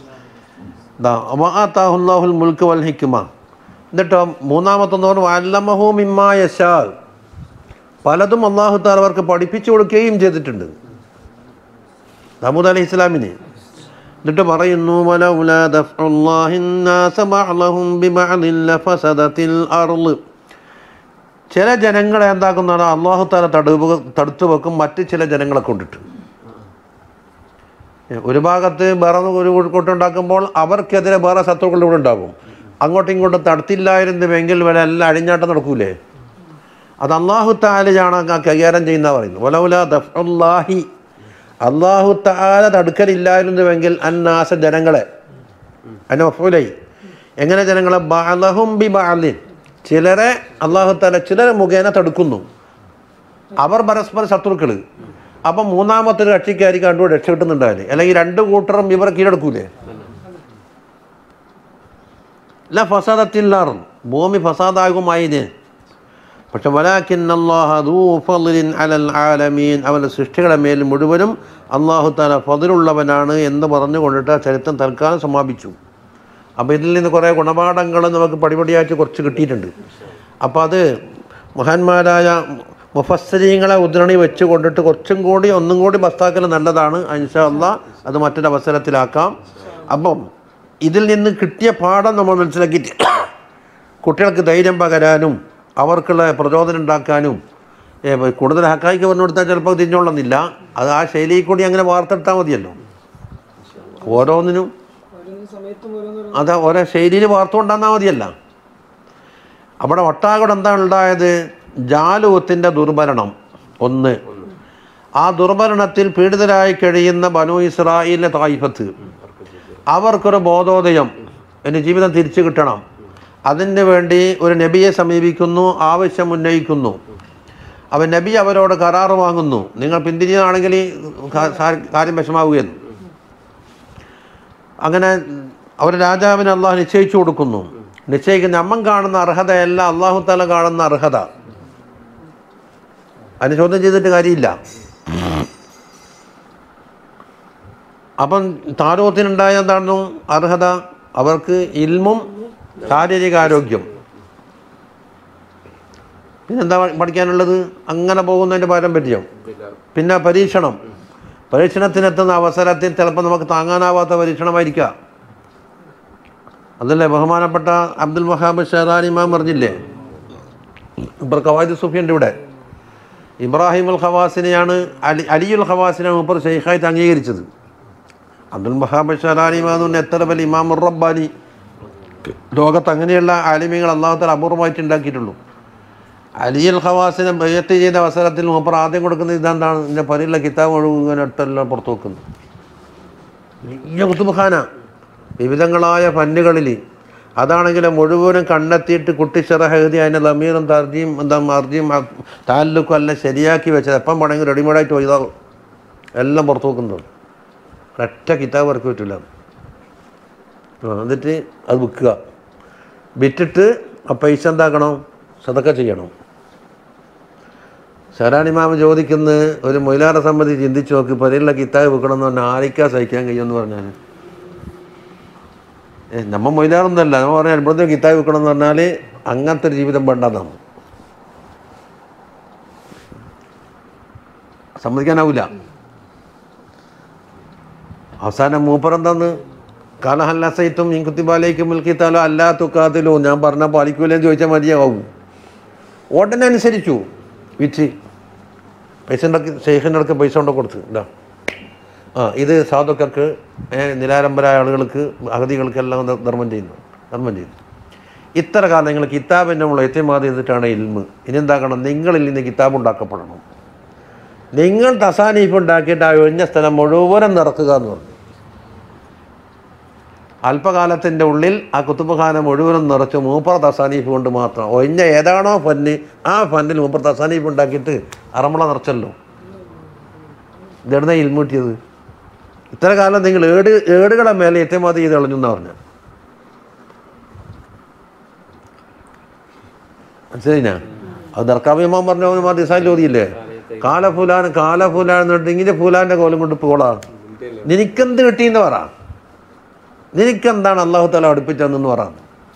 S1: വഅതാഹുൽ മുൽക്ക് വൽ ഹിക്മ. എന്നിട്ടോ മൂന്നാമത്തൊന്ന് പറഞ്ഞു വഅല്ലമഹു മിമ്മാ യശാ, പലതും അല്ലാഹു തആല അവർക്ക് പഠിപ്പിച്ചു കൊടുക്കുകയും ചെയ്തിട്ടുണ്ട് ദാവൂദ് അലൈഹിസ്സലാമിന്. എന്നിട്ട് പറയുന്നു വലൗലാ ദഫ്ഉല്ലാഹിൻ നാസ ബഅലഹും ബിബഅലിൻ ലഫസദത്തിൽ അർള്, ചില ജനങ്ങളെ എന്താക്കുന്നതാണ് അല്ലാഹു തആല തടുപ്പ് തടുത്തു വെക്കും മറ്റ് ചില ജനങ്ങളെ കൊണ്ടിട്ട്. ഒരു ഭാഗത്ത് വേറെ ഒരു കൂട്ടുണ്ടാക്കുമ്പോൾ അവർക്കെതിരെ വേറെ ശത്രുക്കളുടെ കൂടെ ഉണ്ടാകും. അങ്ങോട്ടും ഇങ്ങോട്ടും തടുത്തില്ലായിരുന്നുവെങ്കിൽ വരെ എല്ലാം അഴിഞ്ഞാട്ടം നടക്കൂലേ. അത് അല്ലാഹു തആലയാണ് കൈകാര്യം ചെയ്യുന്ന പറയുന്നു. വലൗലാ ദഫ്ഉല്ലാഹി, അല്ലാഹു തആല തടുക്കലില്ലായിരുന്നുവെങ്കിൽ അന്നാസ ജനങ്ങളെ, അതിൻ്റെ മഫ്ഊലായി എങ്ങനെ ജനങ്ങളെ ബഅലഹും ബിബഅലിൻ, ചിലരെ അല്ലാഹു തആല ചിലരെ മുഖേന തടുക്കുന്നു. അവർ പരസ്പര ശത്രുക്കൾ. അപ്പം മൂന്നാമത്തെ കക്ഷിക്കായിരിക്കും കണ്ടു രക്ഷകിട്ടുന്നുണ്ടാവില്ലേ, അല്ലെങ്കിൽ രണ്ട് കൂട്ടറും ഇവരെ കീഴടക്കൂലേ. ല ഫസാദത്തില്ലാർ, ഭൂമി ഫസാദാകുമായിന്. പക്ഷെ വലാകിന്നല്ലാഹ ദൂ ഫളിൻ അലൽ ആലമീൻ, അവൻ്റെ സൃഷ്ടികളുടെ മേൽ മുഴുവനും അല്ലാഹു തആല ഫളിലുള്ളവനാണ് എന്ന് പറഞ്ഞുകൊണ്ടിട്ട് ചരിത്രം തൽക്കാലം സമാപിച്ചു. അപ്പോൾ ഇതിൽ നിന്ന് കുറേ ഗുണപാഠങ്ങൾ നമുക്ക് പടിപടിയായിട്ട് കുറച്ച് കിട്ടിയിട്ടുണ്ട്. അപ്പോൾ അത് മഹാന്മാരായ മുഫസ്സിരീങ്ങളെ ഉദ്ധരണി വെച്ച് കൊണ്ടിട്ട് കുറച്ചും കൂടി ഒന്നും കൂടി ബസ്താക്കൽ നല്ലതാണ്. ഇൻഷാ അല്ലാഹ് അത് മറ്റൊരു അവസരത്തിലാക്കാം. അപ്പം ഇതിൽ നിന്ന് കിട്ടിയ പാഠം നമ്മൾ മനസ്സിലാക്കിയിട്ട് കുട്ടികൾക്ക് ധൈര്യം പകരാനും അവർക്കുള്ള പ്രചോദനം ഉണ്ടാക്കാനും, കൂടുതൽ ഹക്കായിക്ക് പറഞ്ഞു കൊടുത്താൽ ചിലപ്പോൾ തിരിഞ്ഞോളുന്നില്ല. അത് ആ ശൈലിയിൽ കൂടി അങ്ങനെ വാർത്തെടുത്താൽ മതിയല്ലോ. ഓരോന്നിനും അത് ഓരോ ശൈലിയിൽ വാർത്തുകൊണ്ടാന്നാൽ മതിയല്ല. അവിടെ ഒട്ടാകോടെ എന്താണ് ഉണ്ടായത്? ജാലൂത്തിൻ്റെ ദുർഭരണം ഒന്ന്. ആ ദുർഭരണത്തിൽ പീഡിതരായി കഴിയുന്ന ബനൂ ഇസ്രായേലിലെ തായിഫത്ത്, അവർക്കൊരു ബോധോദയം, എൻ്റെ ജീവിതം തിരിച്ചു കിട്ടണം. അതിന് വേണ്ടി ഒരു നബിയെ സമീപിക്കുന്നു, ആവശ്യം ഉന്നയിക്കുന്നു. അവൻ നബി അവരോട് കരാറ് വാങ്ങുന്നു, നിങ്ങൾ പിന്തിരിയാണെങ്കിൽ കാര്യം വിഷമാവുകയെന്ന്. അങ്ങനെ അവർ രാജാവിന് അള്ളാഹു നിശ്ചയിച്ചു കൊടുക്കുന്നു. നിശ്ചയിക്കുന്ന നമ്മൻ കാണുന്ന അർഹതയല്ല അള്ളാഹു തആല കാണുന്ന അർഹത. അതിന് ചോദ്യം ചെയ്തിട്ട് കാര്യമില്ല. അപ്പം താരൂത്തിനുണ്ടായ എന്താണ് അർഹത? അവർക്ക് ഇൽമും ശാരീരികാരോഗ്യം. പിന്നെന്താ പഠിക്കാനുള്ളത്? അങ്ങനെ പോകുന്നതിൻ്റെ പാരമ്പര്യം. പിന്നെ പരീക്ഷണം. പരീക്ഷണത്തിനെത്തുന്ന അവസരത്തിൽ ചിലപ്പോൾ നമുക്ക് താങ്ങാനാവാത്ത പരീക്ഷണമായിരിക്കുക. അതല്ലേ ബഹുമാനപ്പെട്ട അബ്ദുൽ വഹാബ് ഷെഹ്റാനി ഇമാം പറഞ്ഞില്ലേ, ഇപ്പോൾ ഖവായിദ് സൂഫിയുണ്ട് ഇവിടെ. ഇബ്രാഹിം അൽ ഖവാസിനെയാണ് അലി അലിയുൽ ഖവാസിനെയാണ് മൂപ്പർ ഷെയ്ഖായിട്ട് അംഗീകരിച്ചത്. അബ്ദുൽ വഹാബ് ഷെഹ്റാനി ഇമാം എന്ന് പറഞ്ഞാൽ എത്ര വലിയ ഇമാം റബ്ബാനി. ലോകത്ത് അങ്ങനെയുള്ള ആലിമീങ്ങൾ അല്ലാഹു തആല അപൂർവമായിട്ട് ഉണ്ടാക്കിയിട്ടുള്ളൂ. അലിയുൽ ഖവാസിനെ ബൈഅത്ത് ചെയ്ത അവസരത്തിൽ മൂപ്പർ ആദ്യം കൊടുക്കുന്ന ഇതെന്താണ്? ഇതിൻ്റെ പരിയുള്ള കിതാബ് മുഴുവൻ അടുത്തെല്ലാം പുറത്തു വെക്കുന്നു. വലിയ കുത്തുബഖാന വിവിധങ്ങളായ ഫന്നുകളിൽ. അതാണെങ്കിൽ മുഴുവനും കണ്ടെത്തിയിട്ട് കുട്ടിച്ചെറഹ് എഴുതി അതിൻ്റെ ലമീറും തർജിയും എന്താ മർജിയും താലൂക്കും എല്ലാം ശരിയാക്കി വെച്ചത്. എപ്പം വേണമെങ്കിൽ റെഡിമെയ്ഡായിട്ട് ചെയ്താൽ എല്ലാം പുറത്തു വെക്കുന്നുണ്ട്. ഒറ്റ കിതാബ് ഇറക്കി പറ്റില്ല. ആ എന്നിട്ട് അത് വിൽക്കുക. വിറ്റിട്ട് ആ പൈസ എന്താക്കണം? സദക്ക ചെയ്യണം. ഷാരാണിമാമ ചോദിക്കുന്ന ഒരു മൊയിലാറെ സംബന്ധിച്ച് ചിന്തിച്ച് നോക്ക്, പരിയുള്ള കിതാബ് വിൽക്കണം എന്ന് പറഞ്ഞാൽ ആരിക്കാ സഹിക്കാൻ കഴിയുമെന്ന് പറഞ്ഞാൽ, ഏ നമ്മൾ മൊയിലാറൊന്നുമല്ല, നമ്മൾ പറഞ്ഞാൽ ഇവിടുത്തെ കിതാബ് വിൽക്കണം എന്ന് പറഞ്ഞാൽ അങ്ങനത്തെ ഒരു ജീവിതം വേണ്ടെന്നാണ്, സമ്മതിക്കാനാവില്ല. അവസാനം മൂപ്പറെന്താന്ന് കാലഹല്ലസൈത്തും ഇൻകുത്തിബാലേക്കും മുൽക്കിത്താലോ അല്ലാ തുക്കാത്തിലോ, ഞാൻ പറഞ്ഞാൽ പാലിക്കൂലെന്ന് ചോദിച്ചാൽ മതിയാവും. ഉടനെ അനുസരിച്ചു, വിറ്റ് പൈസ ഉണ്ടാക്കി ഷെയ്ഖിൻ്റെ അടുക്ക് പൈസ കൊണ്ട് കൊടുത്ത്, ഇതാ ആ ഇത് സാധുക്കൾക്ക്, നിരാലംബരായ ആളുകൾക്ക്, അഗതികൾക്കെല്ലാം ധർമ്മം ചെയ്യുന്നു ധർമ്മം ചെയ്യുന്നു. ഇത്ര കാലങ്ങൾ കിതാബിൻ്റെ നമ്മൾ എത്തിമാതി ചെയ്തിട്ടാണ് ഇൽമ്. ഇനി എന്താക്കണം? നിങ്ങളിൽ നിന്ന് കിതാബ് ഉണ്ടാക്കപ്പെടണം. നിങ്ങൾ തസാനീഫ് ഉണ്ടാക്കിയിട്ട് ആ ഒഴിഞ്ഞ സ്ഥലം മുഴുവനും നിറക്കുക എന്ന് പറഞ്ഞു. അല്പകാലത്തിൻ്റെ ഉള്ളിൽ ആ കുത്തുബഖാന മുഴുവനും നിറച്ച് മൂപ്പറ തസാനീഫ് കൊണ്ട് മാത്രം ഒഴിഞ്ഞ ഏതാണോ ഫന്ന് ആ ഫന്നിൽ മൂപ്പർ തസാനീഫ് ഉണ്ടാക്കിയിട്ട് അറമുള നിറച്ചല്ലോ. ഇതെവിടുന്ന ഇൽമ കിട്ടിയത്? ഇത്ര കാലം നിങ്ങൾ ഏട് ഏടുകളെ മേലെ എത്തിമാതി ചെയ്ത് കളഞ്ഞു എന്നാണ് പറഞ്ഞത്. മനസ്സിലായിനാ? അത് ദർക്കാവിയമ്മാൻ പറഞ്ഞ മാതി ദിസായിൽ ചോദിയില്ലേ, കാല ഫുലാൻ കാല ഫുലാൻ എന്നിട്ട് ഇങ്ങനെ ഫുലാൻ്റെ കോലം കൊണ്ട് പോളാ, നിനക്കെന്ത് കിട്ടിയെന്ന് പറ, നിനക്കെന്താണ് അള്ളാഹു തആല അടുപ്പിച്ചതെന്ന് പറ.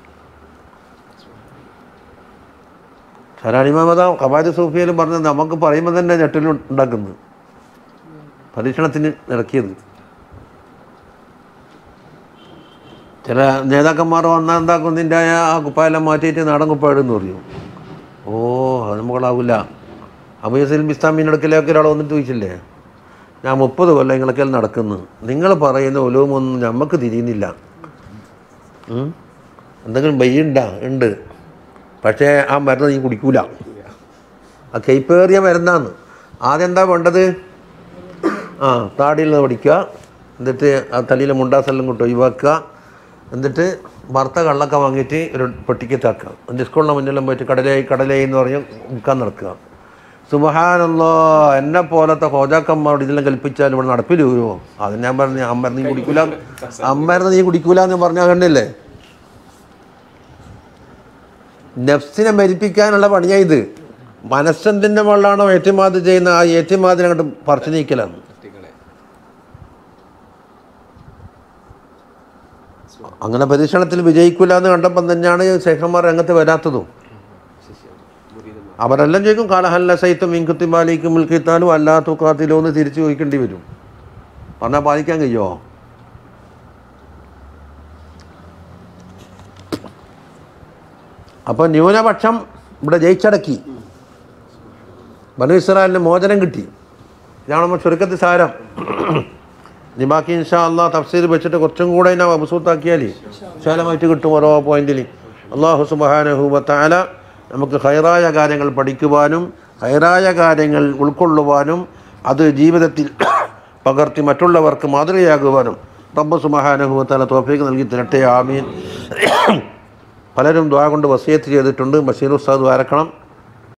S1: ഷാരാണിമാമത ഖവാദി സൂഫിയിലും പറഞ്ഞത് നമുക്ക് പറയുമ്പോൾ തന്നെ ഞെട്ടലുണ്ടാക്കുന്നത്, പരീക്ഷണത്തിന് ഇറക്കിയത്. ചില നേതാക്കന്മാർ വന്നാൽ എന്താക്കും, നിൻ്റെ ആ കുപ്പായെല്ലാം മാറ്റിയിട്ട് നാടൻ കുപ്പായിടുന്ന് പറയും. ഓ അത് നമ്മളാവില്ല. അബൂയസീൽ ബിസ്താമീൻ്റെ അടുക്കലേക്ക് ഒരാൾ വന്നിട്ട് ചോദിച്ചില്ലേ, ഞാൻ മുപ്പത് കൊല്ലം നിങ്ങളൊക്കെ നടക്കുന്നു, നിങ്ങൾ പറയുന്ന ഒലൂമൊന്നും നമുക്ക് തിരിയുന്നില്ല, എന്തെങ്കിലും ബയ്യുണ്ടാ? ഉണ്ട്, പക്ഷേ ആ മരുന്ന് നീ കുടിക്കൂല, ആ കൈപ്പേറിയ മരുന്നാന്ന്. ആദ്യം എന്താ വേണ്ടത്? ആ താടിയിൽ നിന്ന് പഠിക്കുക, എന്നിട്ട് ആ തലയിലെ മുണ്ടാസെല്ലാം കൊണ്ട് ഒഴിവാക്കുക, എന്നിട്ട് വറുത്ത കള്ളൊക്കെ വാങ്ങിയിട്ട് ഒരു പെട്ടിക്ക് താക്കുക, എന്നിട്ട് സ്കൂളിൻ്റെ മുന്നിലും പോയിട്ട് കടലായി കടലായി എന്ന് പറഞ്ഞ് മുക്കാൻ നടക്കുക. സുബ്ഹാനല്ലാഹ്, എന്നെ പോലത്തെ ഹോജാക്കന്മാരോട് ഇതെല്ലാം കൽപ്പിച്ചാൽ ഇവിടെ നടപ്പിൽ വരുമോ? അത് ഞാൻ പറഞ്ഞു, അമ്മരുന്ന് നീ കുടിക്കൂല, അമ്മരുന്ന് നീ കുടിക്കൂല എന്ന് പറഞ്ഞാൽ കണ്ടില്ലേ? നഫ്സിനെ മരിപ്പിക്കാനുള്ള പണിയാ ഇത്. മനസ്സെന്തിൻ്റെ മുകളിലാണോ ഏറ്റുമാത് ചെയ്യുന്ന ആ ഏറ്റുമാതിനെ അങ്ങോട്ട് പറിച്ചു നീക്കലാണ്. അങ്ങനെ പരീക്ഷണത്തിൽ വിജയിക്കില്ല എന്ന് കണ്ടപ്പം തന്നെയാണ് ശേഖന്മാർ രംഗത്ത് വരാത്തതും. അവരെല്ലാം ചോദിക്കും കാലഹല്ല സൈത്തും ഇൻകുത്തിബാലിക്കും മുൽക്കിത്താലും അല്ലാ തുക്കാത്തിലോ എന്ന് തിരിച്ചു ചോദിക്കേണ്ടി വരും. പറഞ്ഞാൽ പാലിക്കാൻ കഴിയുമോ? അപ്പോൾ ന്യൂനപക്ഷം ഇവിടെ ജയിച്ചടക്കി, ബനൂ ഇസ്രായേലിന് മോചനം കിട്ടി. ഇതാണ് നമ്മൾ ചുരുക്കത്തിൽ സാരം. ഇനി ബാക്കി ഇൻഷാ അള്ളാഹ് തഫ്സീർ വെച്ചിട്ട് കുറച്ചും കൂടെ ഞാൻ അബുസൂത്താക്കിയാൽ വിശാലമായിട്ട് കിട്ടും ഓരോ പോയിന്റിൽ. അള്ളാഹു സുബ്ഹാനഹു വ തആല നമുക്ക് ഹൈറായ കാര്യങ്ങൾ പഠിക്കുവാനും ഹൈറായ കാര്യങ്ങൾ ഉൾക്കൊള്ളുവാനും അത് ജീവിതത്തിൽ പകർത്തി മറ്റുള്ളവർക്ക് മാതൃകയാകുവാനും റബ്ബ് സുബ്ഹാനഹു വ തആല തൗഫീഖ് നൽകി തരട്ടെ. ആമീൻ. പലരും ദുആ കൊണ്ട് വസിയത്ത് ചെയ്തിട്ടുണ്ട്. ബഷീർ ഉസ്താദ് വാരക്കണം.